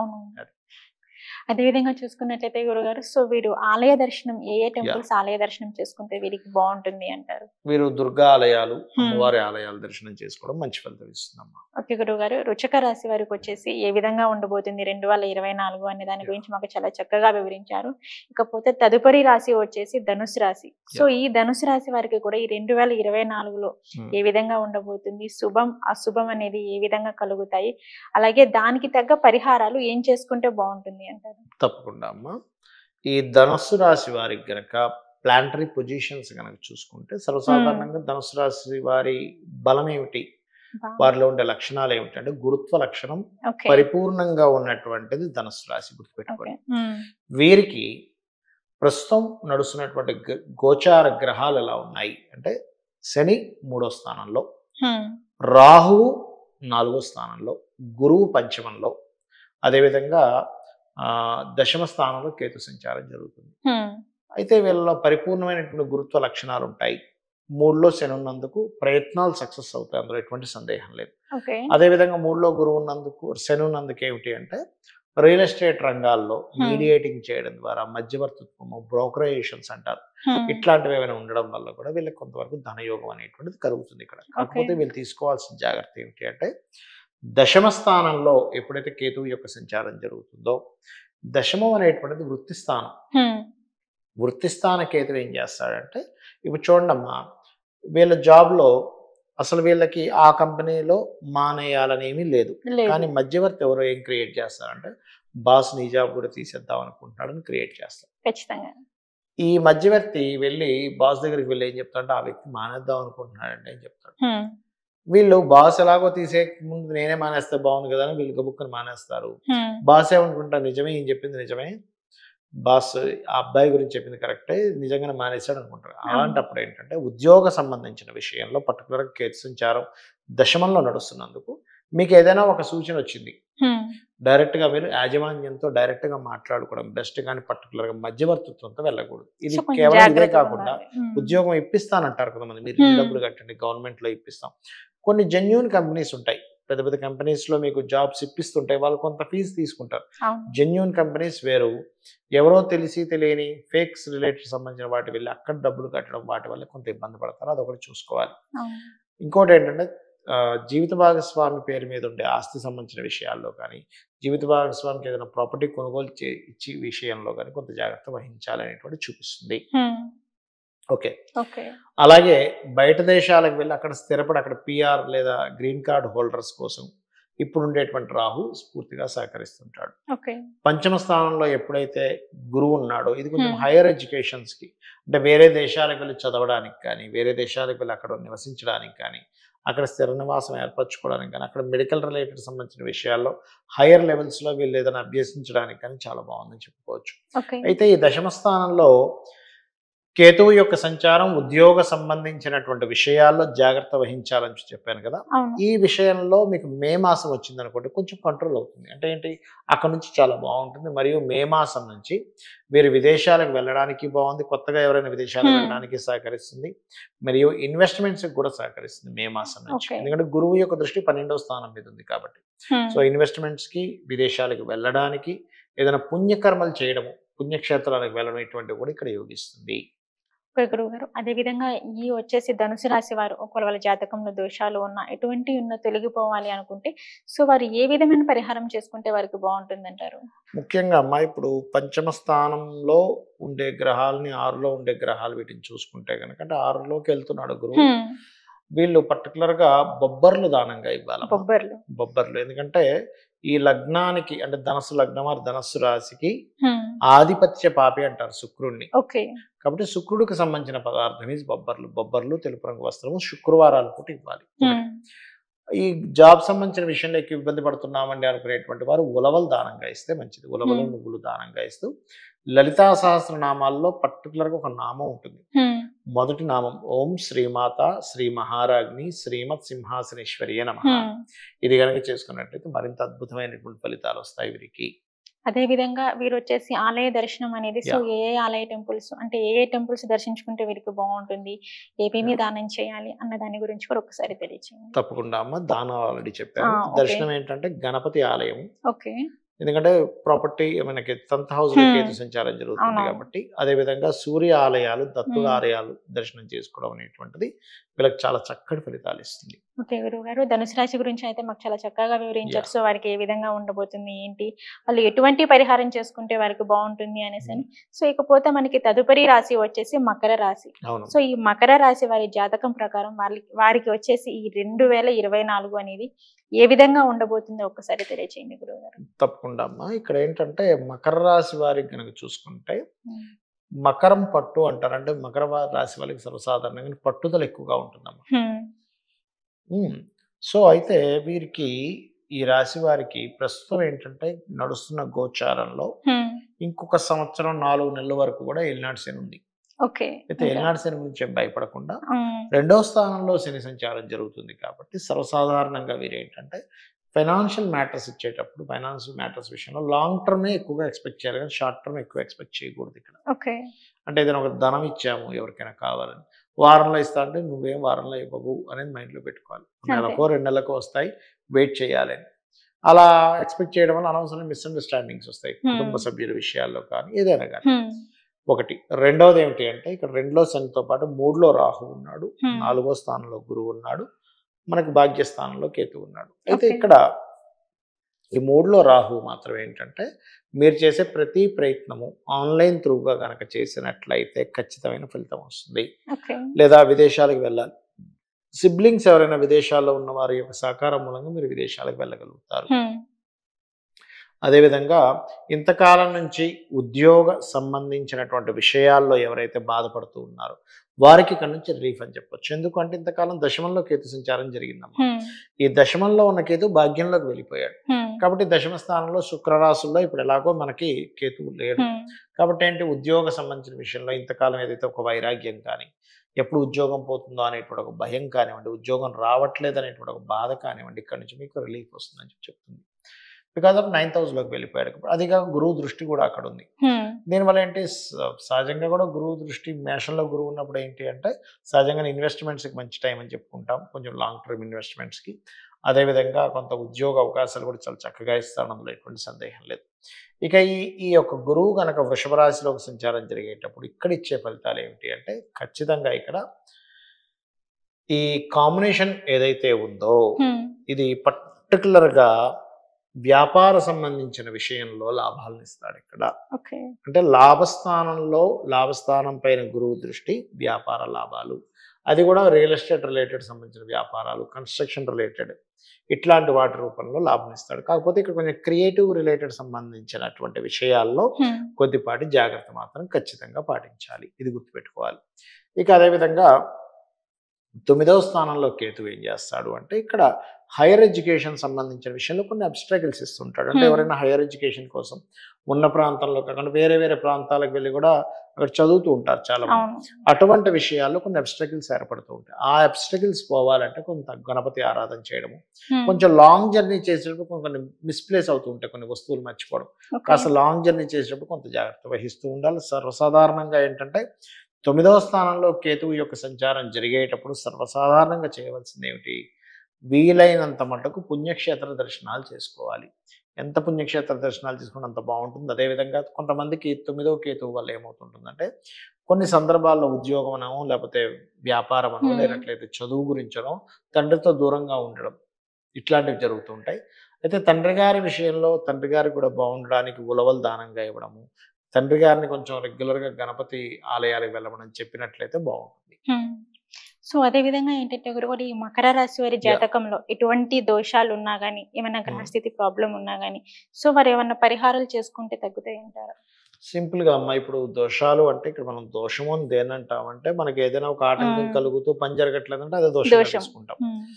అదే విధంగా చూసుకున్నట్లయితే గురుగారు, సో వీరు ఆలయ దర్శనం ఏ టెంపుల్స్ ఆలయ దర్శనం చేసుకుంటే వీరికి బాగుంటుంది అంటారు? వీరు దుర్గా ఆలయాలు, అమ్మవారి ఆలయాలు దర్శనం చేసుకోవడం మంచి ఫలితం ఇస్తుందమ్మా. ఓకే గురుగారు, వృశ్చిక రాశి వారికి వచ్చేసి ఏ విధంగా ఉండబోతుంది 2024 అనే దాని గురించి మాకు చాలా చక్కగా వివరించారు. ఇకపోతే తదుపరి రాశి వచ్చేసి ధనుసు రాశి. సో ఈ ధనుసు రాశి వారికి కూడా ఈ 2024లో ఏ విధంగా ఉండబోతుంది, శుభం అశుభం అనేది ఏ విధంగా కలుగుతాయి, అలాగే దానికి తగ్గ పరిహారాలు ఏం చేసుకుంటే బాగుంటుంది అంటారు? తప్పకుండా అమ్మా. ఈ ధనుస్సు రాశి వారికి గనక ప్లానటరీ పొజిషన్స్ కనుక చూసుకుంటే సర్వసాధారణంగా ధనుసు రాశి వారి బలం ఏమిటి, వారిలో ఉండే లక్షణాలు ఏమిటి అంటే గురుత్వ లక్షణం పరిపూర్ణంగా ఉన్నటువంటిది ధనుసు రాశి, గుర్తుపెట్టుకోండి. వీరికి ప్రస్తుతం నడుస్తున్నటువంటి గోచార గ్రహాలు ఎలా ఉన్నాయి అంటే శని 3వ స్థానంలో, రాహువు 4వ స్థానంలో, గురువు పంచమంలో, అదేవిధంగా దశమ స్థానంలో కేతు సంచారం జరుగుతుంది. అయితే వీళ్ళలో పరిపూర్ణమైనటువంటి గురుత్వ లక్షణాలు ఉంటాయి. 3లో శని ఉన్నందుకు ప్రయత్నాలు సక్సెస్ అవుతాయి, అందులో ఎటువంటి సందేహం లేదు. అదేవిధంగా 3లో గురువు ఉన్నందుకు, శని ఉన్నందుకు ఏమిటి అంటే రియల్ ఎస్టేట్ రంగాల్లో మీడియేటింగ్ చేయడం ద్వారా మధ్యవర్తిత్వము, బ్రోకరేషన్స్ అంటారు, ఇట్లాంటివి ఏమైనా ఉండడం వల్ల కూడా వీళ్ళకి కొంతవరకు ధనయోగం అనేటువంటిది కలుగుతుంది ఇక్కడ. కాకపోతే వీళ్ళు తీసుకోవాల్సిన జాగ్రత్త ఏమిటి అంటే దశమ స్థానంలో ఎప్పుడైతే కేతువు యొక్క సంచారం జరుగుతుందో, దశమం అనేటువంటిది వృత్తి స్థానం. వృత్తి స్థాన కేతువు ఏం చేస్తాడంటే ఇప్పుడు చూడండమ్మా, వీళ్ళ జాబ్లో అసలు వీళ్ళకి ఆ కంపెనీలో మానేయాలని ఏమీ లేదు, కానీ మధ్యవర్తి ఎవరో ఏం క్రియేట్ చేస్తారంటే బాస్ నీ జాబ్ కూడా తీసేద్దాం అనుకుంటున్నాడని క్రియేట్ చేస్తారు. ఖచ్చితంగా ఈ మధ్యవర్తి వెళ్ళి బాస్ దగ్గరికి వెళ్ళి ఏం చెప్తాడంటే ఆ వ్యక్తి మానేద్దాం అనుకుంటున్నాడంటే ఏం చెప్తాడు. వీళ్ళు బాస్ ఎలాగో తీసే ముందు నేనే మానేస్తే బాగుంది కదా అని వీళ్ళు గబుక్కుని మానేస్తారు. బాస్ ఏమనుకుంటారు, నిజమే ఈయన చెప్పింది నిజమే, బాస్ ఆ అబ్బాయి గురించి చెప్పింది కరెక్టే, నిజంగానే మానేశాడు అనుకుంటారు. అలాంటప్పుడు ఏంటంటే ఉద్యోగ సంబంధించిన విషయంలో పర్టికులర్గా కేతు సంచారం దశమంలో నడుస్తున్నందుకు మీకు ఏదైనా ఒక సూచన వచ్చింది, డైరెక్ట్ గా మీరు యాజమాన్యంతో డైరెక్ట్ గా మాట్లాడుకోవడం బెస్ట్, కానీ పర్టికులర్ గా మధ్యవర్తిత్వంతో వెళ్ళకూడదు. ఇది సో కొంచెం కేవలం ఇదే జాగ్రత్తగా కాకుండా ఉండాలి. ఉద్యోగం ఇప్పిస్తానంటారు కొంతమంది, మీరు ఇన్ని డబ్బులు కట్టండి గవర్నమెంట్ లో ఇప్పిస్తాం. కొన్ని జెన్యూన్ కంపెనీస్ ఉంటాయి, పెద్ద పెద్ద కంపెనీస్ లో మీకు జాబ్స్ ఇప్పిస్తుంటాయి, వాళ్ళు కొంత ఫీజు తీసుకుంటారు. అవును. జెన్యూన్ కంపెనీస్ వేరు, ఎవరో తెలిసి తెలియని ఫేక్స్ రిలేటెడ్ సంబంధించిన వాటి వెళ్ళి అక్కడ డబ్బులు కట్టడం, వాటి వల్ల కొంత ఇబ్బంది పడతారు, అదొకటి చూసుకోవాలి. అవును. ఇంకోటి ఏంటంటే జీవిత భాగస్వామి పేరు మీద ఉండే ఆస్తి సంబంధించిన విషయాల్లో కానీ, జీవిత భాగస్వామికి ఏదైనా ప్రాపర్టీ కొనుగోలు ఇచ్చి విషయంలో కానీ కొంత జాగ్రత్త వహించాలనేటువంటి చూపిస్తుంది. ఓకే. ఓకే. అలాగే బయట దేశాలకు వెళ్ళి అక్కడ స్థిరపడి అక్కడ పిఆర్ లేదా గ్రీన్ కార్డ్ హోల్డర్స్ కోసం ఇప్పుడు ఉండేటువంటి రాహు స్ఫూర్తిగా సహకరిస్తుంటాడు. ఓకే. పంచమ స్థానంలో ఎప్పుడైతే గురువు ఉన్నాడో ఇది కొంచెం హైయర్ ఎడ్యుకేషన్స్ కి, అంటే వేరే దేశాలకు వెళ్ళి చదవడానికి కానీ, వేరే దేశాలకు వెళ్ళి అక్కడ నివసించడానికి కానీ, అక్కడ స్థిర నివాసం ఏర్పరచుకోవడానికి కానీ, అక్కడ మెడికల్ రిలేటెడ్ సంబంధించిన విషయాల్లో హైయర్ లెవెల్స్ లో వీళ్ళు ఏదైనా అభ్యసించడానికి కానీ చాలా బాగుందని చెప్పుకోవచ్చు. అయితే ఈ దశమ స్థానంలో కేతువు యొక్క సంచారం ఉద్యోగ సంబంధించినటువంటి విషయాల్లో జాగ్రత్త వహించాలని చెప్పాను కదా. ఈ విషయంలో మీకు మే మాసం వచ్చింది అనుకోండి, కొంచెం కంట్రోల్ అవుతుంది. అంటే ఏంటి, అక్కడ నుంచి చాలా బాగుంటుంది. మరియు మే మాసం నుంచి మీరు విదేశాలకు వెళ్ళడానికి బాగుంది, కొత్తగా ఎవరైనా విదేశాలకు వెళ్ళడానికి సహకరిస్తుంది, మరియు ఇన్వెస్ట్మెంట్స్ కూడా సహకరిస్తుంది మే మాసం నుంచి. ఎందుకంటే గురువు యొక్క దృష్టి 12వ స్థానం మీద ఉంది కాబట్టి. సో ఇన్వెస్ట్మెంట్స్ కి, విదేశాలకు వెళ్ళడానికి, ఏదైనా పుణ్యకర్మలు చేయడము, పుణ్యక్షేత్రాలకు వెళ్ళడం ఇటువంటివి కూడా ఇక్కడ యోగిస్తుంది. గురువు గారు, అదే విధంగా ఈ వచ్చేసి ధనుసు రాశి వారు ఒకవేళ వాళ్ళ జాతకంలో దోషాలు ఉన్నా, ఎటువంటి ఉన్న తొలగిపోవాలి అనుకుంటే సో వారు ఏ విధమైన పరిహారం చేసుకుంటే వారికి బాగుంటుంది అంటారు? ముఖ్యంగా అమ్మా, ఇప్పుడు పంచమ స్థానంలో ఉండే గ్రహాలని, 6లో ఉండే గ్రహాలు వీటిని చూసుకుంటే కనుక, అంటే 6లోకి వెళ్తున్నాడు గురువు, వీళ్ళు పర్టికులర్ గా బొబ్బర్లు దానంగా ఇవ్వాలి. బొబ్బర్లు ఎందుకంటే ఈ లగ్నానికి, అంటే ధనస్సు లగ్నం వారు ధనస్సు రాశికి ఆధిపత్య పాపి అంటారు శుక్రుడిని. కాబట్టి శుక్రుడికి సంబంధించిన పదార్థం ఇది బొబ్బర్లు తెలుపు రంగు వస్త్రము శుక్రవారాలు పూట ఇవ్వాలి. ఈ జాబ్ సంబంధించిన విషయంలో ఎక్కువ ఇబ్బంది పడుతున్నామండి అనుకునేటువంటి వారు ఉలవలు దానంగా ఇస్తే మంచిది. ఉలవలు, నువ్వులు దానంగా ఇస్తూ లలితా సహస్రనామాల్లో పర్టికులర్గా ఒక నామం ఉంటుంది. మొదటి నామం ఓం శ్రీమాత శ్రీ మహారాజ్ని శ్రీమత్ సింహాసనేశ్వరియే నమః. ఇది కనుక చేసుకున్నట్లయితే మరింత అద్భుతమైనటువంటి ఫలితాలు వస్తాయి వీరికి. అదే విధంగా వీరు వచ్చేసి ఆలయ దర్శనం అనేది సో ఏ ఆలయ టెంపుల్స్, అంటే ఏ టెంపుల్స్ దర్శించుకుంటే వీరికి బాగుంటుంది, ఏమేమి దానం చేయాలి అన్న దాని గురించి కూడా ఒకసారి తెలియచేయండి. తప్పకుండా అమ్మ, దానాలు ఆల్రెడీ చెప్పాను. దర్శనం ఏంటంటే గణపతి ఆలయం. ఓకే. ఎందుకంటే ప్రాపర్టీ మనకి 10th హౌస్ లో కేతు సంచారం జరుగుతుంది కాబట్టి, అదే విధంగా సూర్య ఆలయాలు, దత్తుల ఆలయాలు దర్శనం చేసుకోవడం అనేటువంటిది వీళ్ళకి చాలా చక్కటి ఫలితాలు ఇస్తుంది. ఓకే గురువు గారు, ధనుసు రాశి గురించి అయితే మాకు చాలా చక్కగా వివరించారు. సో వారికి ఏ విధంగా ఉండబోతుంది ఏంటి, వాళ్ళు ఎటువంటి పరిహారం చేసుకుంటే వారికి బాగుంటుంది అనేసి. సో ఇకపోతే మనకి తదుపరి రాశి వచ్చేసి మకర రాశి. సో ఈ మకర రాశి వారి జాతకం ప్రకారం వారికి వచ్చేసి ఈ 2024 అనేది ఏ విధంగా ఉండబోతుందో ఒక్కసారి తెలియచేయండి గురువు గారు. తప్పకుండా అమ్మా, ఇక్కడ ఏంటంటే మకర రాశి వారికి కనుక చూసుకుంటే మకరం పట్టు అంటారు. అంటే మకర రాశి వాళ్ళకి సర్వసాధారణంగా పట్టుదల ఎక్కువగా ఉంటుందమ్మా. సో అయితే వీరికి, ఈ రాశి వారికి ప్రస్తుతం ఏంటంటే నడుస్తున్న గోచారంలో ఇంకొక సంవత్సరం 4 నెలల వరకు కూడా ఏలినాటి శని ఉంది. అయితే ఏలినాటి శని గురించి భయపడకుండా 2వ స్థానంలో శని సంచారం జరుగుతుంది కాబట్టి సర్వసాధారణంగా వీరు ఏంటంటే ఫైనాన్షియల్ మ్యాటర్స్ ఇచ్చేటప్పుడు, ఫైనాన్షియల్ మ్యాటర్స్ విషయంలో లాంగ్ టర్మే ఎక్కువగా ఎక్స్పెక్ట్ చేయాలి, కానీ షార్ట్ టర్మ్ ఎక్కువ ఎక్స్పెక్ట్ చేయకూడదు ఇక్కడ. అంటే ఏదైనా ఒక ధనం ఇచ్చాము ఎవరికైనా కావాలని, వారంలో ఇస్తా అంటే నువ్వేం వారంలో ఇవ్వవు అనేది మైండ్లో పెట్టుకోవాలి. నెలకో 2 నెలలకో వస్తాయి, వెయిట్ చేయాలని. అలా ఎక్స్పెక్ట్ చేయడం వల్ల అనవసరమైన మిస్అండర్స్టాండింగ్స్ వస్తాయి కుటుంబ సభ్యుల విషయాల్లో కానీ, ఏదైనా కానీ. ఒకటి. రెండవది ఏమిటి అంటే ఇక్కడ 2లో శనితో పాటు 3లో రాహు ఉన్నాడు, 4వ స్థానంలో గురువు ఉన్నాడు, మనకు భాగ్యస్థానంలో కేతు ఉన్నాడు. అయితే ఇక్కడ ఈ 3లో రాహు మాత్రం ఏంటంటే మీరు చేసే ప్రతి ప్రయత్నము ఆన్లైన్ త్రూగా కనుక చేసినట్లయితే ఖచ్చితమైన ఫలితం వస్తుంది. లేదా విదేశాలకు వెళ్ళాలి, సిబ్లింగ్స్ ఎవరైనా విదేశాల్లో ఉన్న వారి యొక్క సహకారం మూలంగా మీరు విదేశాలకు వెళ్ళగలుగుతారు. అదేవిధంగా ఇంతకాలం నుంచి ఉద్యోగ సంబంధించినటువంటి విషయాల్లో ఎవరైతే బాధపడుతూ ఉన్నారో వారికి ఇక్కడ నుంచి రిలీఫ్ అని చెప్పొచ్చు. ఎందుకంటే ఇంతకాలం దశమంలో కేతు సంచారం జరిగిందమ్మా. ఈ దశమంలో ఉన్న కేతు భాగ్యంలోకి వెళ్ళిపోయాడు కాబట్టి దశమ స్థానంలో శుక్రరాశుల్లో ఇప్పుడు ఎలాగో మనకి కేతువు లేడు కాబట్టి ఏంటి, ఉద్యోగ సంబంధించిన విషయంలో ఇంతకాలం ఏదైతే ఒక వైరాగ్యం కానీ, ఎప్పుడు ఉద్యోగం పోతుందో అనేటువంటి ఒక భయం కానివ్వండి, ఉద్యోగం రావట్లేదు అనేటువంటి ఒక బాధ కానివ్వండి, ఇక్కడ నుంచి మీకు రిలీఫ్ వస్తుందని చెప్తుంది. బికాస్ ఆఫ్ 9th హౌస్లోకి వెళ్ళిపోయాడు. అది కాక గురువు దృష్టి కూడా అక్కడ ఉంది. దీనివల్ల ఏంటి సహజంగా కూడా గురువు దృష్టి మేషంలో గురువు ఉన్నప్పుడు ఏంటి అంటే సహజంగా ఇన్వెస్ట్మెంట్స్కి మంచి టైం అని చెప్పుకుంటాం, కొంచెం లాంగ్ టర్మ్ ఇన్వెస్ట్మెంట్స్కి. అదేవిధంగా కొంత ఉద్యోగ అవకాశాలు కూడా చాలా చక్కగా ఇస్తాడు, అందులో ఎటువంటి సందేహం లేదు. ఇక ఈ యొక్క గురువు కనుక వృషభ రాశిలోకి సంచారం జరిగేటప్పుడు ఇక్కడ ఇచ్చే ఫలితాలు ఏమిటి అంటే ఖచ్చితంగా ఇక్కడ ఈ కాంబినేషన్ ఏదైతే ఉందో ఇది పర్టికులర్గా వ్యాపార సంబంధించిన విషయంలో లాభాలను ఇస్తాడు ఇక్కడ. అంటే లాభస్థానం పైన గురువు దృష్టి, వ్యాపార లాభాలు, అది కూడా రియల్ ఎస్టేట్ రిలేటెడ్ సంబంధించిన వ్యాపారాలు, కన్స్ట్రక్షన్ రిలేటెడ్ ఇట్లాంటి వాటి రూపంలో లాభం ఇస్తాడు. కాకపోతే ఇక్కడ కొంచెం క్రియేటివ్ రిలేటెడ్ సంబంధించినటువంటి విషయాల్లో కొద్దిపాటి జాగ్రత్త మాత్రం ఖచ్చితంగా పాటించాలి, ఇది గుర్తుపెట్టుకోవాలి. ఇక అదేవిధంగా 9వ స్థానంలో కేతు ఏం చేస్తాడు అంటే ఇక్కడ హైయర్ ఎడ్యుకేషన్ సంబంధించిన విషయంలో కొన్ని అబ్స్ట్రకిల్స్ ఇస్తుంటాడు. అంటే ఎవరైనా హైయర్ ఎడ్యుకేషన్ కోసం ఉన్న ప్రాంతంలో కాకుండా వేరే వేరే ప్రాంతాలకు వెళ్ళి కూడా అక్కడ చదువుతూ ఉంటారు చాలా మంది. అటువంటి విషయాల్లో కొన్ని అబ్స్ట్రకిల్స్ ఏర్పడుతూ ఉంటాయి. ఆ అబ్స్ట్రకిల్స్ పోవాలంటే కొంత గణపతి ఆరాధన చేయడము, కొంచెం లాంగ్ జర్నీ చేసేటప్పుడు కొన్ని మిస్ప్లేస్ అవుతూ ఉంటాయి, కొన్ని వస్తువులు మర్చిపోవడం, కాస్త లాంగ్ జర్నీ చేసేటప్పుడు కొంత జాగ్రత్త వహిస్తూ ఉండాలి. సర్వసాధారణంగా ఏంటంటే 9వ స్థానంలో కేతువు యొక్క సంచారం జరిగేటప్పుడు సర్వసాధారణంగా చేయవలసింది ఏమిటి, వీలైనంత మటుకు పుణ్యక్షేత్ర దర్శనాలు చేసుకోవాలి. ఎంత పుణ్యక్షేత్ర దర్శనాలు చేసుకుంటే అంత బాగుంటుంది. అదేవిధంగా కొంతమందికి 9వ కేతువు వల్ల ఏమవుతుంటుందంటే కొన్ని సందర్భాల్లో ఉద్యోగం అనో లేకపోతే వ్యాపారం అనో లేనట్లయితే చదువు గురించనో తండ్రితో దూరంగా ఉండడం ఇట్లాంటివి జరుగుతూ ఉంటాయి. అయితే తండ్రి గారి విషయంలో తండ్రి గారికి కూడా బాగుండడానికి ఉలవలు దానంగా ఇవ్వడము, తండ్రి గారిని కొంచెం రెగ్యులర్గా గణపతి ఆలయాలకు వెళ్ళమని చెప్పినట్లయితే బాగుంటుంది. సో అదే విధంగా ఏంటంటే గురుగారు ఈ మకర రాశి వారి జాతకంలో ఎటువంటి దోషాలు ఉన్నా గానీ, ఏమైనా గ్రహస్థితి ప్రాబ్లం ఉన్నా గానీ, సో వారు ఏమన్నా పరిహారాలు చేసుకుంటే తగ్గుతాయి అంటారా? సింపుల్ గా అమ్మా, ఇప్పుడు దోషాలు అంటే ఇక్కడ మనం దోషము అని దేనంటామంటే మనకి ఏదైనా ఒక ఆటంకం కలుగుతూ పని జరగట్లేదంటే అదే దోషం చేసుకుంటాం.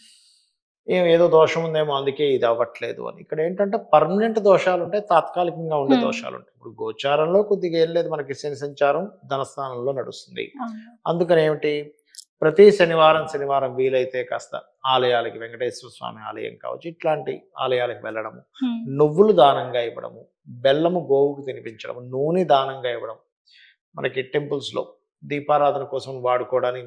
ఏదో దోషం ఉందేమో అందుకే ఇది అవ్వట్లేదు అని. ఇక్కడ ఏంటంటే పర్మనెంట్ దోషాలు ఉంటాయి, తాత్కాలికంగా ఉండే దోషాలు ఉంటాయి. ఇప్పుడు గోచారంలో కొద్దిగా ఏం లేదు, మనకి శని సంచారం ధనస్థానంలో నడుస్తుంది. అందుకని ఏమిటి, ప్రతి శనివారం వీలైతే కాస్త ఆలయాలకి, వెంకటేశ్వర స్వామి ఆలయం కావచ్చు ఇట్లాంటి ఆలయాలకు వెళ్ళడము, నువ్వులు దానంగా ఇవ్వడము, బెల్లము గోవుకు తినిపించడం, నూనె దానంగా ఇవ్వడం, మనకి టెంపుల్స్లో దీపారాధన కోసం వాడుకోవడానికి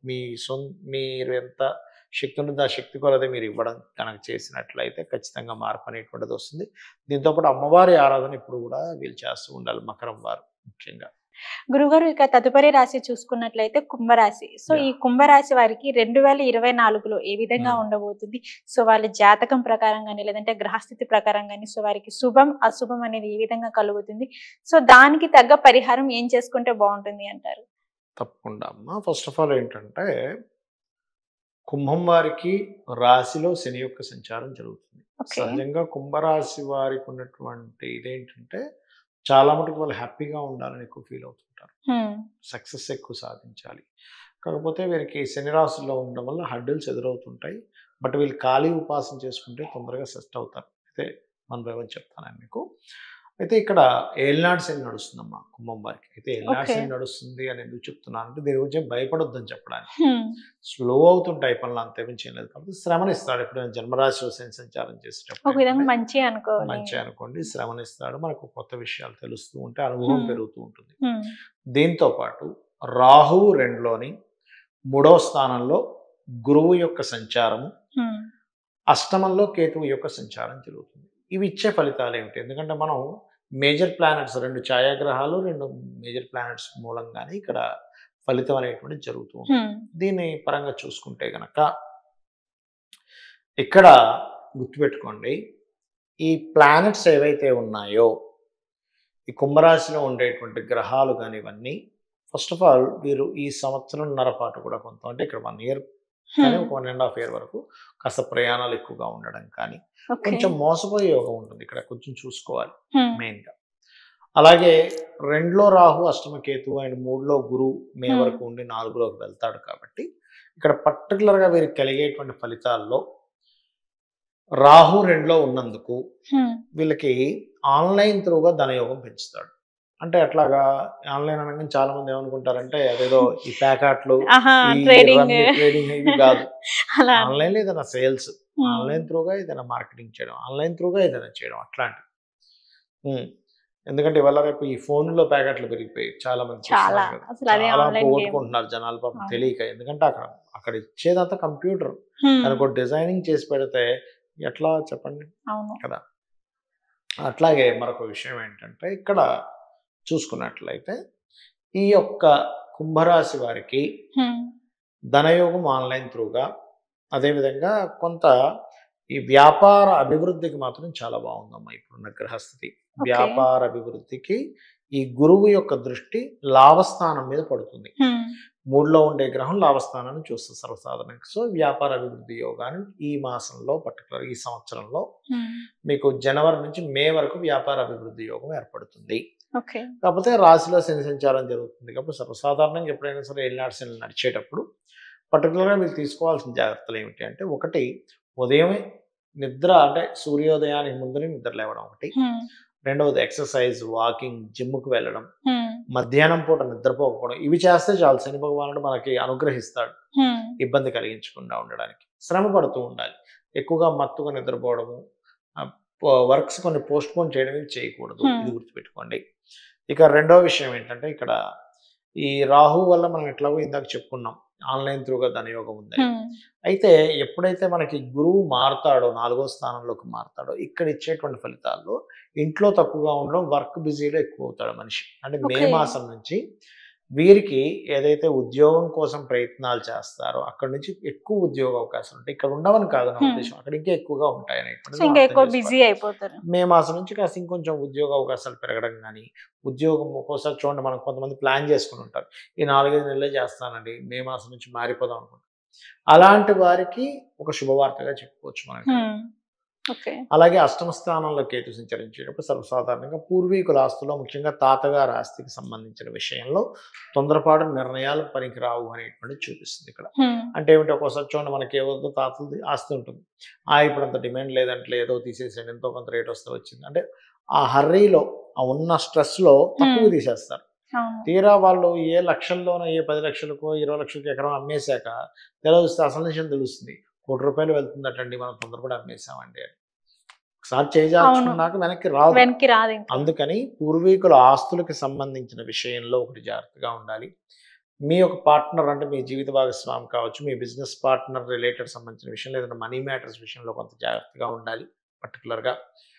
మీరు ఎంత శక్తి ఉంటుంది ఆ శక్తి కొలదే మీరు ఇవ్వడం కనుక చేసినట్లయితే ఖచ్చితంగా మార్పు అనేటువంటిది వస్తుంది. దీంతోపాటు అమ్మవారి ఆరాధన ఇప్పుడు కూడా వీళ్ళు చేస్తూ ఉండాలి, మకరం వారు ముఖ్యంగా. గురుగారు ఇక తదుపరి రాశి చూసుకున్నట్లయితే కుంభరాశి. సో ఈ కుంభరాశి వారికి 2024లో ఏ విధంగా ఉండబోతుంది, సో వాళ్ళ జాతకం ప్రకారం కానీ లేదంటే గ్రహస్థితి ప్రకారం కానీ సో వారికి శుభం అశుభం అనేది ఏ విధంగా కలుగుతుంది, సో దానికి తగ్గ పరిహారం ఏం చేసుకుంటే బాగుంటుంది అంటారు? తప్పకుండా అమ్మా. ఫస్ట్ ఆఫ్ ఆల్ ఏంటంటే కుంభం వారికి రాశిలో శని యొక్క సంచారం జరుగుతుంది. సహజంగా కుంభరాశి వారికి ఉన్నటువంటి ఇదేంటంటే చాలా మటుకు వాళ్ళు హ్యాపీగా ఉండాలని ఎక్కువ ఫీల్ అవుతుంటారు, సక్సెస్ ఎక్కువ సాధించాలి. కాకపోతే వీరికి శని రాశిలో ఉండడం వల్ల హడ్డిల్స్ ఎదురవుతుంటాయి. బట్ వీళ్ళు ఖాళీ ఉపాసన చేసుకుంటే తొందరగా సెట్ అవుతారు. అయితే మన బైవని చెప్తాను మీకు. అయితే ఇక్కడ ఏలినాడు శని నడుస్తుందమ్మా కుంభం వారికి. అయితే ఏలినాడు శని నడుస్తుంది అని ఎందుకు చెప్తున్నాను అంటే దీని గురించి భయపడొద్దని చెప్పడానికి. స్లో అవుతుంటాయి పనులు, అంతేమించి ఏం లేదు. కాబట్టి శ్రమనిస్తాడు. ఎప్పుడైనా జన్మరాశిలో శని సంచారం చేసేటప్పుడు మంచి అనుకోండి, శ్రమనిస్తాడు. మనకు కొత్త విషయాలు తెలుస్తూ ఉంటే అనుభవం పెరుగుతూ ఉంటుంది. దీంతో పాటు రాహువు 2లోని 3వ స్థానంలో గురువు యొక్క సంచారము, అష్టమంలో కేతువు యొక్క సంచారం జరుగుతుంది. ఇవి ఇచ్చే ఫలితాలు ఏమిటి, ఎందుకంటే మనం మేజర్ ప్లానెట్స్ 2 ఛాయాగ్రహాలు 2 మేజర్ ప్లానెట్స్ మూలంగానే ఇక్కడ ఫలితం అనేటువంటిది జరుగుతూ ఉంటుంది. దీని పరంగా చూసుకుంటే గనక ఇక్కడ గుర్తుపెట్టుకోండి, ఈ ప్లానెట్స్ ఏవైతే ఉన్నాయో ఈ కుంభరాశిలో ఉండేటువంటి గ్రహాలు కానీ ఇవన్నీ ఫస్ట్ ఆఫ్ ఆల్ వీరు ఈ సంవత్సరంన్నర పాటు కూడా కొంత అంటే ఇక్కడ 1 year కానీ ఒక 1.5 year వరకు కాస్త ప్రయాణాలు ఎక్కువగా ఉండడం కానీ కొంచెం మోసపోయే యోగం ఉంటుంది. ఇక్కడ కొంచెం చూసుకోవాలి మెయిన్గా. అలాగే 2లో రాహు, అష్టమ కేతు అండ్ 3లో గురువు మే వరకు ఉండి 4లోకి వెళ్తాడు. కాబట్టి ఇక్కడ పర్టికులర్గా వీరికి కలిగేటువంటి ఫలితాల్లో రాహు 2లో ఉన్నందుకు వీళ్ళకి ఆన్లైన్ త్రూగా ధనయోగం పెంచుతాడు. అంటే అట్లాగా ఆన్లైన్ అనగానే చాలా మంది ఏమనుకుంటారంటే అదేదో ఈ ప్యాకెట్లు ట్రేడింగ్ ఇవి కాదు. ఆన్లైన్ ఏదైనా సేల్స్ ఆన్లైన్ త్రూగా ఏదైనా మార్కెటింగ్ చేయడం, ఆన్లైన్ త్రూగా ఏదైనా చేయడం అట్లాంటి. ఎందుకంటే ఇవాళ రేపు ఈ ఫోన్లో ప్యాకెట్లు పెరిగిపోయి చాలా మంది చాలా అసలు అదే చాలా ఆన్లైన్ గేమ్. పోగొట్టుకుంటున్నారు జనాలు పాపం అవును. తెలియక. ఎందుకంటే అక్కడ ఇచ్చేదంతా కంప్యూటర్, దానికి ఒక డిజైనింగ్ చేసి పెడితే ఎట్లా చెప్పండి అవును. కదా. అట్లాగే మరొక విషయం ఏంటంటే ఇక్కడ చూసుకున్నట్లయితే ఈ యొక్క కుంభరాశి వారికి ధనయోగం ఆన్లైన్ త్రూగా, అదేవిధంగా కొంత ఈ వ్యాపార అభివృద్ధికి మాత్రం చాలా బాగుందమ్మా ఇప్పుడున్న గ్రహస్థితి. వ్యాపార అభివృద్ధికి ఈ గురువు యొక్క దృష్టి లాభస్థానం మీద పడుతుంది. 3లో ఉండే గ్రహం లాభస్థానాన్ని చూస్తుంది సర్వసాధారణంగా. సో వ్యాపార అభివృద్ధి యోగాన్ని ఈ మాసంలో పర్టికులర్ ఈ సంవత్సరంలో మీకు జనవరి నుంచి మే వరకు వ్యాపార అభివృద్ధి యోగం ఏర్పడుతుంది. కాకపోతే రాశిలో శని సంచారం జరుగుతుంది కాబట్టి సర్వసాధారణంగా ఎప్పుడైనా సరే ఏలినాటి శని నడిచేటప్పుడు పర్టికులర్గా మీరు తీసుకోవాల్సిన జాగ్రత్తలు ఏమిటి అంటే, ఒకటి ఉదయమే నిద్ర అంటే సూర్యోదయానికి ముందునే నిద్ర లేవడం ఒకటి. రెండవది ఎక్సర్సైజ్, వాకింగ్, జిమ్కి వెళ్ళడం, మధ్యాహ్నం పూట నిద్రపోకపోవడం. ఇవి చేస్తే చాలు శని భగవానుడు మనకి అనుగ్రహిస్తాడు ఇబ్బంది కలిగించకుండా ఉండడానికి. శ్రమ పడుతూ ఉండాలి. ఎక్కువగా మత్తుగా నిద్రపోవడము, వర్క్స్ కొన్ని పోస్ట్ పోన్ చేయడం ఇవి చేయకూడదు. ఇది గుర్తుపెట్టుకోండి. ఇక రెండో విషయం ఏంటంటే, ఇక్కడ ఈ రాహు వల్ల మనం ఎట్లాగో ఇందాక చెప్పుకున్నాం ఆన్లైన్ త్రూగా ధనయోగం ఉంది. అయితే ఎప్పుడైతే మనకి గురువు మారుతాడో 4వ స్థానంలోకి మారుతాడో ఇక్కడ ఇచ్చేటువంటి ఫలితాల్లో ఇంట్లో తక్కువగా ఉండడం, వర్క్ బిజీలో ఎక్కువ అవుతాడు మనిషి. అంటే మే మాసం నుంచి వీరికి ఏదైతే ఉద్యోగం కోసం ప్రయత్నాలు చేస్తారో అక్కడ నుంచి ఎక్కువ ఉద్యోగ అవకాశాలు ఉంటాయి. ఇక్కడ ఉండవని కాదు నా ఉద్దేశం, అక్కడ ఇంకా ఎక్కువగా ఉంటాయి అనేటువంటి. మే మాసం నుంచి కాస్త ఇంకొంచెం ఉద్యోగ అవకాశాలు పెరగడం కానీ, ఉద్యోగం ఒక్కోసారి చూడండి మనం కొంతమంది ప్లాన్ చేసుకుని ఉంటారు, ఈ 4-5 నెలలే చేస్తానండి, మే మాసం నుంచి మారిపోదాం అనుకుంటారు. అలాంటి వారికి ఒక శుభవార్తగా చెప్పుకోవచ్చు మనకి. అలాగే అష్టమ స్థానంలో కేతు సంచరించేటప్పుడు సర్వసాధారణంగా పూర్వీకుల ఆస్తులో, ముఖ్యంగా తాతగారి ఆస్తికి సంబంధించిన విషయంలో తొందరపాటు నిర్ణయాలు పనికిరావు అనేటువంటి చూపిస్తుంది ఇక్కడ. అంటే ఏమిటి, ఒక్కోసారి చూడండి మనకి ఏదో తాతలది ఆస్తి ఉంటుంది, ఇప్పుడు అంత డిమాండ్ లేదంటే ఏదో తీసేసాడు, ఎంతో కొంత రేట్ వస్తే వచ్చింది అంటే ఆ హర్రీలో, ఆ ఉన్న స్ట్రెస్లో తక్కువ తీసేస్తారు. తీరా వాళ్ళు ఏ లక్షల్లోనో, ఏ 10 లక్షలకో 20 లక్షలకి ఎకరం అమ్మేశాక తెలుస్తుంది, అసలు నిజం తెలుస్తుంది, ₹1,00,00,000 వెళ్తుందటండి, మనం తొందరపడి అమ్మేశామండి అని. ఒకసారి చేజార్చుకున్నాక వెనక్కి రాదు. అందుకని పూర్వీకుల ఆస్తులకు సంబంధించిన విషయంలో ఒకటి జాగ్రత్తగా ఉండాలి. మీ యొక్క పార్ట్నర్ అంటే మీ జీవిత భాగస్వామి కావచ్చు, మీ బిజినెస్ పార్ట్నర్ రిలేటెడ్ సంబంధించిన విషయం, లేదంటే మనీ మ్యాటర్స్ విషయంలో కొంత జాగ్రత్తగా ఉండాలి పర్టికులర్గా.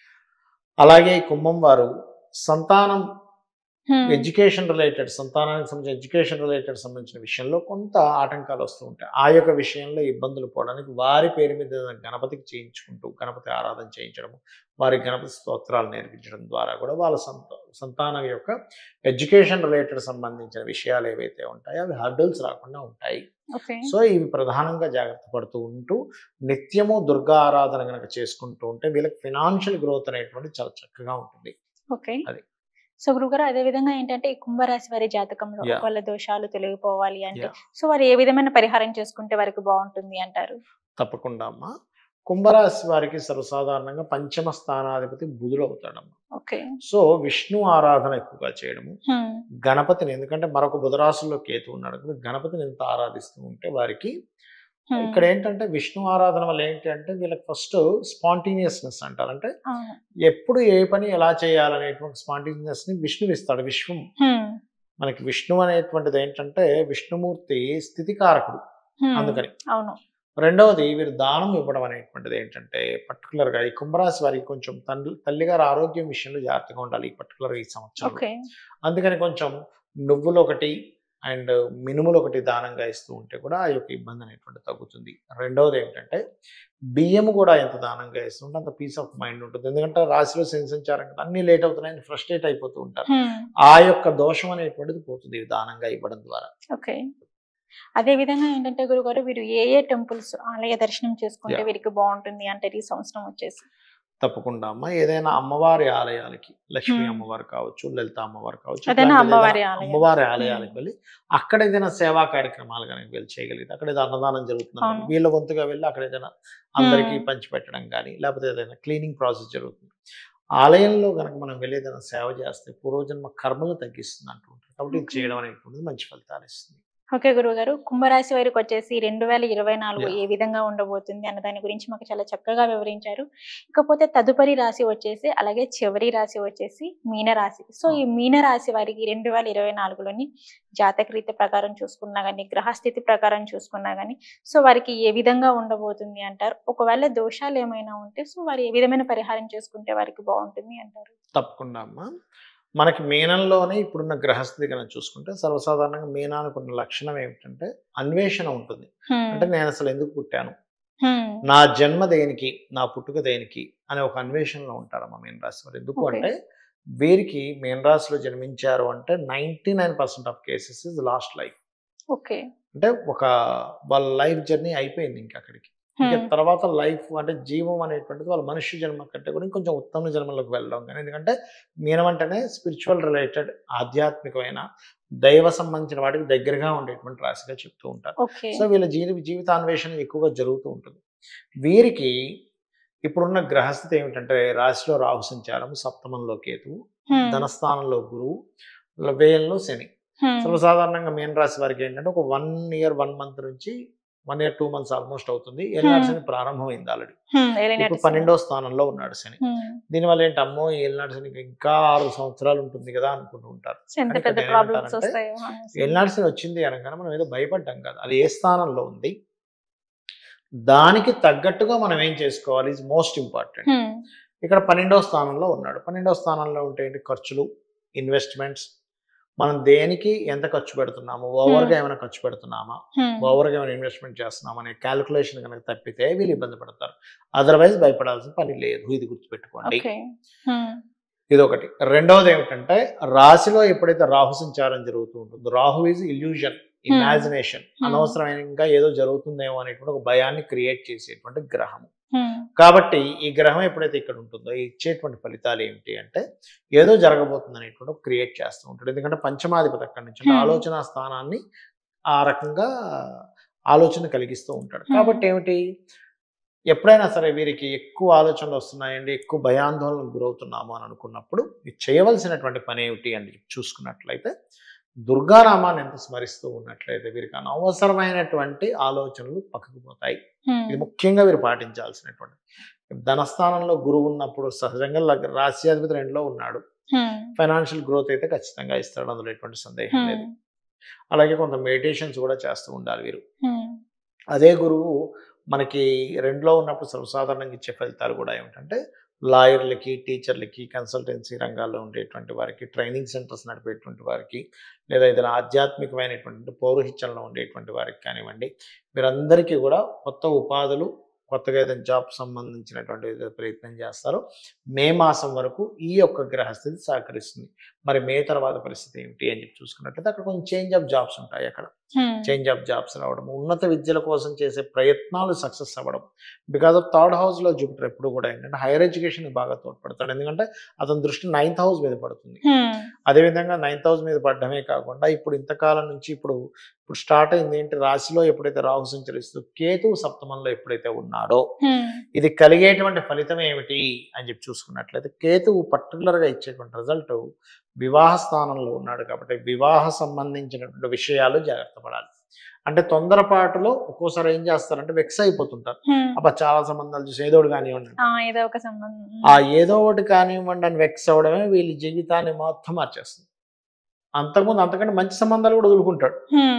అలాగే ఈ కుంభం వారు సంతానం ఎడ్యుకేషన్ రిలేటెడ్, సంతానానికి సంబంధించిన ఎడ్యుకేషన్ రిలేటెడ్ సంబంధించిన విషయంలో కొంత ఆటంకాలు వస్తూ ఉంటాయి. ఆ యొక్క విషయంలో ఇబ్బందులు పోవడానికి వారి పేరు మీద గణపతికి చేయించుకుంటూ గణపతి ఆరాధన చేయించడం, వారి గణపతి స్తోత్రాలు నేర్పించడం ద్వారా కూడా వాళ్ళ సంతానం యొక్క ఎడ్యుకేషన్ రిలేటెడ్ సంబంధించిన విషయాలు ఏవైతే ఉంటాయో అవి హర్డల్స్ రాకుండా ఉంటాయి. సో ఇవి ప్రధానంగా జాగ్రత్త పడుతూ ఉంటూ నిత్యము దుర్గా ఆరాధన కనుక చేసుకుంటూ ఉంటే వీళ్ళకి ఫినాన్షియల్ గ్రోత్ అనేటువంటి చాలా చక్కగా ఉంటుంది. అది. సో గురుగారు, అదే విధంగా ఏంటంటే ఈ కుంభరాశి వారి జాతకంలో వాళ్ళ దోషాలు తొలగిపోవాలి అంటే సో వారు ఏ విధమైన పరిహారం చేసుకుంటే వారికి బాగుంటుంది అంటారు? తప్పకుండా అమ్మా. కుంభరాశి వారికి సర్వసాధారణంగా పంచమ స్థానాధిపతి బుధుడు అవుతాడమ్మా. సో విష్ణు ఆరాధన ఎక్కువగా చేయడము, గణపతిని, ఎందుకంటే మరొక బుధరాశుల్లో కేతు ఉన్నాడు, గణపతిని ఎంత ఆరాధిస్తూ ఉంటే వారికి ఇక్కడ ఏంటంటే విష్ణు ఆరాధన వల్ల ఏంటి అంటే వీళ్ళకి ఫస్ట్ స్పాంటేనియస్నెస్ అంటారు. అంటే ఎప్పుడు ఏ పని ఎలా చేయాలనేటువంటి స్పాంటేనియస్ ని విష్ణువు ఇస్తాడు. విశ్వం మనకి విష్ణు అనేటువంటిది ఏంటంటే విష్ణుమూర్తి స్థితికారకుడు. అందుకని రెండవది వీరు దానం ఇవ్వడం అనేటువంటిది ఏంటంటే పర్టికులర్గా ఈ కుంభరాశి వారికి కొంచెం తల్లిగారి ఆరోగ్యం విషయంలో జాగ్రత్తగా ఉండాలి ఈ పర్టికులర్గా ఈ సంవత్సరం. అందుకని కొంచెం నువ్వులు ఒకటి అండ్ మినుములు ఒకటి దానంగా ఇస్తూ ఉంటే కూడా ఆ యొక్క ఇబ్బంది అనేటువంటి తగ్గుతుంది. రెండవది ఏంటంటే బియ్యము కూడా ఎంత దానంగా ఇస్తుంటే అంత పీస్ ఆఫ్ మైండ్ ఉంటుంది. ఎందుకంటే రాశిలో శని సంచారం అన్ని లేట్ అవుతున్నాయని ఫ్రస్ట్రేట్ అయిపోతూ ఉంటారు. ఆ యొక్క దోషం అనేటువంటిది పోతుంది దానంగా ఇవ్వడం ద్వారా. అదే విధంగా ఏంటంటే గురుగారు, వీరు ఏ టెంపుల్స్ ఆలయ దర్శనం చేసుకుంటే వీరికి బాగుంటుంది అంటే ఈ సంవత్సరం వచ్చేసి? తప్పకుండా అమ్మ, ఏదైనా అమ్మవారి ఆలయాలకి, లక్ష్మీ అమ్మవారు కావచ్చు, లలిత అమ్మవారు కావచ్చు, అమ్మవారి ఆలయాలకు వెళ్ళి అక్కడ ఏదైనా సేవా కార్యక్రమాలు కనుక వెళ్ళి చేయగలిగితే, అక్కడ ఏదో అన్నదానం జరుగుతుంది వీళ్ళ వంతుగా వెళ్ళి అక్కడ ఏదైనా అందరికీ పంచిపెట్టడం కానీ, లేకపోతే ఏదైనా క్లీనింగ్ ప్రాసెస్ జరుగుతుంది, ఆలయంలో కనుక మనం వెళ్ళి ఏదైనా సేవ చేస్తే పూర్వజన్మ కర్మలు తగ్గిస్తుంది అంటుంటారు. కాబట్టి ఇది చేయడం అనేటువంటిది మంచి ఫలితాలు ఇస్తుంది. ఓకే గురువుగారు, కుంభరాశి వారికి వచ్చేసి 2024 Yeah. ఏ విధంగా ఉండబోతుంది అన్న దాని గురించి మాకు చాలా చక్కగా వివరించారు. ఇకపోతే తదుపరి రాశి వచ్చేసి, అలాగే చివరి రాశి వచ్చేసి మీనరాశి. సో ఈ మీనరాశి వారికి 2024లోని జాతకరీత్య ప్రకారం చూసుకున్నా గానీ, గ్రహస్థితి ప్రకారం చూసుకున్నా గానీ, సో వారికి ఏ విధంగా ఉండబోతుంది అంటారు? ఒకవేళ దోషాలు ఏమైనా ఉంటే సో వారు ఏ విధమైన పరిహారం చేసుకుంటే వారికి బాగుంటుంది అంటారు? తప్పకుండా అమ్మా. మనకి మీనంలోనే ఇప్పుడున్న గ్రహస్థితి కనుక చూసుకుంటే సర్వసాధారణంగా మీనానికి ఉన్న లక్షణం ఏమిటంటే అన్వేషణ ఉంటుంది. అంటే నేను అసలు ఎందుకు పుట్టాను, నా జన్మ దేనికి, నా పుట్టుక దేనికి అనే ఒక అన్వేషణలో ఉంటారమ్మా మీన రాశి వారు. ఎందుకు Okay. అంటే వీరికి మీన రాశిలో జన్మించారు అంటే 99% of cases is lost life. Okay. అంటే ఒక వాళ్ళ లైఫ్ జర్నీ అయిపోయింది ఇంకా అక్కడికి. ఇంకా తర్వాత లైఫ్ అంటే జీవం అనేటువంటిది వాళ్ళ మనుష్య జన్మ కంటే కూడా ఇంకొంచెం ఉత్తమ జన్మలోకి వెళ్ళడం. కానీ ఎందుకంటే మీనం అంటేనే స్పిరిచువల్ రిలేటెడ్, ఆధ్యాత్మికమైన, దైవ సంబంధించిన వాటికి దగ్గరగా ఉండేటువంటి రాశిగా చెప్తూ ఉంటారు. ఓకే. సో వీళ్ళ జీవితాన్వేషణ ఎక్కువగా జరుగుతూ ఉంటుంది. వీరికి ఇప్పుడున్న గ్రహస్థితి ఏమిటంటే రాశిలో రాహు సంచారం, సప్తమంలో కేతువు, ధనస్థానంలో గురువు, వ్యయంలో శని. సర్వసాధారణంగా మీన రాశి వారికి ఏంటంటే ఒక 1 year 1 month నుంచి 1 year 2 months ఆల్మోస్ట్ అవుతుంది. ఏలినాటి శని ప్రారంభమైంది ఆల్రెడీ. ఇప్పుడు 12వ స్థానంలో ఉన్నాడు శని. దీనివల్ల ఏంటి, అమ్మో ఏలినాటి శనికి ఇంకా 6 సంవత్సరాలు ఉంటుంది కదా అనుకుంటూ ఉంటారు. ఏలినాటి శని వచ్చింది అనగానే మనం ఏదో భయపడ్డాం కదా, అది ఏ స్థానంలో ఉంది, దానికి తగ్గట్టుగా మనం ఏం చేసుకోవాలి ఇస్ మోస్ట్ ఇంపార్టెంట్. ఇక్కడ 12వ స్థానంలో ఉన్నాడు. 12వ స్థానంలో ఉంటే ఏంటి, ఖర్చులు, ఇన్వెస్ట్మెంట్స్, మనం దేనికి ఎంత ఖర్చు పెడుతున్నాము, ఓవర్గా ఏమైనా ఖర్చు పెడుతున్నామా, ఓవర్గా ఏమైనా ఇన్వెస్ట్మెంట్ చేస్తున్నామా అనే క్యాలిక్యులేషన్ కనుక తప్పితే వీళ్ళు ఇబ్బంది పడతారు. అదర్వైజ్ భయపడాల్సిన పని లేదు, ఇది గుర్తుపెట్టుకోండి. ఇది ఒకటి. రెండవది ఏమిటంటే రాశిలో ఎప్పుడైతే రాహు సంచారం జరుగుతూ ఉంటుందో, రాహు ఈజ్ ఇల్యూజన్, ఇమాజినేషన్, అనవసరమైన ఇంకా ఏదో జరుగుతుందేమో అనేటువంటి ఒక భయాన్ని క్రియేట్ చేసేటువంటి గ్రహము. కాబట్టి ఈ గ్రహం ఎప్పుడైతే ఇక్కడ ఉంటుందో ఇచ్చేటువంటి ఫలితాలు ఏమిటి అంటే ఏదో జరగబోతుంది అనేటువంటి క్రియేట్ చేస్తూ ఉంటాడు. ఎందుకంటే పంచమాధిపతి అక్కడి నుంచి ఆలోచన స్థానాన్ని ఆ రకంగా ఆలోచన కలిగిస్తూ ఉంటాడు. కాబట్టి ఏమిటి, ఎప్పుడైనా సరే వీరికి ఎక్కువ ఆలోచనలు వస్తున్నాయండి, ఎక్కువ భయాందోళనకు గురవుతున్నాము అని అనుకున్నప్పుడు చేయవలసినటువంటి పని ఏమిటి అని చూసుకున్నట్లయితే దుర్గానామాన్ని ఎంత స్మరిస్తూ ఉన్నట్లయితే వీరికి అనవసరమైనటువంటి ఆలోచనలు పక్కకు పోతాయి. ఇది ముఖ్యంగా వీరు పాటించాల్సినటువంటి. ధనస్థానంలో గురువు ఉన్నప్పుడు సహజంగా రాశ్యాధిపతి 2లో ఉన్నాడు, ఫైనాన్షియల్ గ్రోత్ అయితే ఖచ్చితంగా ఇస్తాడు, అందులో ఎటువంటి సందేహం లేదు. అలాగే కొంత మెడిటేషన్స్ కూడా చేస్తూ ఉండాలి వీరు. అదే గురువు మనకి 2లో ఉన్నప్పుడు సర్వసాధారణంగా ఇచ్చే ఫలితాలు కూడా ఏమిటంటే లాయర్లకి, టీచర్లకి, కన్సల్టెన్సీ రంగాల్లో ఉండేటువంటి వారికి, ట్రైనింగ్ సెంటర్స్ నడిపేటువంటి వారికి, లేదా ఏదైనా ఆధ్యాత్మికమైనటువంటి పౌరోహిత్యంలో ఉండేటువంటి వారికి కానివ్వండి, వీరందరికీ కూడా కొత్త ఉపాధులు, కొత్తగా ఏదైనా జాబ్ సంబంధించినటువంటి ప్రయత్నం చేస్తారో మే మాసం వరకు ఈ యొక్క గ్రహస్థితి సహకరిస్తుంది. మరి మే తర్వాత పరిస్థితి ఏమిటి అని చెప్పి చూసుకున్నట్లయితే అక్కడ కొంచెం చేంజ్ ఆఫ్ జాబ్స్ ఉంటాయి. అక్కడ చేంజ్ ఆఫ్ జాబ్స్ రావడం, ఉన్నత విద్యల కోసం చేసే ప్రయత్నాలు సక్సెస్ అవ్వడం. బికాస్ ఆఫ్ 3rd హౌస్లో జూపిటర్ ఎప్పుడు కూడా ఏంటంటే హైయర్ ఎడ్యుకేషన్ బాగా తోడ్పడతాడు. ఎందుకంటే అతని దృష్టి 9th హౌస్ మీద పడుతుంది. అదేవిధంగా 9th హౌస్ మీద పడడమే కాకుండా ఇప్పుడు ఇంతకాలం నుంచి ఇప్పుడు స్టార్ట్ అయింది ఏంటి, రాశిలో ఎప్పుడైతే రాహు సంచరిస్తూ కేతువు సప్తమంలో ఎప్పుడైతే ఉన్నాడో ఇది కలిగేటువంటి ఫలితం ఏమిటి అని చెప్పి చూసుకున్నట్లయితే కేతువు పర్టికులర్గా ఇచ్చేటువంటి రిజల్ట్ వివాహ స్థానంలో ఉన్నాడు. కాబట్టి వివాహ సంబంధించినటువంటి విషయాలు జాగ్రత్త పడాలి. అంటే తొందరపాటులో ఒక్కోసారి ఏం చేస్తారంటే వెక్స్ అయిపోతుంటారు. అబ్బా చాలా సంబంధాలు చూసి ఏదో ఒకటి కానివ్వండి, ఏదో ఒకటి కానివ్వండి అని వెక్స్ అవడమే వీళ్ళ జీవితాన్ని మొత్తం మార్చేస్తుంది. అంతకుముందు అంతకంటే మంచి సంబంధాలు కూడా వదులుకుంటాడు.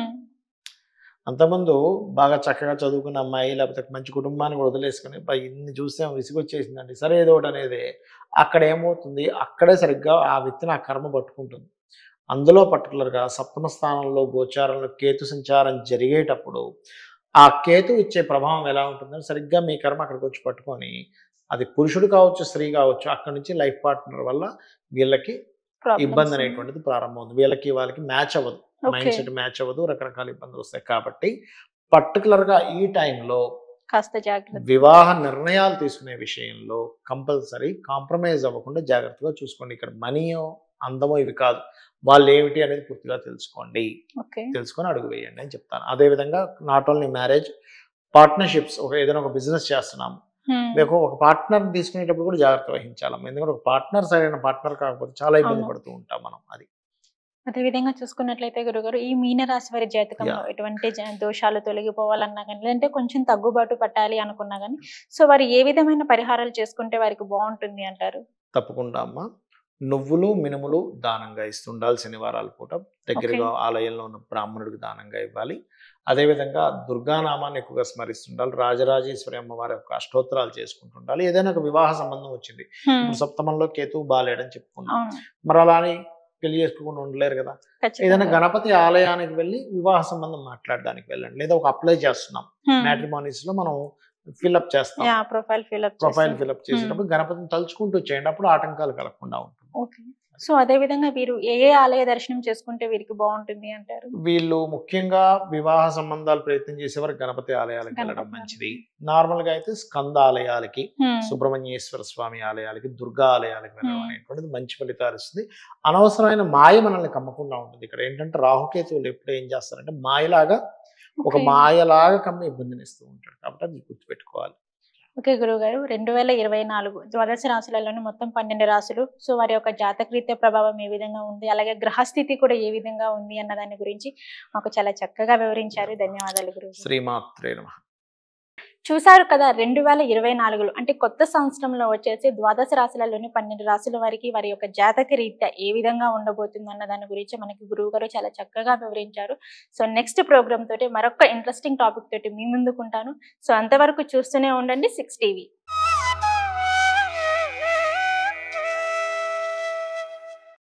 అంతకుముందు బాగా చక్కగా చదువుకున్న అమ్మాయి లేకపోతే మంచి కుటుంబాన్ని కూడా వదిలేసుకుని ఇన్ని చూస్తే విసిగొచ్చేసిందండి, సరే ఏదో ఒకటి అనేది అక్కడ ఏమవుతుంది, అక్కడే సరిగ్గా ఆ వ్యక్తిని ఆ కర్మ పట్టుకుంటుంది. అందులో పర్టికులర్గా సప్తమ స్థానంలో గోచారంలో కేతు సంచారం జరిగేటప్పుడు ఆ కేతు ఇచ్చే ప్రభావం ఎలా ఉంటుందని సరిగ్గా మీ కర్మ అక్కడికి వచ్చి పట్టుకొని, అది పురుషుడు కావచ్చు, స్త్రీ కావచ్చు, అక్కడి నుంచి లైఫ్ పార్ట్నర్ వల్ల వీళ్ళకి ఇబ్బంది అనేటువంటిది ప్రారంభమవుతుంది. వీళ్ళకి వాళ్ళకి మ్యాచ్ అవ్వదు, మైండ్ సెట్ మ్యాచ్ అవ్వదు, రకరకాల ఇబ్బందులు వస్తాయి. కాబట్టి పర్టికులర్గా ఈ టైంలో వివాహ నిర్ణయాలు తీసుకునే విషయంలో కంపల్సరీ కాంప్రమైజ్ అవ్వకుండా జాగ్రత్తగా చూసుకోండి. ఇక్కడ మనీయో అందమో ఇవి కాదు, వాళ్ళు ఏమిటి అనేది పూర్తిగా తెలుసుకోండి, తెలుసుకొని అడుగు వేయండి అని చెప్తాను. అదేవిధంగా నాట్ ఓన్లీ మ్యారేజ్, పార్ట్నర్షిప్స్, ఏదైనా ఒక బిజినెస్ చేస్తున్నాము, ఒక పార్ట్నర్ తీసుకునేటప్పుడు కూడా జాగ్రత్త వహించాలి. ఎందుకంటే ఒక పార్ట్నర్ సరైన పార్ట్నర్ కాకపోతే చాలా ఇబ్బంది పడుతూ ఉంటాం మనం. అది అదే విధంగా చూసుకున్నట్లయితే గురుగారు ఈ మీన రాశి వారి జాతకంలో ఎటువంటి దోషాలు తొలగిపోవాలన్నా కానీ లేదంటే కొంచెం తగ్గుబాటు పట్టాలి అనుకున్నా కానీ సో వారు ఏ విధమైన పరిహారాలు చేసుకుంటే వారికి బాగుంటుంది అంటారు? తప్పకుండా అమ్మా. నువ్వులు మినుములు దానంగా ఇస్తుండాలి శనివారాల పూట. దగ్గరగా ఆలయంలో ఉన్న బ్రాహ్మణుడికి దానంగా ఇవ్వాలి. అదేవిధంగా దుర్గానామాన్ని ఎక్కువగా స్మరిస్తుండాలి. రాజరాజేశ్వరి అమ్మవారి యొక్క అష్టోత్తరాలు చేసుకుంటుండాలి. ఏదైనా ఒక వివాహ సంబంధం వచ్చింది, ఇప్పుడు సప్తమంలో కేతువు బాలేడని చెప్పుకున్నాం, మరి అలా అని పెళ్లి చేసుకోకుండా ఉండలేరు కదా. ఏదైనా గణపతి ఆలయానికి వెళ్ళి వివాహ సంబంధం మాట్లాడడానికి వెళ్ళండి. లేదా ఒక అప్లై చేస్తున్నాం మ్యాట్రిమోనీస్ లో, మనం ఫిల్అప్ చేస్తాం, ప్రొఫైల్ ఫిల్అప్ చేసేటప్పుడు గణపతిని తలుచుకుంటూ చేయండి. అప్పుడు ఆటంకాలు కలగకుండా ఉంటుంది. సో అదే విధంగా వీరు ఏ ఆలయ దర్శనం చేసుకుంటే వీరికి బాగుంటుంది అంటారు? వీళ్ళు ముఖ్యంగా వివాహ సంబంధాలు ప్రయత్నం చేసేవారు గణపతి ఆలయాలకు వెళ్ళడం మంచిది. నార్మల్ గా అయితే స్కంద ఆలయాలకి, సుబ్రహ్మణ్యేశ్వర స్వామి ఆలయాలకి, దుర్గా ఆలయాలకు వెళ్ళడం అనేటువంటిది మంచి ఫలితాలు ఇస్తుంది. అనవసరమైన మాయ మనల్ని కమ్మకుండా ఉంటుంది. ఇక్కడ ఏంటంటే రాహుకేతువులు ఎప్పుడు ఏం చేస్తారంటే మాయలాగా, ఒక మాయలాగా కమ్మి ఇబ్బందిని ఇస్తూ ఉంటాడు. కాబట్టి అది గుర్తుపెట్టుకోవాలి. ఓకే గురువుగారు, 2024 ద్వాదశ రాశులలోని మొత్తం 12 రాశులు, సో వారి యొక్క జాతకరీత్యా ప్రభావం ఏ విధంగా ఉంది, అలాగే గ్రహస్థితి కూడా ఏ విధంగా ఉంది అన్న దాని గురించి మాకు చాలా చక్కగా వివరించారు. ధన్యవాదాలు గురువు. శ్రీమాత్రే నమః. చూసారు కదా, 2024లో అంటే కొత్త సంవత్సరంలో వచ్చేసి ద్వాదశ రాశులలోని 12 రాశుల వారికి వారి యొక్క జాతక రీత్యా ఏ విధంగా ఉండబోతుంది అన్న దాని గురించి మనకి గురువు గారు చాలా చక్కగా వివరించారు. సో నెక్స్ట్ ప్రోగ్రామ్ తోటి మరొక ఇంట్రెస్టింగ్ టాపిక్ తోటి మీ ముందుకుంటాను. సో అంతవరకు చూస్తూనే ఉండండి 6 టీవీ.